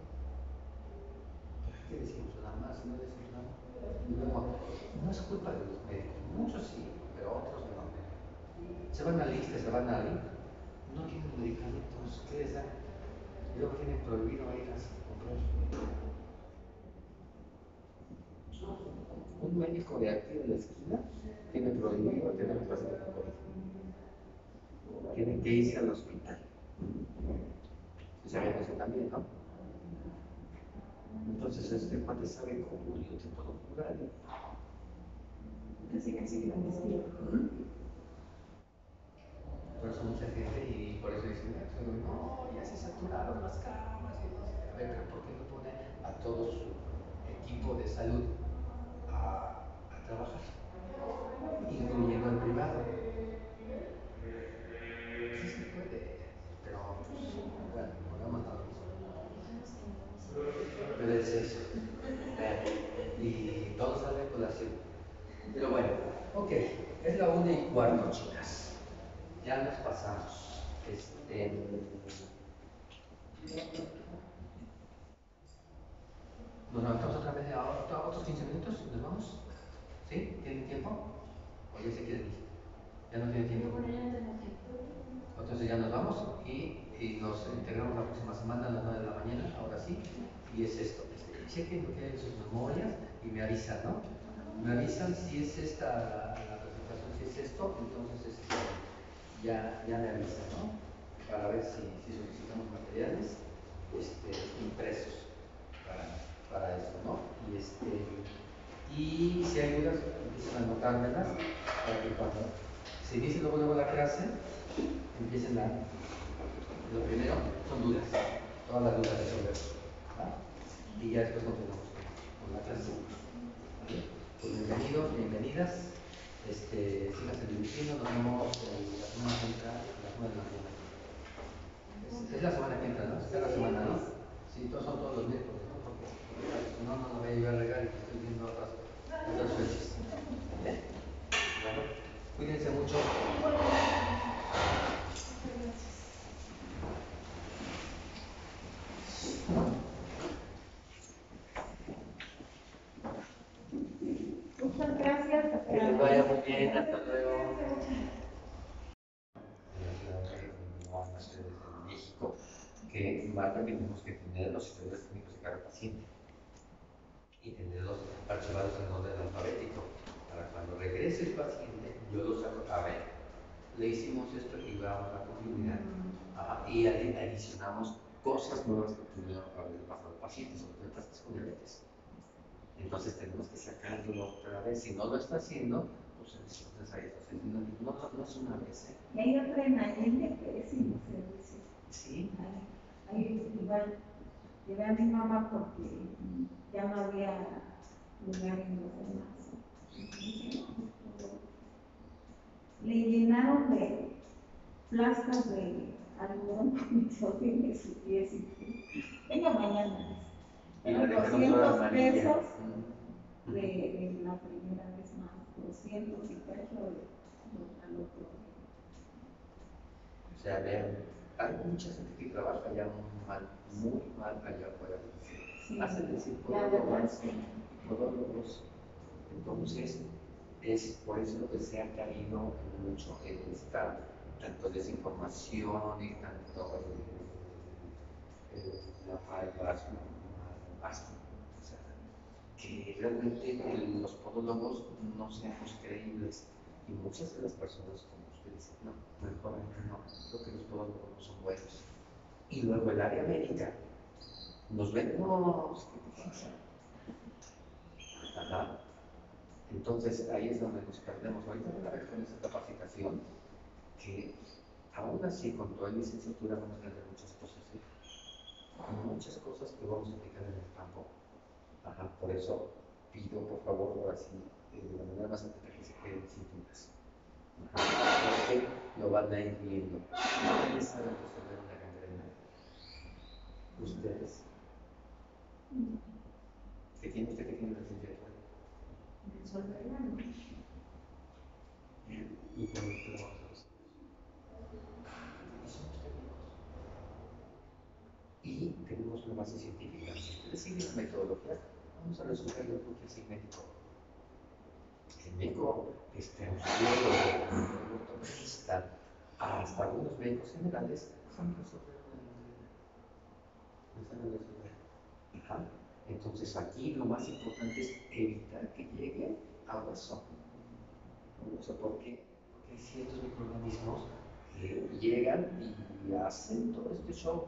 ¿Qué decimos? Nada más, no decimos nada. Y luego, no es culpa de los médicos, muchos sí, pero otros no. Se van a lista, se van a link, no tienen medicamentos, ¿qué les dan? Y luego tienen prohibido ir a comprar. Un médico de aquí de la esquina tiene prohibido tener un paciente con COVID. Tienen que irse al hospital. Saben eso también, ¿no? Entonces, este cuate sabe cómo yo te puedo curar. Casi que lo investigo. Por eso mucha gente, y por eso dicen, no, ya se saturaron las camas. A ver, pero ¿por qué no pone a todo su equipo de salud a trabajar? Incluyendo el privado. Sí se puede, pero pues, bueno, volvamos a lo mismo. Pero es eso. Y todo sale a colación. Pero bueno, ok, es la 1:15, chicas. Ya nos pasamos. Nos levantamos otra vez a otros 15 minutos y nos vamos. ¿Sí? ¿Tiene tiempo? ¿O ya se quiere ir? ¿Ya no tiene tiempo? Bueno, ya no tengo tiempo. Entonces ya nos vamos y nos integramos la próxima semana a las 9 de la mañana, ahora sí. Y es esto, chequen lo que hay en sus memorias y me avisan, ¿no? Me avisan si es esta la presentación, si es esto, entonces ya me avisan, ¿no? Para ver si solicitamos materiales impresos para eso, ¿no? Y si hay dudas, empiecen a anotármelas para que cuando se inicie luego la clase, empiecen lo primero son dudas, todas las dudas resolver, ¿va? Y ya después continuamos con la clase. ¿Vale? Pues bienvenidos, bienvenidas, síganse divirtiendo, nos vemos la semana que entra a las 9 de la mañana. Es la semana que entra, ¿no? Es la semana, ¿no? Sí, son todos los miércoles, ¿no? Porque si no, no me voy a llevar a regar y estoy viendo otras fechas. ¿Vale? Bueno, cuídense mucho. Muchas gracias. Que les vaya muy bien, hasta luego. En las sedes en México, que marca que tenemos que tener los historiales clínicos de cada paciente y tenerlos archivados en orden alfabético, para cuando regrese el paciente, yo los saco, a ver, le hicimos esto y vamos a la continuidad. Y adicionamos cosas nuevas que pudieron haber pasado al paciente, sobre todo en pacientes con diabetes. Entonces tenemos que sacarlo otra vez. Si no lo está haciendo, pues entonces ahí está. No es una vez. Y hay otra en Allende que es sin servicio. Sí. Ahí igual llevé a mi mamá porque ya no había lugar en los demás. Le llenaron de plastas de algodón con isógeno y su pies y venga mañana. Y la Fueron dejaron toda 200 amarilla. pesos de la primera vez más, 200 y cacho al otro. O sea, vean, hay mucha gente que trabaja ya muy mal allá afuera. Sí. Hacen decir podólogos. Entonces, es por eso que se ha caído mucho en esta tanto desinformación y tanto la falta, o sea, que realmente los podólogos no seamos creíbles y muchas de las personas como usted dice, no, mejor no, creo que los podólogos no son buenos. Y luego el área médica nos vemos, ¿qué pasa? Ajá. Entonces ahí es donde nos perdemos. Ahorita van a ver con esa capacitación que aún así con toda licenciatura vamos a tener muchas cosas, muchas cosas que vamos a aplicar en el campo. Ajá, por eso pido por favor ahora sí, de la manera más atenta que se queden sin dudas. Porque lo van a ir viendo. ¿Quiénes saben resolver una gangrena? Ustedes. ¿Qué tiene usted que tiene licenciatura? Resolverla. Y por el trabajo. Y tenemos una base científica. Si ustedes siguen la metodología, vamos a resolverlo porque es médico. El médico ortopedista, hasta algunos médicos generales, saben resolver una. Entonces aquí lo más importante es evitar que llegue al hueso. Porque hay ciertos microorganismos que llegan y hacen todo este show.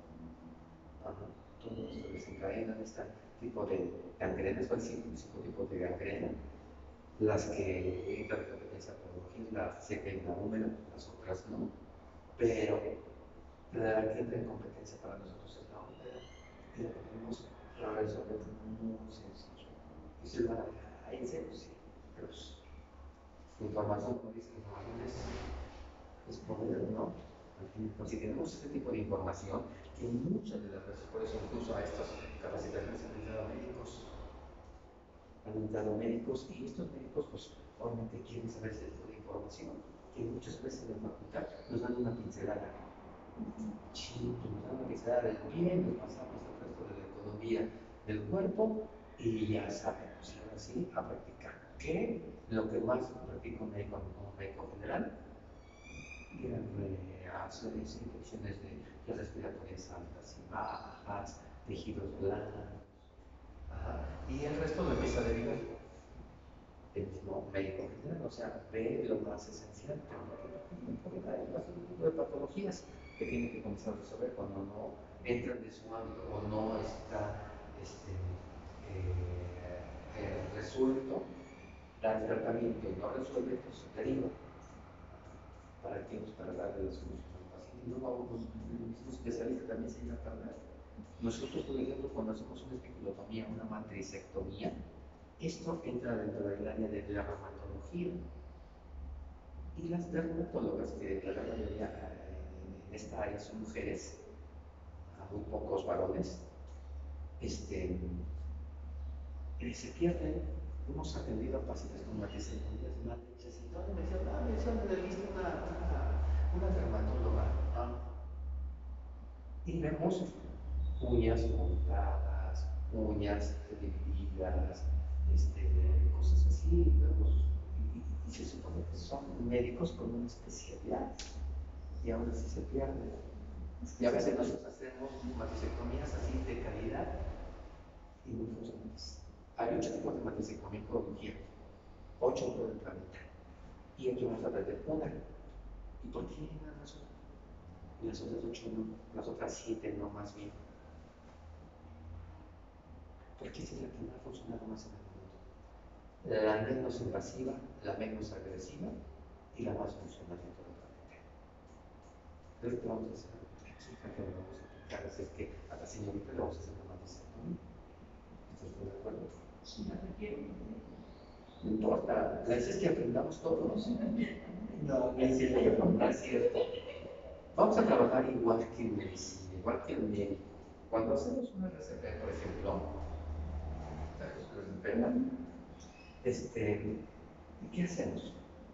Todo esto desencadena este tipo de gangrenas, o cinco tipos de gangrena. Las que entran en competencia por la seca y la húmeda, las otras no. Pero la que entra en competencia para nosotros es la húmeda. Y la que tenemos la resolver muy sencillo. Y si van a dejar ahí en serio, sí. Pero la información, como dice, la información es poder, ¿no? Si tenemos este tipo de información, que muchas de las veces, por eso incluso a estas capacitaciones han entrado médicos y estos médicos, pues, obviamente quieren saber ese tipo de información, que muchas veces en la facultad nos dan una pincelada. Sí, nos dan una pincelada del bien, nos pasamos al resto de la economía del cuerpo y ya sabemos, ahora sí, a practicar. que lo que más practico como médico general era hacer infecciones de respiratorias altas y bajas, tejidos blandos, y el resto lo empieza a derivar el mismo médico general, o sea, ve lo más esencial, porque hay un tipo de patologías que tiene que comenzar a resolver cuando no entran de su ámbito o no está resuelto, da el tratamiento y no resuelve, pues se deriva. ¿Para qué? Pues para darle la solución al paciente. Y luego el mismo especialista también se llega a tardar. Nosotros, por ejemplo, cuando hacemos una espiculotomía, una matricectomía, esto entra dentro del área de la reumatología. Y las dermatólogas, que la gran mayoría en esta área son mujeres, muy pocos varones, se pierden. Hemos atendido a pacientes con matricectomías mal hechas y todo me decían, me decían, me viste una dermatóloga. Y vemos uñas montadas, uñas divididas, cosas así, vemos, y se supone que son médicos con una especialidad, y aún así se pierden. Y a veces nosotros hacemos matricectomías así de calidad y muy funcionales. Hay 8 tipos de matricectomía en oncología, 8 por el planeta, y aquí vamos a perder una. ¿Y por qué nada más una? Y las otras 8 no, las otras 7 no, más bien. Porque esa es la que me ha funcionado más en el mundo. La menos invasiva, la menos agresiva y la más funcional de todo el planeta. Entonces, vamos a hacer aquí, que vamos a aplicar, es que a la señorita le vamos a hacer una matricectomía. ¿Estás de acuerdo? Si la requiero. No importa, la idea es que aprendamos todos. No, es cierto, no es cierto. Vamos a trabajar igual que en medicina, igual que en médico. Cuando hacemos una RCP, por ejemplo, ¿qué hacemos?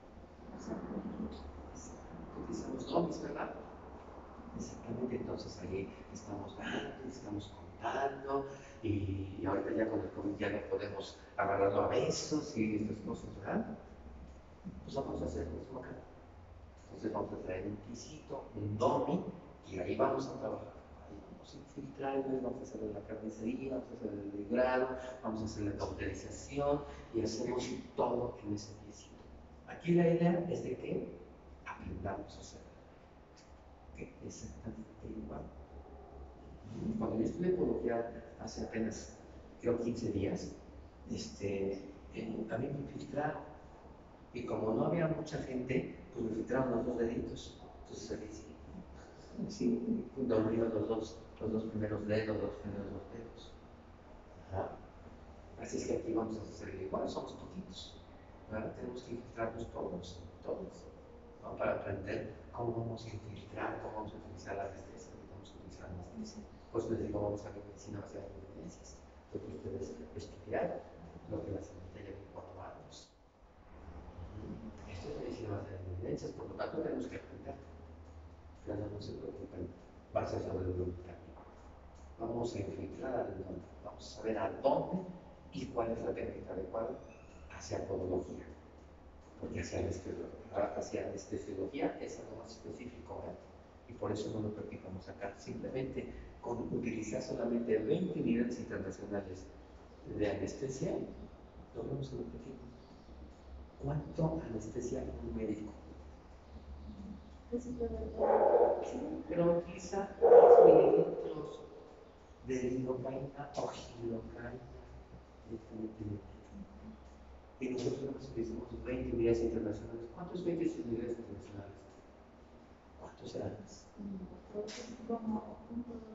Utilizamos domis, ¿verdad? Exactamente, entonces ahí estamos dando, estamos contando, y ahorita ya con el COVID ya no podemos agarrarlo a besos y estas cosas, ¿verdad? Pues vamos a hacer lo mismo acá. Entonces vamos a traer un pisito, un domi, y ahí vamos a trabajar. Ahí vamos a infiltrarlo, vamos a hacerle la carnicería, vamos a hacerle el degrado, vamos a hacer la cauterización y hacemos todo en ese pisito. Aquí la idea es de que aprendamos a hacer exactamente igual. Cuando yo estudié ecología hace apenas, creo, 15 días, a mí me infiltraron. Y como no había mucha gente, pues me filtraron los 2 deditos. Entonces así dormían los dos primeros dedos, los primeros 2 dedos. Así es que aquí vamos a hacer igual, somos poquitos. Ahora tenemos que infiltrarnos todos, ¿no? Para aprender cómo vamos a infiltrar, cómo vamos a utilizar la anestesia, cómo vamos a utilizar la anestesia. Pues les digo, vamos a ver medicina basada en evidencias. Entonces ustedes estudiar lo que la señorita lleva en 4 años. Esto es medicina basada en evidencias, por lo tanto tenemos que aprender. Pero no se preocupen, va a ser sobre el voluntario. Vamos a infiltrar a dónde, vamos a saber a dónde y cuál es la técnica adecuada hacia podología. Porque hacia anestesiología es algo más específico, y por eso no lo practicamos acá. Simplemente con utilizar solamente 20 niveles internacionales de anestesia, logramos el objetivo. ¿Cuánto anestesia un médico? Sí, pero utiliza 10 mililitros de lidocaína o gilocaína definitivamente. Y nosotros utilizamos 20 unidades internacionales. ¿Cuántos 20 unidades internacionales? ¿Cuántos serán? Como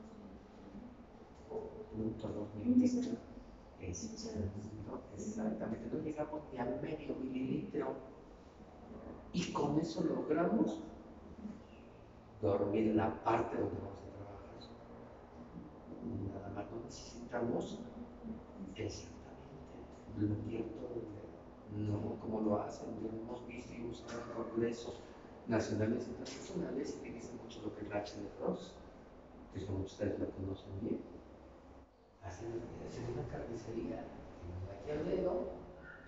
0.2 mililitros. Exactamente, no llegamos ni a medio mililitro. Y con eso logramos dormir la parte donde vamos a trabajar. Nada más no necesitamos exactamente bloquear todo el dedo. No como lo hacen, lo hemos visto y usado en congresos nacionales e internacionales, y utilizan mucho lo que es Rachel de Frost, que como ustedes lo conocen bien. Hacen una carnicería, tienen aquí el dedo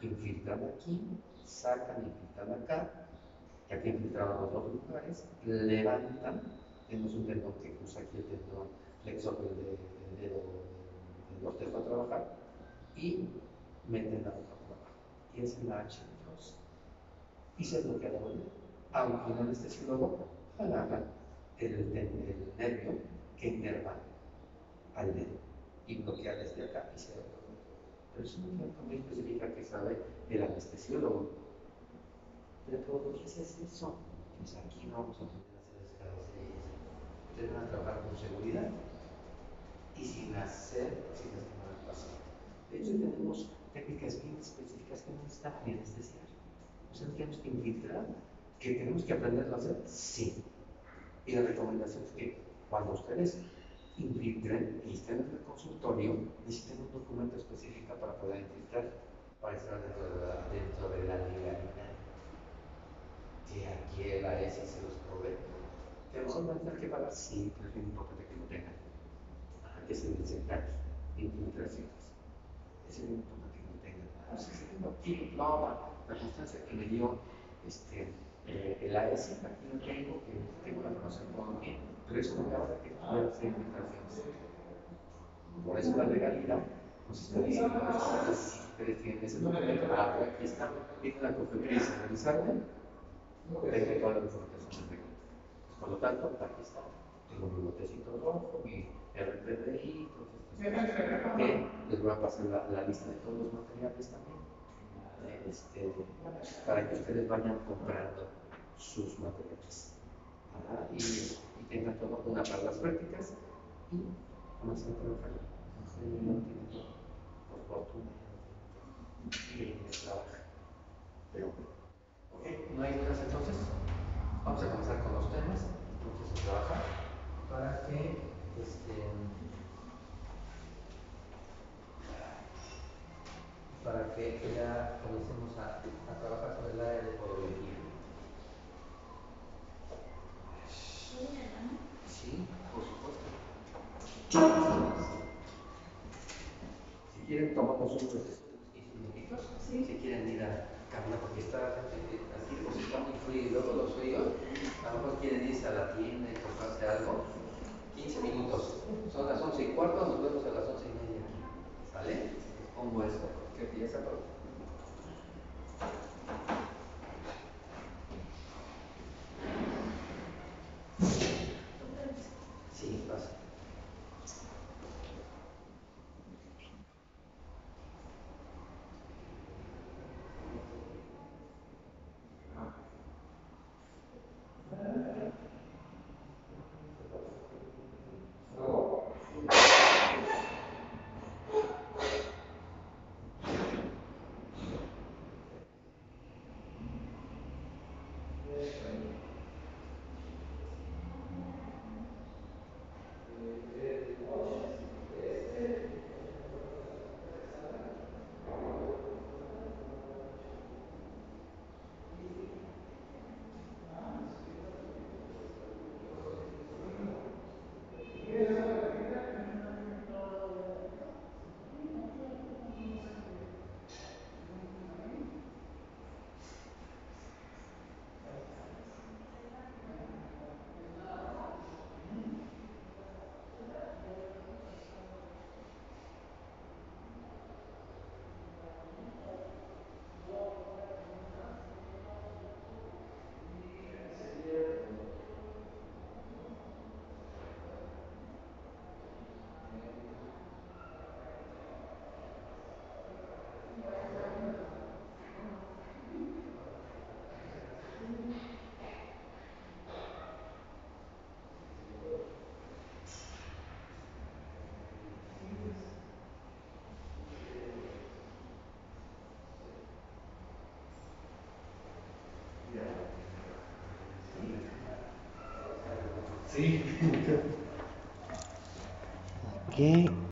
infiltran aquí, sacan, infiltran acá, ya que infiltraron los dos lugares, levantan, tenemos un tendón que cruza aquí el tendón flexor del dedo del cortejo a trabajar, y meten la aguja por abajo. Y es la H entonces. Y se bloquea la vuelta. Aunque el anestesiólogo agarra el nervio que inerva al dedo y bloquea desde acá y se bloquea. Pero es una cosa muy específica que sabe el anestesiólogo. Pero ¿qué es eso? Pues aquí no vamos a poner a hacer escalas. Ustedes van a trabajar con seguridad y sin hacer cosas que van a pasar. De hecho, tenemos técnicas bien específicas que no necesitan ni anestesiar. O sea, tenemos que infiltrar, que tenemos que aprenderlo a hacer, sí. Y la recomendación es que cuando ustedes infiltren y estén en el consultorio, necesiten un documento específico para poder infiltrar, para estar dentro de la legalidad. Que aquí el AESI se los provee. Que a lo mejor van a tener que pagar, sí, pero es muy importante que lo tengan. Que se necesitan infiltraciones. Es muy importante que lo tengan. Entonces, tengo aquí la constancia que me dio el AESI, aquí lo tengo, que tengo la información todo bien, pero eso no me habla que pueda hacer infiltraciones. Por eso la legalidad nos está diciendo que si ustedes tienen ese documento, aquí está, viene la COFEPRIS a revisarme, tengo toda la información de por lo tanto, aquí está, tengo mi botecito rojo, mi RPDI, todas estas cosas, que les voy a pasar la lista de todos los materiales también, para que ustedes vayan comprando sus materiales. Y tengan todo, una para las prácticas y comienzan a trabajar. No tienen todo, por fortuna, y trabajar. Pero, ok, ¿no hay dudas entonces? Vamos a comenzar con los temas, entonces a trabajar para que ya comencemos a trabajar con el área de podología. Sí, por supuesto. Si quieren tomamos un proceso de 15 minutitos, sí. Si quieren ir a caminar porque está aquí pues está muy frío y luego los fríos, a lo mejor quieren irse a la tienda y comprarse algo. 15 minutos, son las 11:15, nos vemos a las 11:30 aquí. ¿Sale? Les pongo esto, que empieza por... Sí, pasa. Sí. ¿Qué?